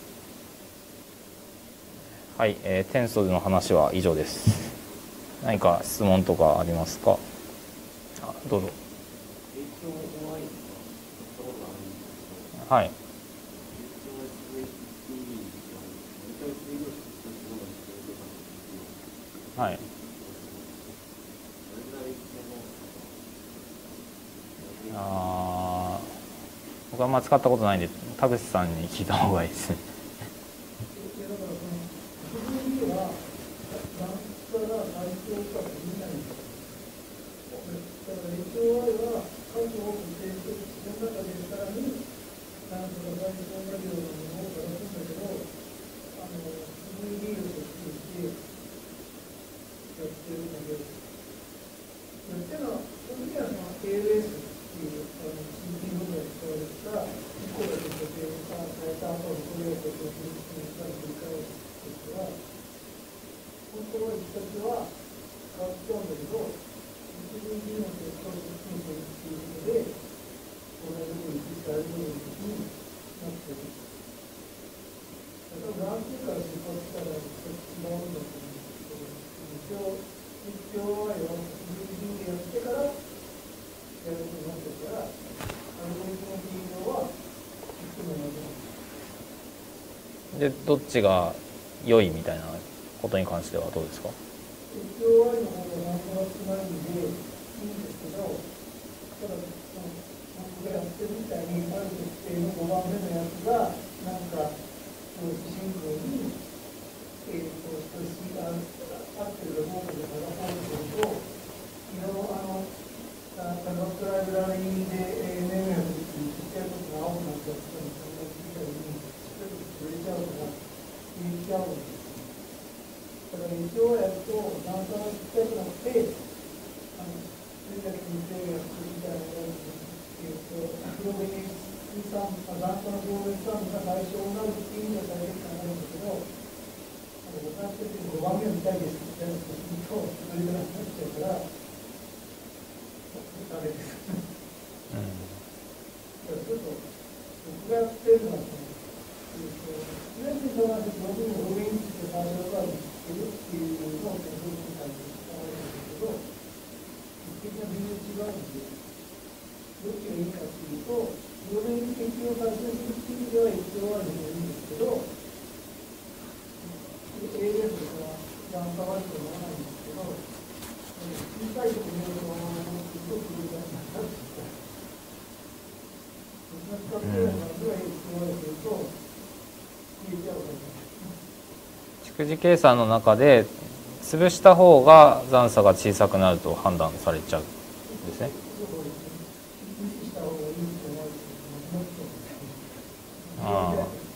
はい、えー、テンソルの話は以上です。何か質問とかありますか？あ、どうぞ。はい。はい。ああ、僕はあんま使ったことないんで田口さんに聞いた方がいいですね。でどっちが良いみたいなことに関してはどうですか？蓄次計算の中で潰した方が残差が小さくなると判断されちゃうんですね。あ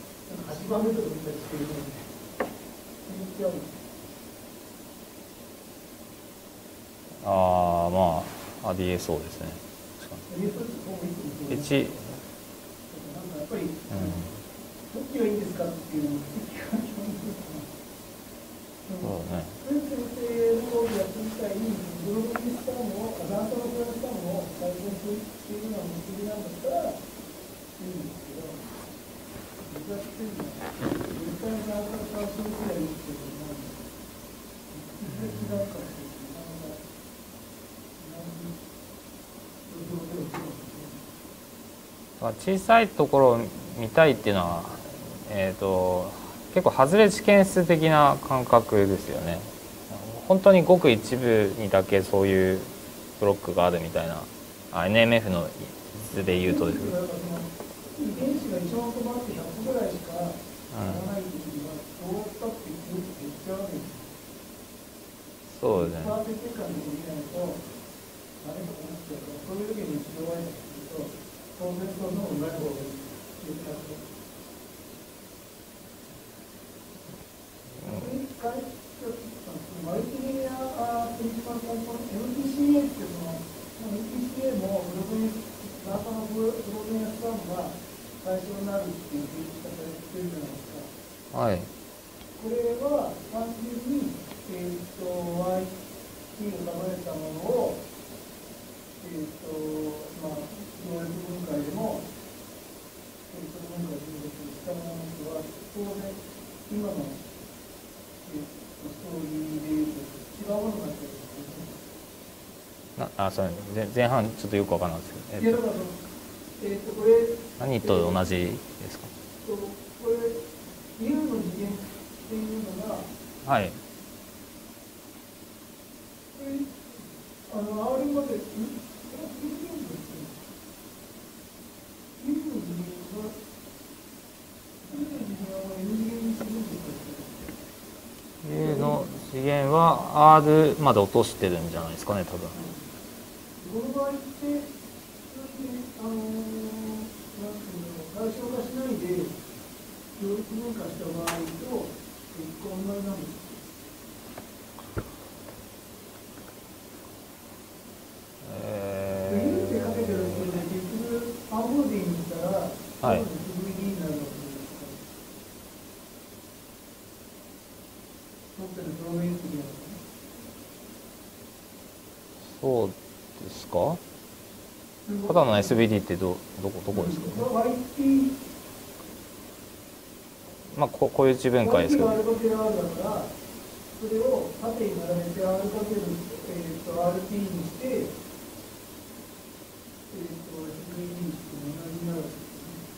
あ、まあありえそうですね。いち、うん、そうね。小さいところを見たいっていうのは、えーと、結構外れ知見数的な感覚ですよね。本当にごく一部にだけそういうブロックがあるみたいな、 エヌエムエフ のスで言うとですけど、 遺伝子がいちまん個あってひゃっこぐらいしかやらないときには、どうしたって減っちゃうわけです。 そうですね。 パーセント間で見ないと、ダメとか思っちゃうから、そういう時に白ワインすると、当然そのうまい方がいいっていうか、マルチレイヤープリンシパルコンポーネント エムピーシーエー っていうその エムピーシーエー もプロテインダータのプロテインスワンが対象になるっていう言い方をしてるじゃないですか。 はい。 これは単純に、えー、と ワイティー を束ねたものを、えーとまあ、能力分解でも、えー、と分解することにしたものとは当然今の、えー、とストーリーでいうと違うものになってるんですなあ、そうね、前半ちょっとよくわからないですけど、えっと、 いやだからその、えー、とこれ何と同じですか？ えー、とこれ U の次元っていうのが、 はい。 あの R まで、ん？ U の次元が U の次元は N 次元にするんですか？ A の次元は R まで落としてるんじゃないですかね、多分。 この場合って、あのー、なんていうの、対象化しないで、教育分化した場合と、結構同じなんですか？ えー、U ってかけてるんで、結局、アンボーディングしたら、 はい。 エスブイディー になるわけですか？持ってるプロメインスには。 そうですか？ただの エスビーディー ってどどこどこですか？まあここういう一分解ですけど。 ワイティー が R かける R だから、それを縦に並べて R かける、えー、と アールティー にして、えー、と エスブイディー にして同じになるわけですね。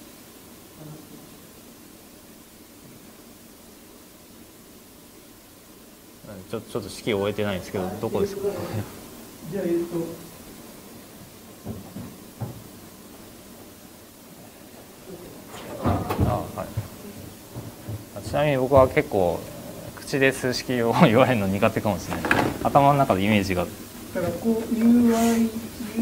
ちょちょっと式を終えてないんですけど、どこですか？ じゃあ、えっと、 あ、はい。ちなみに僕は結構口で数式を言われるの苦手かもしれない。頭の中でイメージが。 だからこう ユーアイ、U、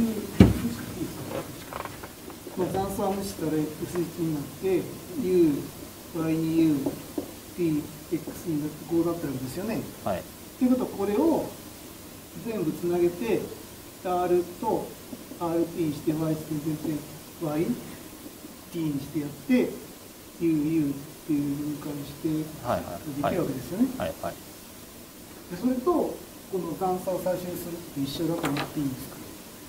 まあ、残差無視から エックスいち になって、U、ワイに ユー、T、X になってこうなってるんですよね。 はい。 ということはこれを全部つなげて R と アールティー にして Y と全然 Y、T にしてやって U、U っていう分解してできるわけですよね。 はいはい。 でそれとこの残差を最初にするって一緒だと思っていいんですか？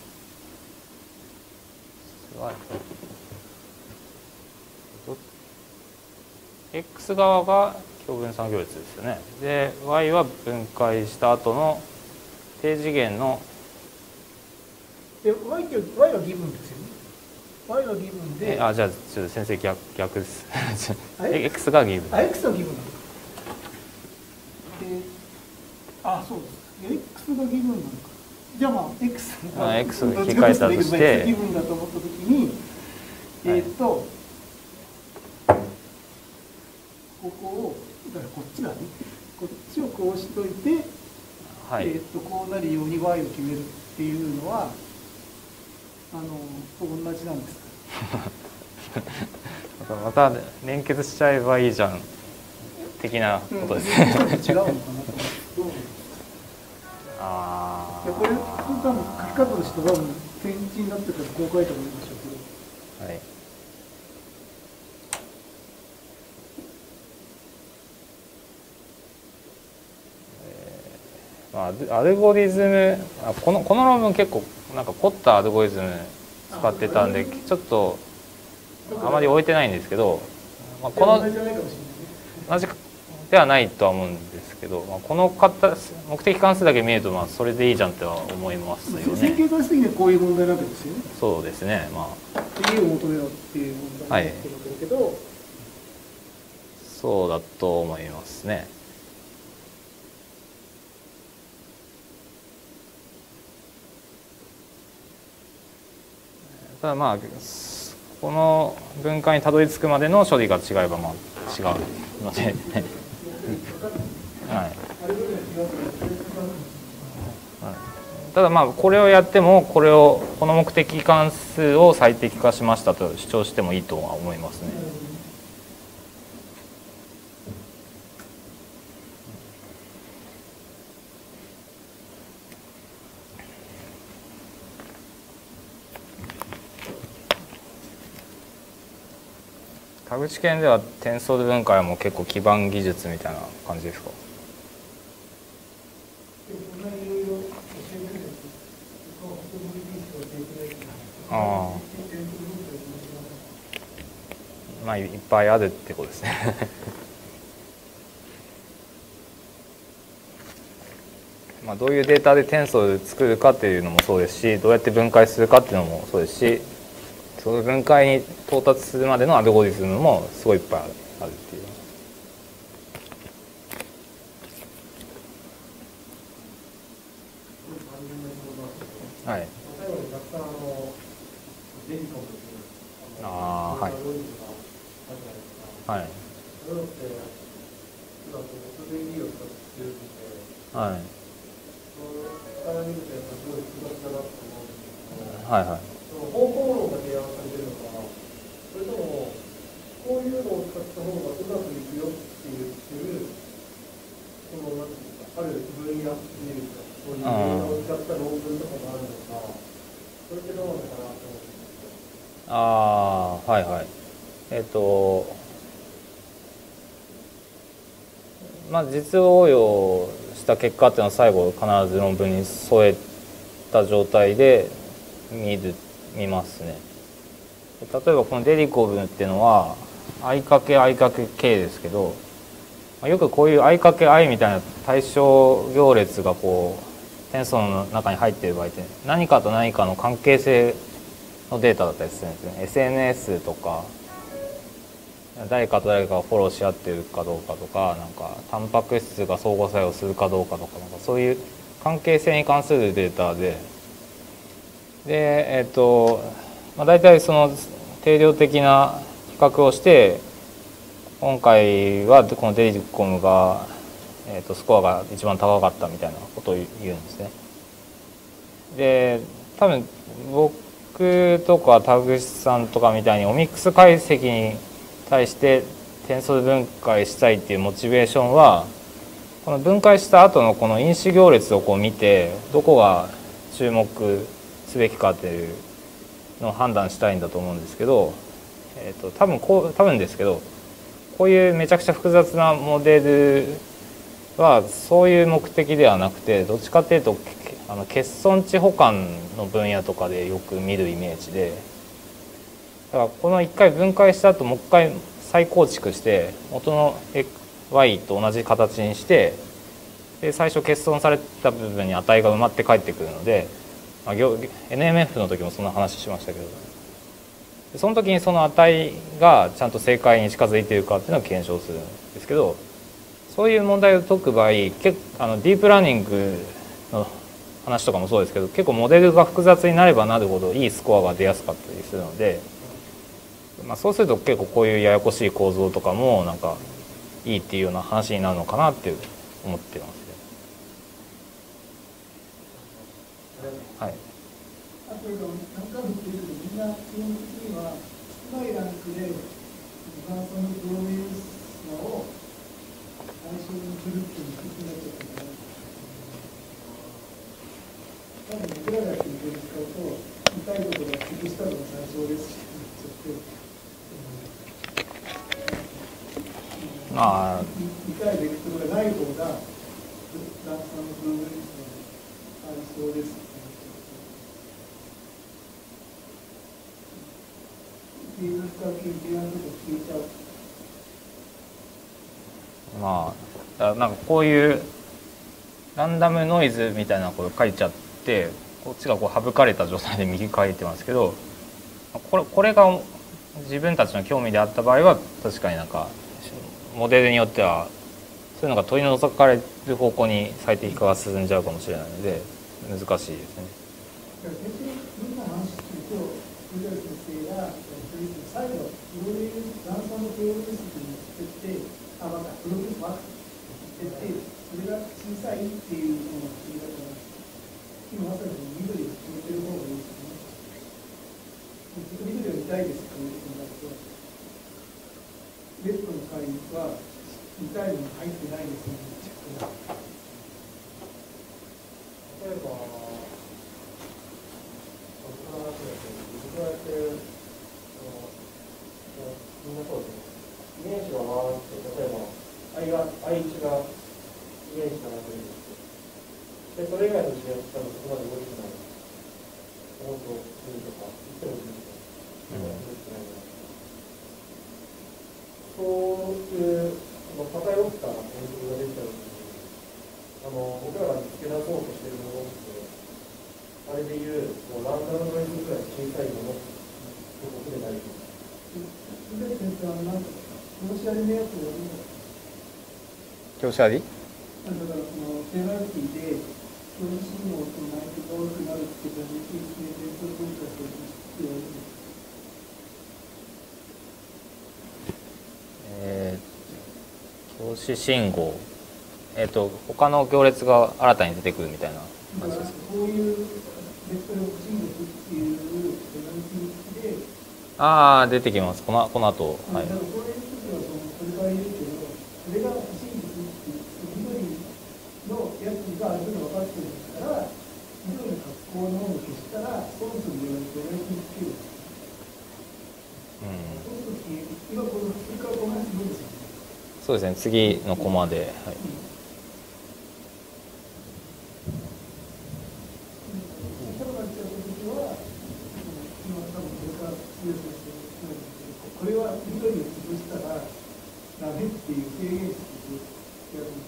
はい。X 側が共分散行列ですよね。で Y は分解した後の低次元ので Y って Y はギブンですよね。Y はギブンで、 あ、じゃあちょっと先生逆逆です。X がギブン。 あ、X はギブンなのか。で、あ、そうです。X がギブンなのか。じゃあまあ X が X が引き換えたとして、 ギブンだと思ったときに、えー、っと、はい、ここをだからこっちだね。こっちをこうしといて、はい、えー、っとこうなるように Y を決めるっていうのは。あのと同じなんですか？また連結しちゃえばいいじゃん的なことですね。 うん、違うのかなと思って。 ああ。 これ多分書き方として多分点字になってたらこう書いた方がいいんでしょうけど。 はい。まあ、アルゴリズム、あこのこの論文結構なんか凝ったアルゴリズム使ってたんでちょっとあまり置いてないんですけど、まあ、この同じではないとは思うんですけど、まあ、この方目的関数だけ見るとまあそれでいいじゃんとは思いますよね。 線形関数的にはこういう問題なわけですよね。 そうですね。まあ A を求めろっていう問題になってるわけだけど、はい、 そうだと思いますね。 ただまあこの分解にたどり着くまでの処理が違えばまあ違うので、はい、ただまあこれをやってもこれをこの目的関数を最適化しましたと主張してもいいとは思いますね。田口研ではテンソール分解はもう結構基盤技術みたいな感じですか？ああ、まあいっぱいあるってことですね。まあどういうデータでテンソール作るかっていうのもそうですし、どうやって分解するかっていうのもそうですし、その分解に到達するまでのアルゴリズムもすごいいっぱいあるっていう。はい。ああ、はい。はい。はい。はいはい。 方法論が提案されてるのか、それともこういうのを使った方がうまくいくよっていう、そのなんていうか、ある分野っていうか、そういうデータを使った論文とかがあるのか、それってどうなのかなと思って。 ああ、はいはい。えっと、まあ実応用した結果っていうのは最後必ず論文に添えた状態で見る。見ますね。例えばこのデリコブっていうのは i かけ i かけ k ですけど、よくこういう i かけ i みたいな対象行列がこうテンソーの中に入っている場合って何かと何かの関係性のデータだったりするんですね。 エスエヌエス とか誰かと誰かがフォローし合ってるかどうかとか、なんかタンパク質が相互作用するかどうかとか、なんかそういう関係性に関するデータで、でえっと、まあ、大体その定量的な比較をして、今回はこのデリコムが、えっと、スコアが一番高かったみたいなことを言うんですね。で多分僕とか田口さんとかみたいにオミックス解析に対してテンソール分解したいっていうモチベーションは、この分解した後のこの因子行列をこう見てどこが注目すべきかというのを判断したいんだと思うんですけど、えー、と多分こう多分ですけどこういうめちゃくちゃ複雑なモデルはそういう目的ではなくて、どっちかっていうとあの欠損値補完の分野とかでよく見るイメージで、だからこのいっかい分解した後もう一回再構築して元の y と同じ形にして、で最初欠損された部分に値が埋まって帰ってくるので、まあ、エヌエムエフ の時もそんな話しましたけど、その時にその値がちゃんと正解に近づいているかっていうのを検証するんですけど、そういう問題を解く場合、結あのディープラーニングの話とかもそうですけど、結構モデルが複雑になればなるほどいいスコアが出やすかったりするので、まあ、そうすると結構こういうややこしい構造とかもなんかいいっていうような話になるのかなって思ってます。はい。 あと、何回も言ってるけど、みんな基本的には少ないランクで一番そのプロミュースを最初にするっていうのになっちゃったから、多分僕らがやってるケース使うと痛いことが潰したのが最初ですしなっちゃって、ああ痛いベクトルがない方がランサムプロミュースの対象です。 まあなんかこういうランダムノイズみたいなこと書いちゃって、こっちがこう省かれた状態で右書いてますけど、これこれが自分たちの興味であった場合は確かになんかモデルによってはそういうのが取り除かれる方向に最適化が進んじゃうかもしれないので難しいですね。 藤原先生が最後プロレス男装のプロレスに作ってあまたプロレスマークって言ってそれが小さいっていうのを聞いたから今まさに緑を決めてる方がいいですね。緑を見たいですっていうのだとレッドの会は見たいのに入ってないですね。 例えば僕の話だと僕がやってるみんなそうですね。遺伝子が回って例えば愛が愛知が遺伝子がなくてでそれ以外の字は多分そこまで大きくない本当にとか言ってもいいですそういう偏った研究ができたのにあの僕らが見つけ出そうとしているものってあれでいうこうランダムノイズくらい小さいものって僕でないです。 それで先生は何か教師ありのやつをやるんですか。 教師あり？ だからそのペナルティで教師信号と内容が悪くなるっていうか、実際に伝統文化としてやるんですか。 えー、教師信号、えっと他の行列が新たに出てくるみたいな話ですか。 そういうベクトルを信号っていうペナルティで、 ああ出てきます。このこの後、はい。 だからこれについてはそのそれから言うけど、それが欲しいんですっていう緑のやつがあるの分かってるんですから、緑の格好のものを消したらそもそも言われてないにつける。そうすると今このそれからこの話どうですか。 そうですね。次のコマで、はい。 これは緑を潰したらダメっていう制限してやるんです。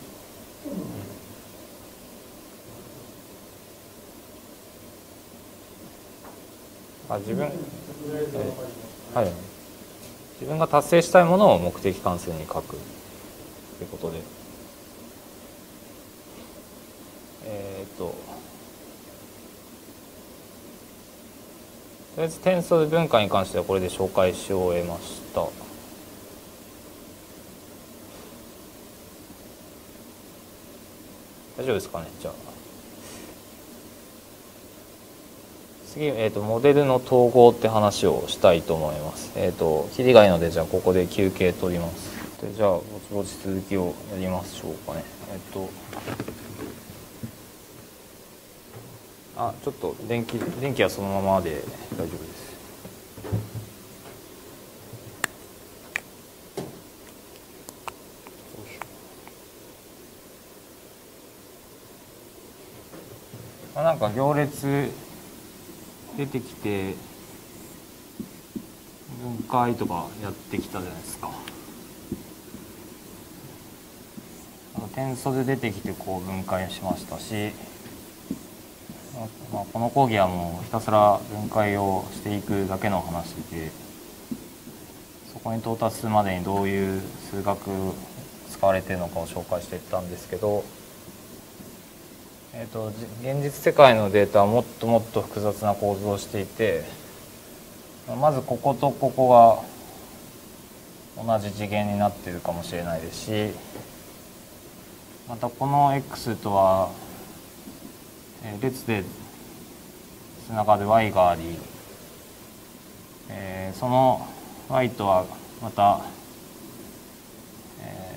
あ自分、はい、自分が達成したいものを目的関数に書くということで、えっととりあえず転送分解に関してはこれで紹介し終えました。大丈夫ですかね。じゃあ次、えーと、モデルの統合って話をしたいと思います。えっと、切りがいいので、じゃあここで休憩取ります。でじゃあ、ぼちぼち続きをやりましょうかね。えっと、あ、ちょっと電気、電気はそのままで大丈夫です。まあ、なんか行列出てきて分解とかやってきたじゃないですか。転送で出てきてこう分解しましたし、まあ、この講義はもうひたすら分解をしていくだけの話で、そこに到達するまでにどういう数学使われているのかを紹介していったんですけど、えーと、現実世界のデータはもっともっと複雑な構造をしていて、まずこことここが同じ次元になっているかもしれないですし、またこの X とは列でつながる Y があり、えー、その Y とはまた、え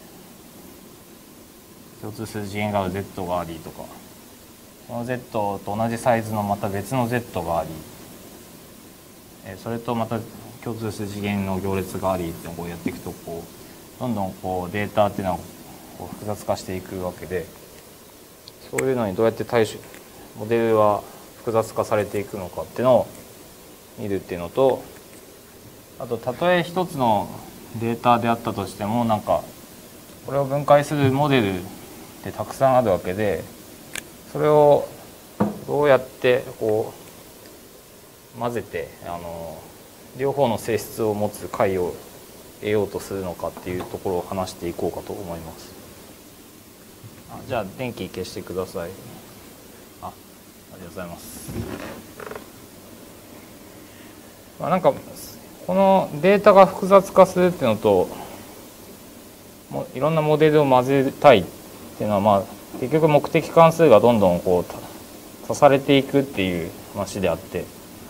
ー、共通する次元がある Z がありとか、その Z と同じサイズのまた別の Z があり、えー、それとまた共通する次元の行列がありっていうのをやっていくと、こうどんどんこうデータっていうのはこう複雑化していくわけで、そういうのにどうやって対処モデルは複雑化されていくのかっていうのを見るっていうのと、あとたとえ一つのデータであったとしても、なんかこれを分解するモデルってたくさんあるわけで、それをどうやってこう混ぜてあの両方の性質を持つ解を得ようとするのかっていうところを話していこうかと思います。あ、じゃあ電気消してください。あ、ありがとうございます。 まあ、なんかこのデータが複雑化するっていうのともいろんなモデルを混ぜたいっていうのは、まあ、結局目的関数がどんどんこう足されていくっていう話であって、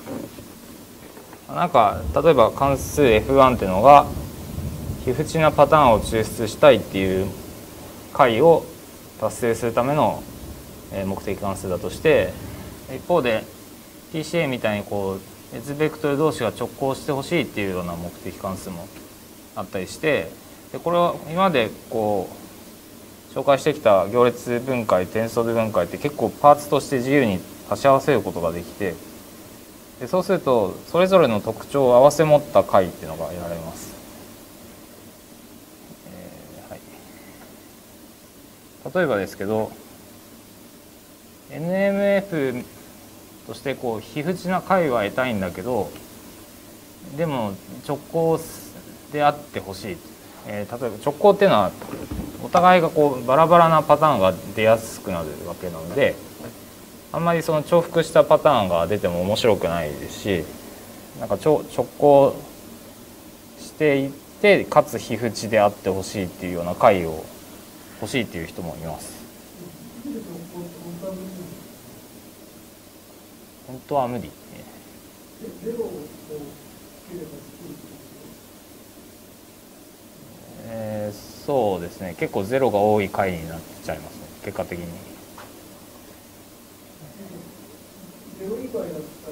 なんか例えば関数 エフワン っていうのが非不知なパターンを抽出したいっていう解を達成するための目的関数だとして、一方で ティーシーエー みたいにこう別ベクトル同士が直行してほしいっていうような目的関数もあったりして、でこれは今までこう紹介してきた行列分解転送分解って結構パーツとして自由に足し合わせることができて、でそうするとそれぞれの特徴を併せ持った解っていうのが得られます。えーはい、例えばですけど エヌエムエフ としてこう非不知な解は得たいんだけど、でも直行であってほしい、えー、例えば直行っていうのはお互いがこうバラバラなパターンが出やすくなるわけなので、あんまりその重複したパターンが出ても面白くないですし、なんか直行していってかつ非不知であってほしいっていうような解を欲しいっていう人もいます。本当は無理。えー、そうですね。結構ゼロが多い解になっちゃいますね。結果的に。 ゼロ以外だったらだって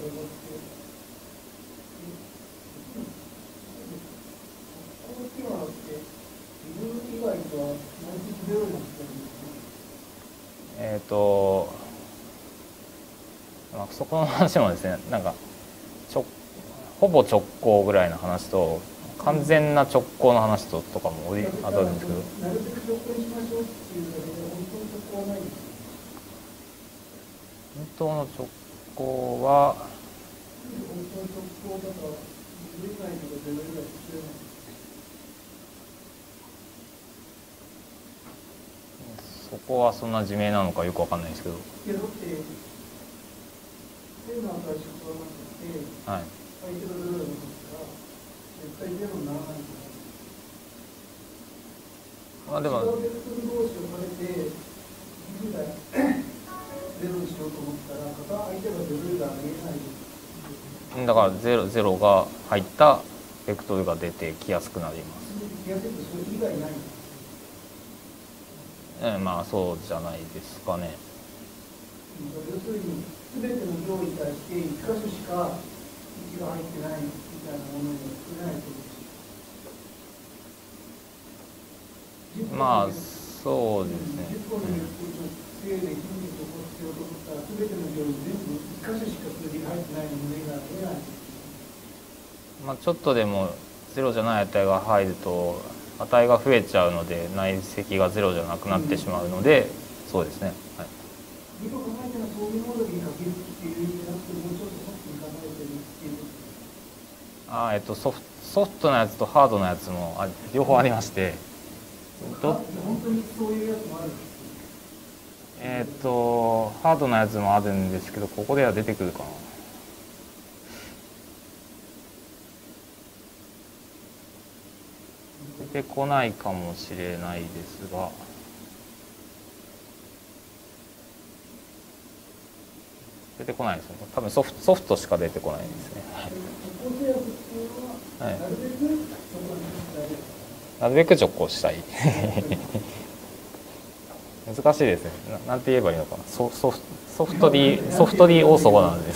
このテーマだって自分以外とは毎日ゼロになってるんですね。 えっと、まあ、そこの話もですね、なんかちょほぼ直行ぐらいの話と完全な直行の話ととかもあるんですけど、 なるべく直行にしましょうっていうだけで本当に直行はないんですよ。 本当の直行は本当の直行だからゼロ以外とかゼロ以外必要ない。 そこはそんな自明なのかよくわかんないですけど。 いやだって変な新しく取らなくて、 はい。 相手がゼロだとしたら絶対ゼロにならないと思う。 まあでも違うベクトル同士を変えてにじゅう代ゼロにしようと思ったら相手がゼロ以外ありえないです。 だからゼロ、ゼロが入ったベクトルが出てきやすくなります。 気がするとそれ以外ないんです。 えー、まあそうじゃないですかね。 要するに全ての行為に対して一箇所しかいちが入ってないみたいなものには作れないと思うし、 まあそうですね。 じゅっこの直径で筋肉を起こしようと思ったら全ての行為に全部一箇所しか数字が入ってないのでが出ない。 まあちょっとでもゼロじゃない値が入ると値が増えちゃうので内積がゼロじゃなくなってしまうので、うん、そうですね。はい。 理論を考えたらそういう能力にかけるっていう意味じゃなくてもうちょっとソフトに考えてるっていう。 あえっとソフソフトなやつとハードなやつもあ両方ありまして。 ど本当にそういうやつもある。 えっとハードなやつもあるんですけどここでは出てくるかな。出てこないかもしれないですが、出てこないですね。多分ソフト、ソフトしか出てこないですね。はい、なるべく直行したい。難しいですね。な、なんて言えばいいのかな。ソ、ソフト、ソフト D、ソフト D 大そこなんで。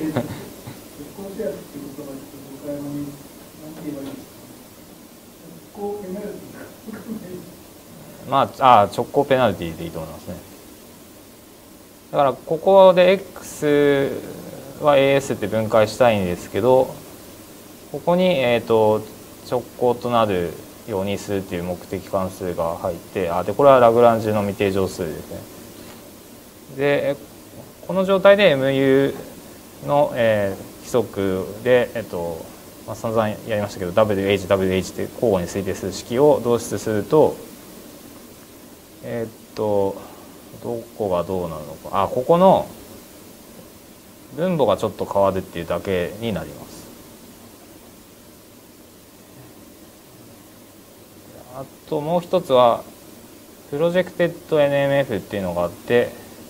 まあ、ああ、直行ペナルティでいいと思いますね。だからここで X は エーエス って分解したいんですけど、ここに、えーと、直行となるようにするっていう目的関数が入って、あでこれはラグランジュの未定常数ですね。でこの状態で エムユー の、えー、規則で、えーとまあ、散々やりましたけど ダブリューエイチダブリューエイチ って交互に推定する式を導出すると、えっとどこがどうなるのか、あここの分母がちょっと変わるっていうだけになります。 ともう一つはプロジェクテッド エヌエムエフ っていうのがあって、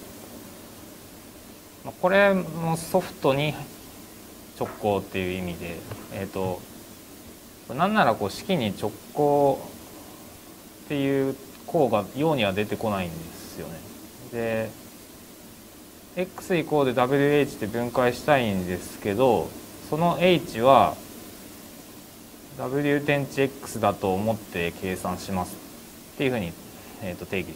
これもソフトに直行っていう意味で、えっとなんならこう式に直行っていう項がようには出てこないんですよね。で x イコール ダブリューエイチ って分解したいんですけど、その h は ダブリュー 点値 x だと思って計算しますっていうふうに、えー、と定義します。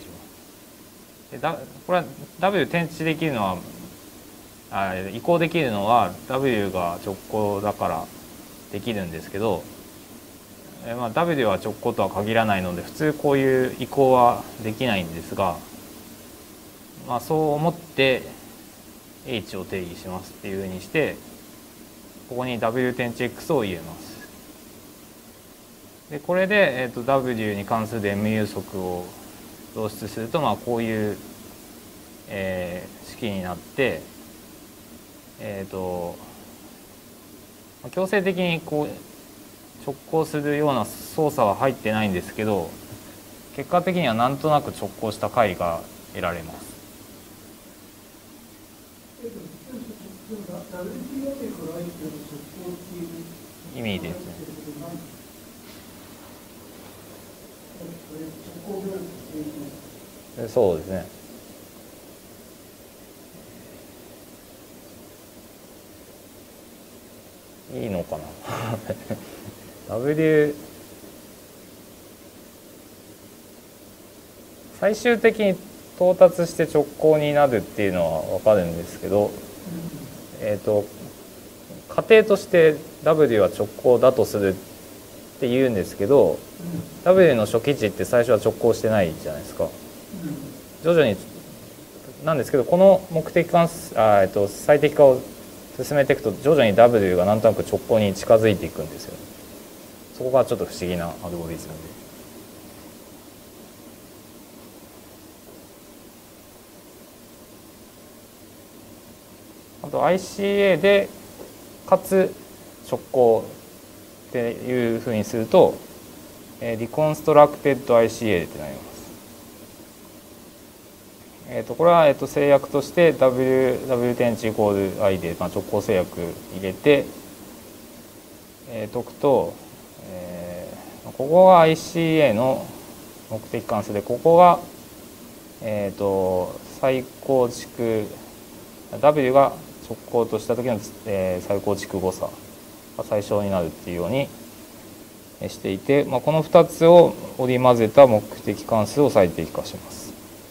でだこれは w 点値できるのはあ移行できるのは w が直行だからできるんですけど、えーまあ、w は直行とは限らないので普通こういう移行はできないんですが、まあ、そう思って h を定義しますっていうふうにして、ここに w 点値 x を入れます。でこれで、えー、と w に関する エムユー 則を導出すると、まあ、こういう、えー、式になって、えー、と強制的にこう直行するような操作は入ってないんですけど、結果的にはなんとなく直行した解が得られます。意味ですね。そうですね。いいのかなW 最終的に到達して直行になるっていうのは分かるんですけど、えっと仮定として W は直行だとするって言うんですけど、W の初期値って最初は直行してないじゃないですか。徐々になんですけど、この目的関数あ、えっと、最適化を進めていくと徐々に W がなんとなく直行に近づいていくんですよ。そこがちょっと不思議なアルゴリズムで。あと アイシーエー でかつ直行っていうふうにすると、リコンストラクテッド アイシーエー ってなります。えー、とこれはえーと制約として W, W 点値イコール i で、まあ、直行制約入れて、えー、解くと、えー、ここが アイシーエー の目的関数で、ここが、えー、と再構築 W が直行とした時の、えー、再構築誤差が最小になるっていうようにしていて、まあ、このふたつを織り交ぜた目的関数を最適化します。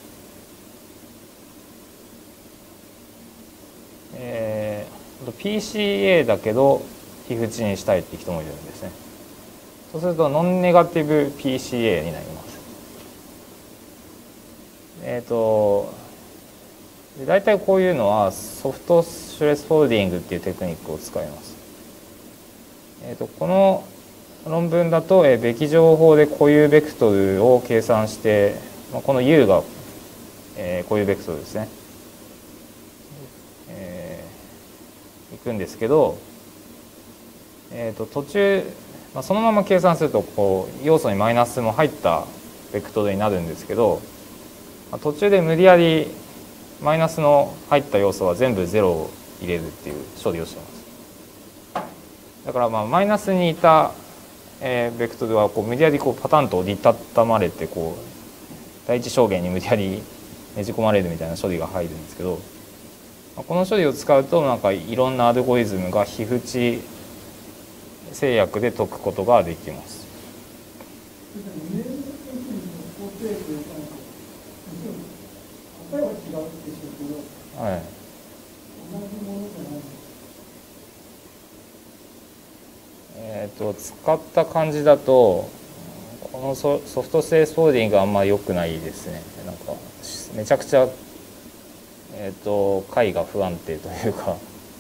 えー、ピーシーエー だけど非縁にしたいって人もいるんですね。そうするとノンネガティブ ピーシーエー になります。えっと大体こういうのはソフトストレスフォールディングっていうテクニックを使います。えっとこの論文だと、えー、べき情報で固有ベクトルを計算して、まあ、この U が、えー、固有ベクトルですね。いくんですけど、えー、と途中、まあ、そのまま計算するとこう要素にマイナスも入ったベクトルになるんですけど、まあ、途中で無理やりマイナスの入った要素は全部ゼロを入れるっていう処理をします。だからまあマイナスにいた、えー、ベクトルはこう無理やりこうパタンと折りたたまれて、こう第一象限に無理やりねじ込まれるみたいな処理が入るんですけど、この処理を使うとなんかいろんなアルゴリズムが非縁制約で解くことができます。はい。えっと使った感じだとこのソフトスペースフォールディングがあんまり良くないですね。なんかめちゃくちゃえー、と解が不安定というか、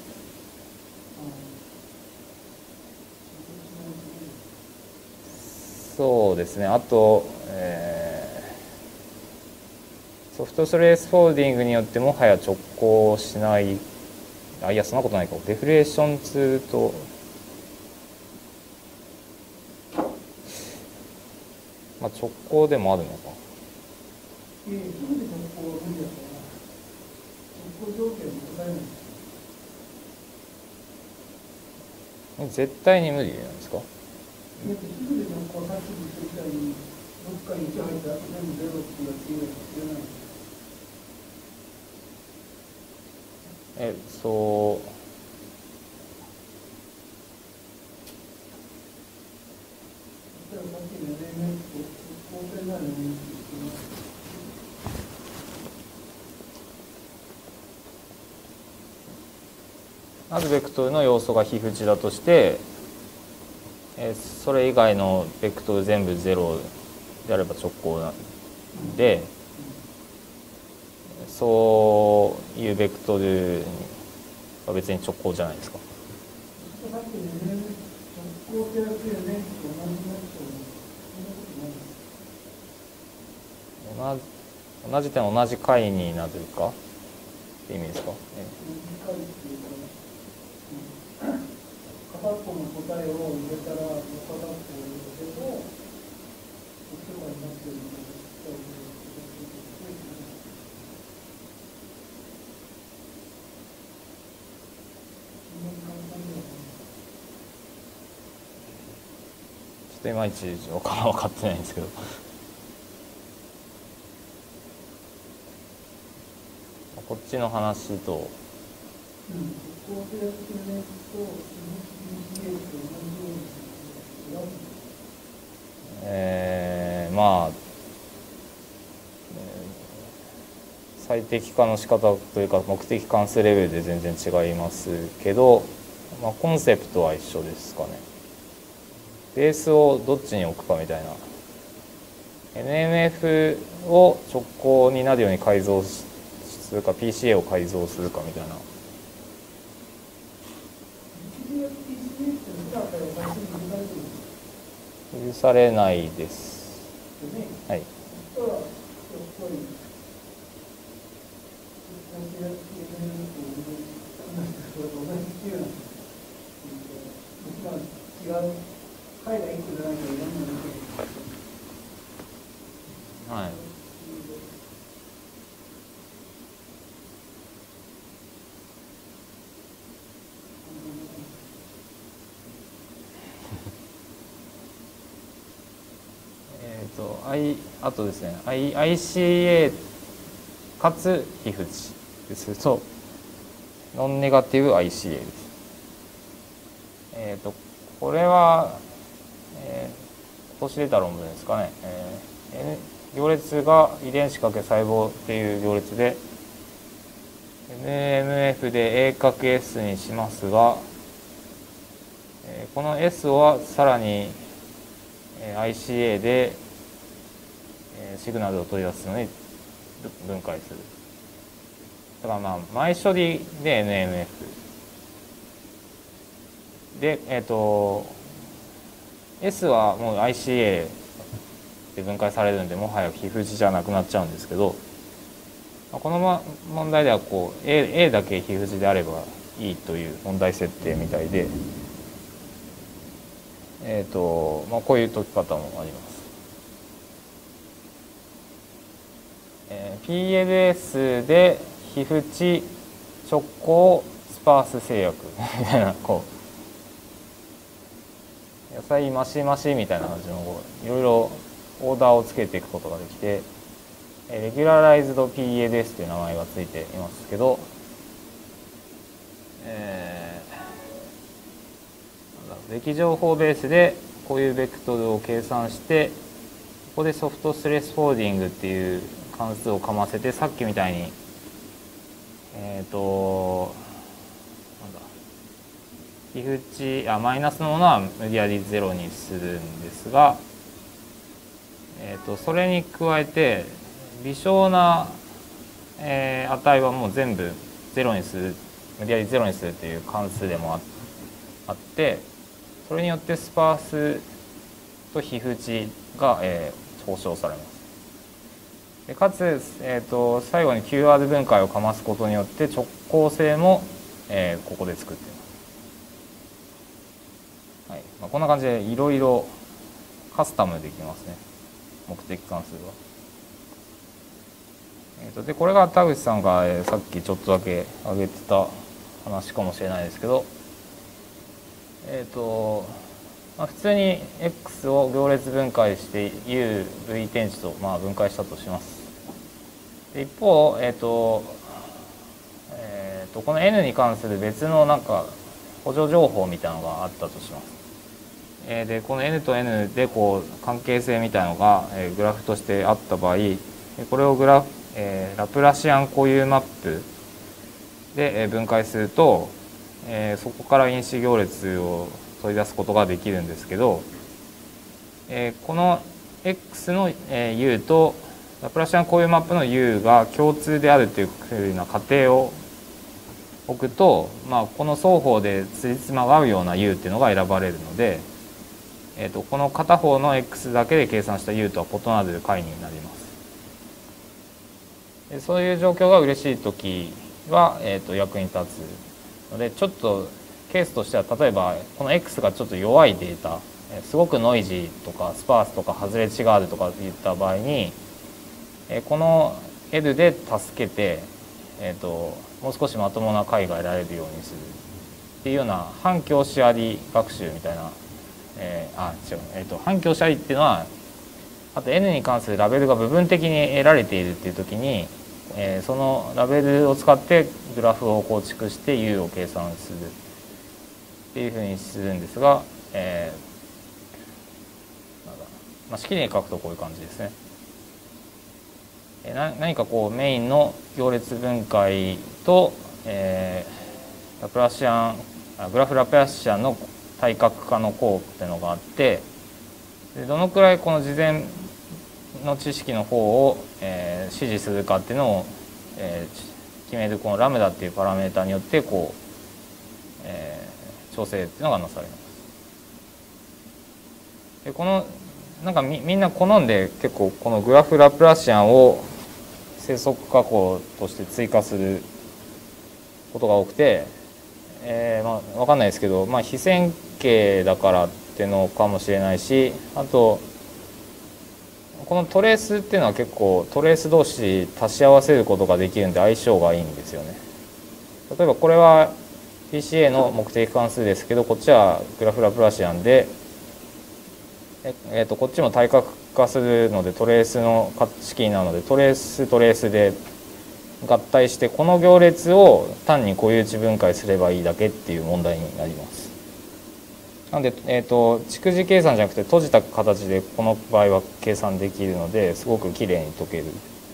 そうですね。あと、えー、ソフトスレースフォールディングによってもはや直行しない、あいやそんなことないか、デフレーションツールと、 まあ、直行でもあるのか。 えー、すぐで直行は無理だから、直行条件を答えないんですよ。 絶対に無理なんですか。 だってすぐで直行、さっき言ったみたいに、どっかにいち入ったら全部ゼロっていうやつ以外必要ないんですよ。 えそうさっきのエレメント、構成なるエレメントですけど、 あるベクトルの要素が非縁だとして、えー、それ以外のベクトル全部ゼロであれば直行なんで、そういうベクトルは別に直行じゃないですか。 さっきのエレメント、直行性のエレメントと同じになっちゃうの、そんなことないです。 同じ同じ点同じ解になるかって意味ですか。 短いっていうか、うん、片っぽの答えを入れたら、もう片っぽを入れても、一緒になってるので、 ちょっといまいち分かってないんですけど。こっちの話と、うん、構成的な面と ビーシーエー と同じようにえー、まあ、最適化の仕方というか目的関数レベルで全然違いますけど、まあ、コンセプトは一緒ですかね。ベースをどっちに置くかみたいな。エヌエムエフ を直行になるように改造するか ピーシーエー を改造するかみたいな。許されないです。はい。はい。えっと、I、あとですね、I、アイシーエー かつ非縁ですると、ノンネガティブ アイシーエー です。えっと、これは、えー、今年出た論文ですかね。えー N、行列が遺伝子かけ細胞っていう行列で、エヌエムエフ で A×S にしますが、えー、この S はさらに アイシーエー でシグナルを取り出すのに分解する。だからまあ前処理で エヌエムエフ で、えっと S はもう アイシーエー で分解されるんで、もはや非縁じゃなくなっちゃうんですけど、この問題ではこう A, A だけ非縁であればいいという問題設定みたいで、えっとまあ、こういう解き方もあります。えー、ピーエルエス で非縁直行スパース制約みたいな、こう野菜マシマシみたいな感じのいろいろオーダーをつけていくことができて、レギュラライズド ピーエルエス という名前がついていますけど、えー、べき情報ベースでこういうベクトルを計算して、ここでソフトスレスフォーディングっていう関数をかませて、さっきみたいにえっとなんだ非縁あマイナスのものは無理やりゼロにするんですが、えー、とそれに加えて微小な、えー、値はもう全部ゼロにする、無理やりゼロにするという関数でも あ, あって、それによってスパースと非縁が、えー、保証されます。でかつ、えー、と最後に キューアール 分解をかますことによって直行性も、えー、ここで作っています。はいまあ、こんな感じでいろいろカスタムできますね。 目的関数は。えー、とでこれが田口さんが、えー、さっきちょっとだけ挙げてた話かもしれないですけど、えっ、ー、と、まあ、普通に X を行列分解して U、V 点値と、まあ、分解したとします。で一方、えっ、ー、と、えー、とこの N に関する別のなんか補助情報みたいなのがあったとします。えー、でこの N と N でこう関係性みたいなのが、えー、グラフとしてあった場合、これをグラフ、えー、ラプラシアン固有マップで分解すると、えー、そこから因子行列を取り出すことができるんですけど、えー、この X の U とラプラシアン固有マップの U が共通であるというふうな仮定を置くと、まあ、この双方で辻褄が合うような U っていうのが選ばれるので、えー、とこの片方の X だけで計算した U とは異なる解になります。でそういう状況が嬉しい時は、えー、と役に立つので、ちょっとケースとしては例えばこの X がちょっと弱いデータ、すごくノイジーとかスパースとか外れ値があるとかいった場合に、この L で助けて、えー、ともう少しまともな解が得られるようにするっていうような反教師あり学習みたいな、えー、あ違う、えー、と反教師ありっていうのは、あと N に関するラベルが部分的に得られているっていう時に、えー、そのラベルを使ってグラフを構築して U を計算するっていうふうにするんですが、えーなんだまあ、式に書くとこういう感じですね。えー、な何かこうメインの行列分解と、えー、ラプラシアングラフラプラシアンの対角化の項っていうのがあって、でどのくらいこの事前の知識の方を、えー、指示するかっていうのを、えー、決めるこのラムダっていうパラメータによってこう、えー、調整っていうのがなされます。でこのなんか み, みんな好んで結構このグラフラプラシアンを生息加工として追加することが多くて、えーまあ、分かんないですけど、まあ、非線形だからっていうのかもしれないし、あとこのトレースっていうのは結構トレース同士足し合わせることができるんで相性がいいんですよね。例えばこれは ピーシーエー の目的関数ですけど、こっちはグラフラプラシアンで、ええー、とこっちも対角化するのでトレースの式なので、トレーストレースで合体してこの行列を単に固有値分解すればいいだけっていう問題になります。なので、えー、と逐次計算じゃなくて閉じた形でこの場合は計算できるのですごくきれいに解ける、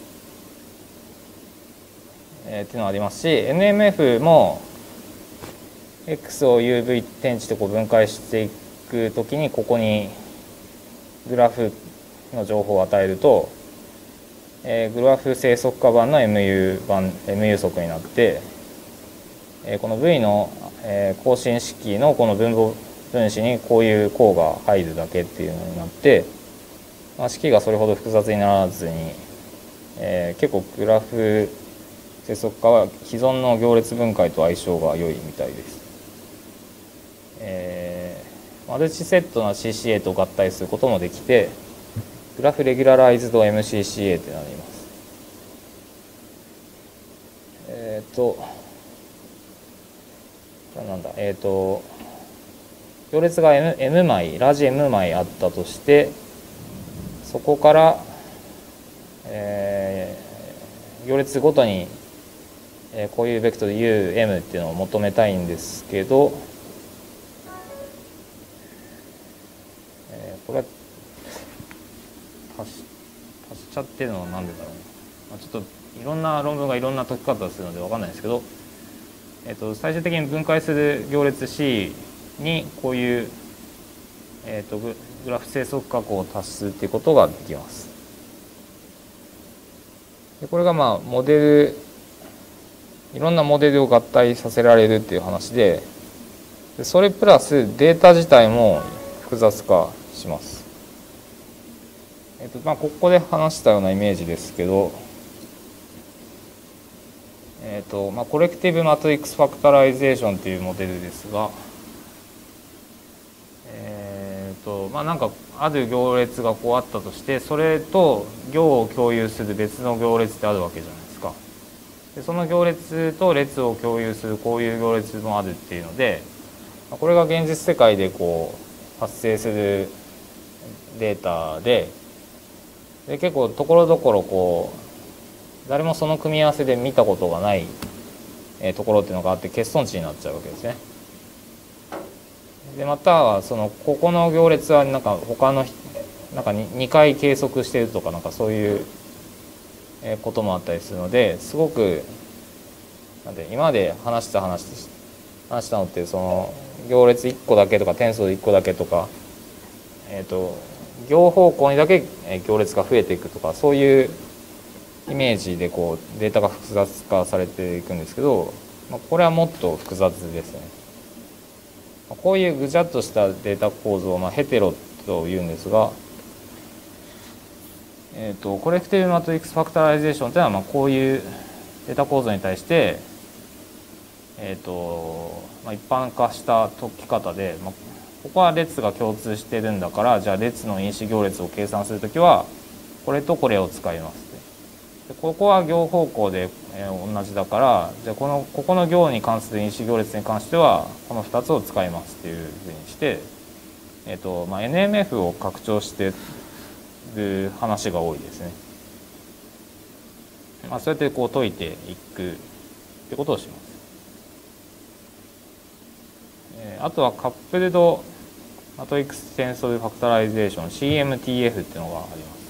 えー、っていうのがありますし、 エヌエムエフ も X を ユーブイ 点値でこう分解していくときにここにグラフの情報を与えると、えー、グラフ生息化版の エムユー 版 エムユー 則になって、えー、この V の、えー、更新式のこの分母分子にこういう項が入るだけっていうのになって、まあ、式がそれほど複雑にならずに、えー、結構グラフ生息化は既存の行列分解と相性が良いみたいです。えー、マルチセットな シーシーエー と合体することもできて、グラフレギュラライズド エムシーシーエー ってなります。えっ、ー、となんだえっ、ー、と行列が M, M 枚ラジ M 枚あったとして、そこから、えー、行列ごとに、えー、こういうベクトル ユーエム っていうのを求めたいんですけど、えー、これは足し足しちゃってるのはなんでだろう、まあ、ちょっといろんな論文がいろんな解き方をするので分かんないですけど、えー、と最終的に分解する行列 Cにこういう、えー、と グ, グラフ生息加工を足すっていうことができます。でこれがまあモデル、いろんなモデルを合体させられるっていう話で、でそれプラスデータ自体も複雑化します。えーとまあ、ここで話したようなイメージですけど、えーとまあ、コレクティブマトリックスファクタライゼーションというモデルですが、えーとまあ、なんかある行列がこうあったとして、それと行を共有する別の行列ってあるわけじゃないですか。でその行列と列を共有するこういう行列もあるっていうので、これが現実世界でこう発生するデータで、で結構ところどころこう誰もその組み合わせで見たことがないところっていうのがあって欠損値になっちゃうわけですね。でまたはそのここの行列はなんか他のなんか にかい計測しているとかなんかそういうこともあったりするので、すごくなんで今まで話した話話したのってその行列いっこだけとか点数いっこだけとか、えーと行方向にだけ行列が増えていくとかそういうイメージでこうデータが複雑化されていくんですけど、これはもっと複雑ですね。こういうぐちゃっとしたデータ構造をまあヘテロというんですが、えーとコレクティブマトリックスファクタライゼーションというのはまあこういうデータ構造に対して、えーとまあ、一般化した解き方で、まあ、ここは列が共通してるんだから、じゃあ列の因子行列を計算するときはこれとこれを使います。でここは行方向で同じだから、じゃあこのここの行に関する因子行列に関してはこのふたつを使いますっていうふうにして、えーとまあ、エヌエムエフ を拡張してる話が多いですね。まあ、そうやってこう解いていくってことをします。えー、あとはカップルドマトリックステンソルファクタライゼーション シーエムティーエフ っていうのがあります。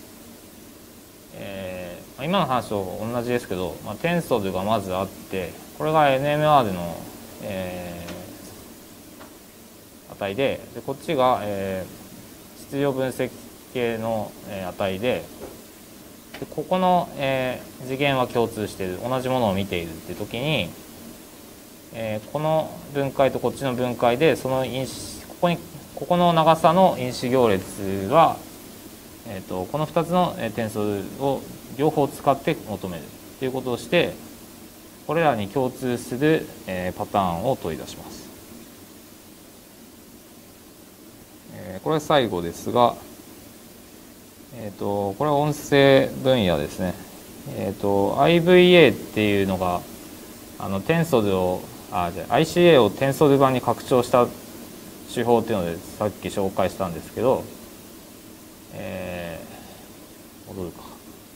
えー、今の話と同じですけど、まあ、テンソルがまずあって、これが エヌエムアール の、えー、値で、でこっちが、えー、質量分析系の、えー、値で、でここの、えー、次元は共通している、同じものを見ているっていう時に、えー、この分解とこっちの分解でその因子ここにここの長さの因子行列は、えー、とこのふたつの点数を両方使って求めるということをして、これらに共通する、えー、パターンを取り出します。えー、これ最後ですが、えー、とこれは音声分野ですね。えー、と アイブイエー っていうのがあのテンソルをあじゃあ アイシーエー をテンソル版に拡張した手法っていうのでさっき紹介したんですけど、えー、戻るか。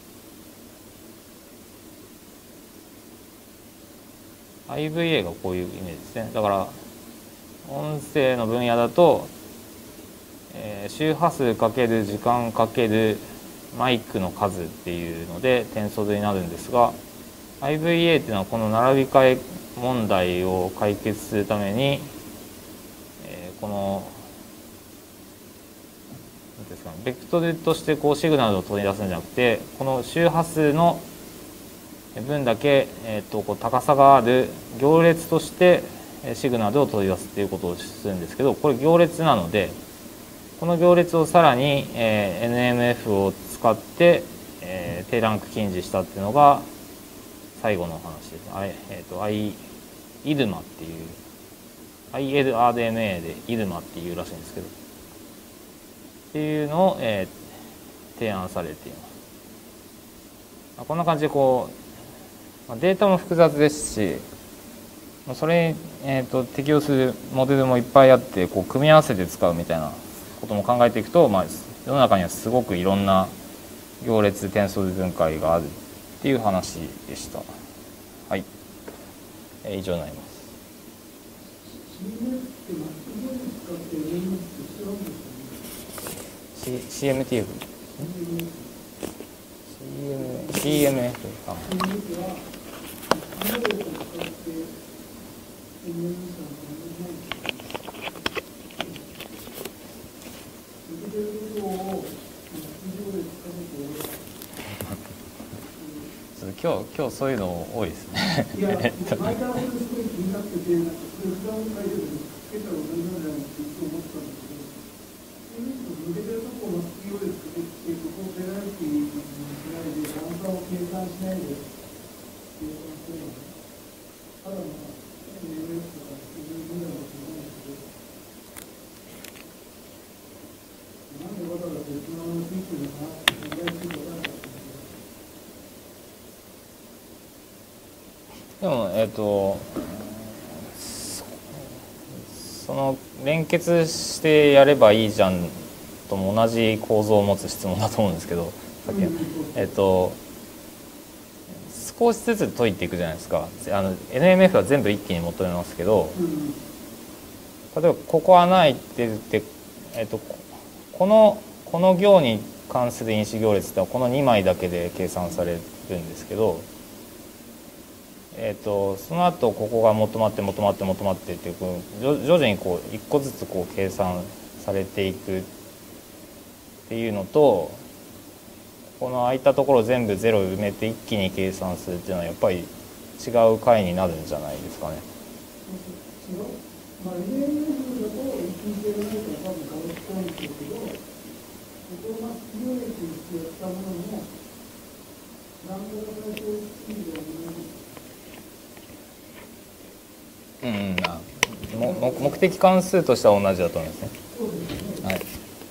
アイブイエー がこういうイメージですね。だから音声の分野だと、えー、周波数かける時間かけるマイクの数っていうのでテンソルになるんですが、 アイブイエー っていうのはこの並び替え問題を解決するために、えー、この何ですかね、ベクトルとしてこうシグナルを取り出すんじゃなくて、この周波数の分だけ、えー、とこう高さがある行列としてシグナルを取り出すっていうことをするんですけど、これ行列なので、この行列をさらに、えー、エヌエムエフ を使って、えー、低ランク近似したっていうのが最後の話です。あれ、えー、と I イルマっていう アイエルアールエムエー でイルマっていうらしいんですけど、っていうのを、えー、提案されています。こんな感じでこうデータも複雑ですし、それに、えー、と適用するモデルもいっぱいあって、こう組み合わせて使うみたいなことも考えていくと、まあ、世の中にはすごくいろんな行列点数分解があるっていう話でした。はい、えー、以上になります。シーエムティーエフ シーエムエフ あ今日今日そういうの多いですね。 いや、前からそれすごい気になってて、なんかそれ普段会でもつけたら同じなんじゃないのって思ってたんですけど、抜けてるところのスキーをつけて、そこをペナルティーにしないで、段差を計算しないで計算するので、ただの エヌエムエフ とかそういう分野だと思うんですけど、なそのままついてるのかなって意外とよくわからなかったんでもえっ、とその連結してやればいいじゃんとも同じ構造を持つ質問だと思うんですけど、さっきのえっ、と少しずつ解いていくじゃないですか。あの エヌエムエフ は全部一気に求めますけど、例えばここ穴開いてるって、えっ、とこのこの行に関する因子行列ってのはこのにまいだけで計算されるんですけど、えー、とその後ここが求まって求まって求まってっていう徐々にこう一個ずつこう計算されていくっていうのと、この空いたところ全部ゼロ埋めて一気に計算するっていうのはやっぱり違う解になるんじゃないですかね。 違う、まあ、エヌエムエフ だと一気にゼロないから多分ガロッなんですけど、ここが強いと言ったものも何度か最初スピードが見える。 うん、あもも目的関数としては同じだと思いますね。 そうですね。 はい。 い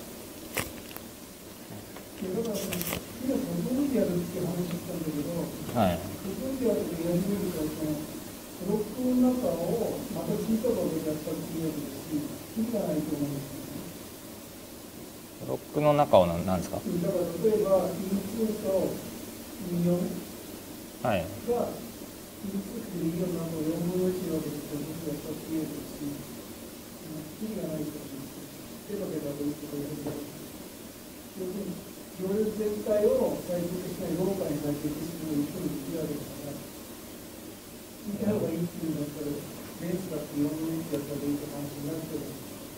やだから今どこでやるっていう話したんだけど、 はい。 どこでやるとやり得るかそのブロックの中をまた小さいことでやったっていうわけですし、意味がないと思うんですよね。 ブロックの中を何なんですか。 だから例えばインツーとインよんはい。 がインツーってインよんのよんぶんのいちのわけですよ。僕がやったっていうわけですし、意味がないと思うんですよ。ペラペラということをやると。要するに行列全体を最適しないローカルに最適するのを一緒にできるわけだから、聞いた方がいいっていうんだったら、ベースだってよんぶんのいちだったらいいって話になるけど、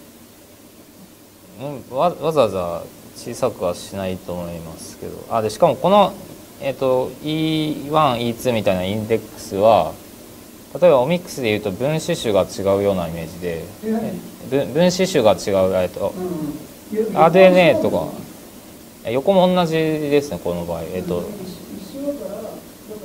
うん、わ, わざわざ小さくはしないと思いますけど、あでしかもこの、えー、と イーワン、イーツー みたいなインデックスは例えばオミックスでいうと分子種が違うようなイメージで、分分子種が違う、えっと、 うん、 アールエヌエー とか横も同じですねこの場合、えっと、 一緒だから、だから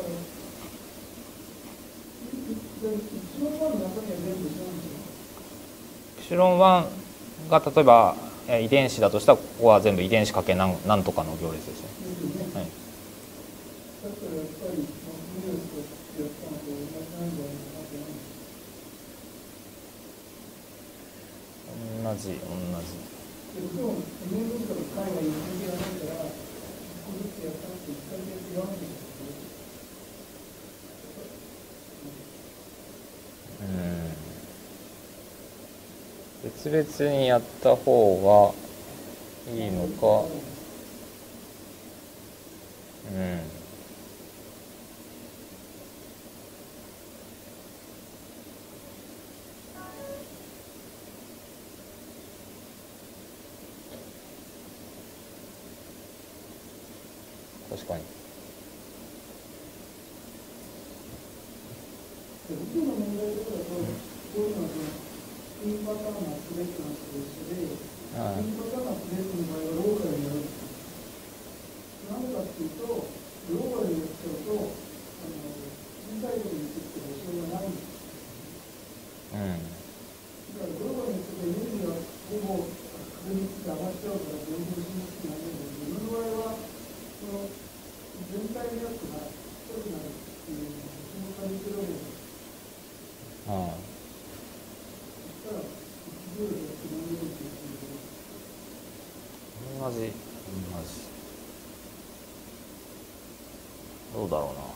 一緒の中身は全部一緒なんですよ。 エプシロンワンが例えば遺伝子だとしたらここは全部遺伝子かけ何何とかの行列ですね。 ですよね。 はい、 だからやっぱり、ニュースとやったのと同じなんじゃないかなと思うんです。 同じ同じ。 でもちろん、エヌエムエフ とか海外に関係がないから、一個ずつやったのと一回で違うんですけど、 うん別々にやった方がいいのか、うん確かに。 で僕の問題とかだと、こういうのはインパターンのアップデートの話と一緒で、インパターンのアップデートの場合はローカルにやるんですよ。なぜかっていうと、ローカルにやっちゃうと、あの小さいことについて保証がないんです。 うんだからローカルについてエネルギーがほぼ確率で上がっちゃうから全然しにくくなるんだけど、自分の場合はその全体のやつが低くなるっていうのをその感じてるわけです。 ああそしたら、いち秒でやって何秒っていう同じ同じどうだろうな。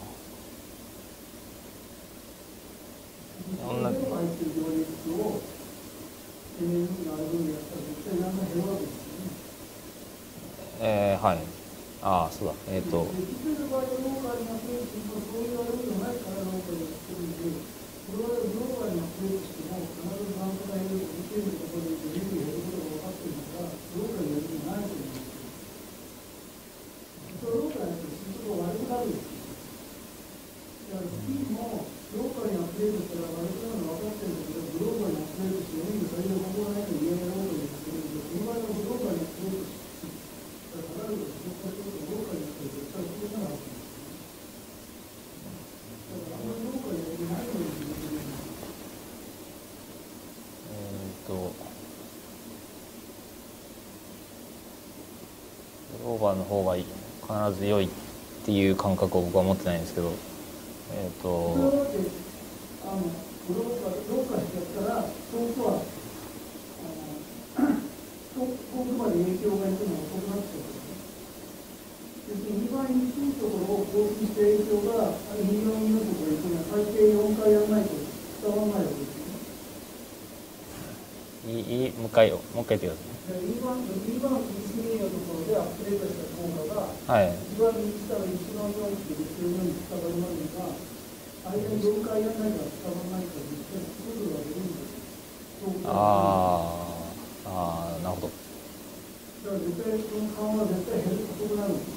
その入ってる行列をエネルギーがある分でやったら絶対何が減るわけですよね。 えー、はい。ああそうだえっ、ー、とできる場合はローカルにアップデートしてもそういうあれじゃないからローカルにやってるんで、これはローカルにアップデートしても必ず何とか減る見てるところでエネルギーが減ることが分かってるからローカルにやる気がないと思うんですよ。それはローカルにやってると質が悪くなるんですよ。だからスピードもローカルにアップデートしたら悪くなるの分かってるんだけど、グローバルにアップデートしてエネルギーが足りる方法がないと言えないローカルにやってるんで、その場合はグローバルにアップデートしてだから必ずその会社とローカルにやってる絶対そうじゃないわけです。だからあんまりローカルにやってないのにできるんです。 えっ、ー、とバーの方がいい必ず良いっていう感覚を僕は持ってないんですけど、えっ、 それはとだってあのブローカーどうかしちゃったら遠くはあの遠くまで影響がいくのが遅くなっちゃうからね。要するににばいに低いところを更新した影響がにばいのところに行くのは最低よんかいやらないと伝わらないわけですよね。 いいいいもう一回もう一回言ってくだにばんのにばんの ピーシーエー のところでアップデートした効果がさい。はい。 一番右下の一番よんっていうように伝わるまでが間によんかいやらないから伝わらないから実際に作るわけですよ。 あーあーなるほど。 だから絶対その緩和は絶対減る遅くなるんですよ。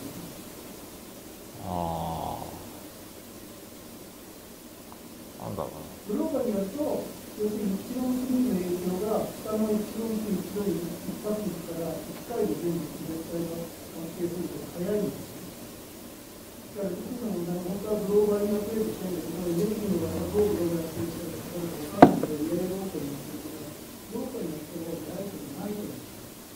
ああなんだろうな。 ブローカーによると要するにいち論数の影響が下のいち論数いち論一発ですからいっかいで全部絶対が関係すると早いんですよ。だからいつも問題本当はグローバルにアップデートしたいんだけどエネルギーの場合はどうグローバルにアップデートしたか分からないけどイエレーローカルになってるからローカルになってる方が早いことないと思う。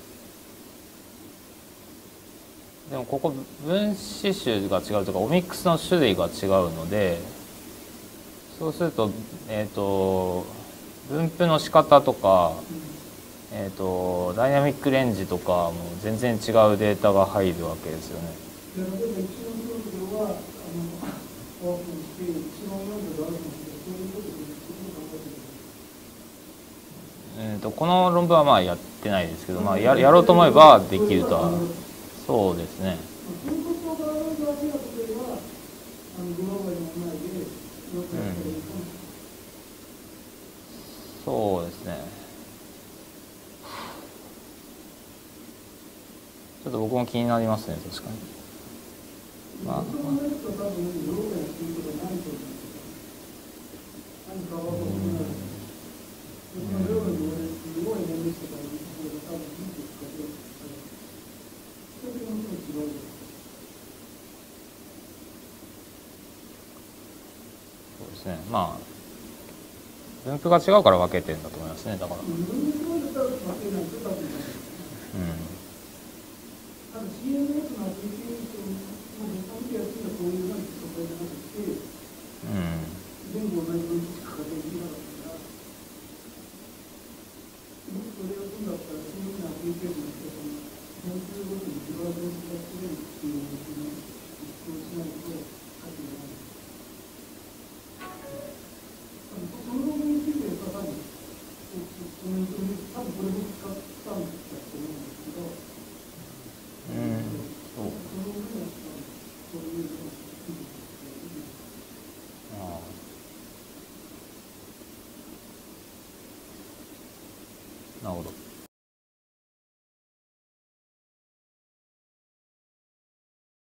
でもここ分子種が違うとかオミックスの種類が違うので、そうすると、えー、と分布の仕方とか、えー、とダイナミックレンジとかも全然違うデータが入るわけですよね。 例えばいち論数のところはあのオープンしていち論よんであるかもしれない。そういうことで考えてる。 えー、とこの論文はまあやってないですけど、まあ、や, やろうと思えばできるとは。そうですね。 そういうことがあるだけは例えばあのグローバルの前でよくやったらいいかもしれない。 そうですね。ちょっと僕も気になりますね、確かに。まあ、 僕のやつは多分グローバルっていうことはないと思う。何かは僕になる。僕のグローバルの俺すごい年齢とかいうところが多分いいですかどうですか。人々の人も違う。 そうですね。まあ分布が違うから分けてるんだと思いますね。だから。うん。 分布が違うから分けないと多分。ただ シーエムエス のアプリケーションのデータ見てやつがそういうなんて紹介じゃなくて、 うん。 全部同じ分子しかできなかったから、もしそれをするんだったら シーエムエス のアプリケーションの人に変数ごとに違う分子が作れるっていうのを実装しないと価値がない。その部分については多分、コメントに多分これ僕使ったんだと思うんですけど、 うん。そう。 その部分はそういうのを聞いてああ。なるほど。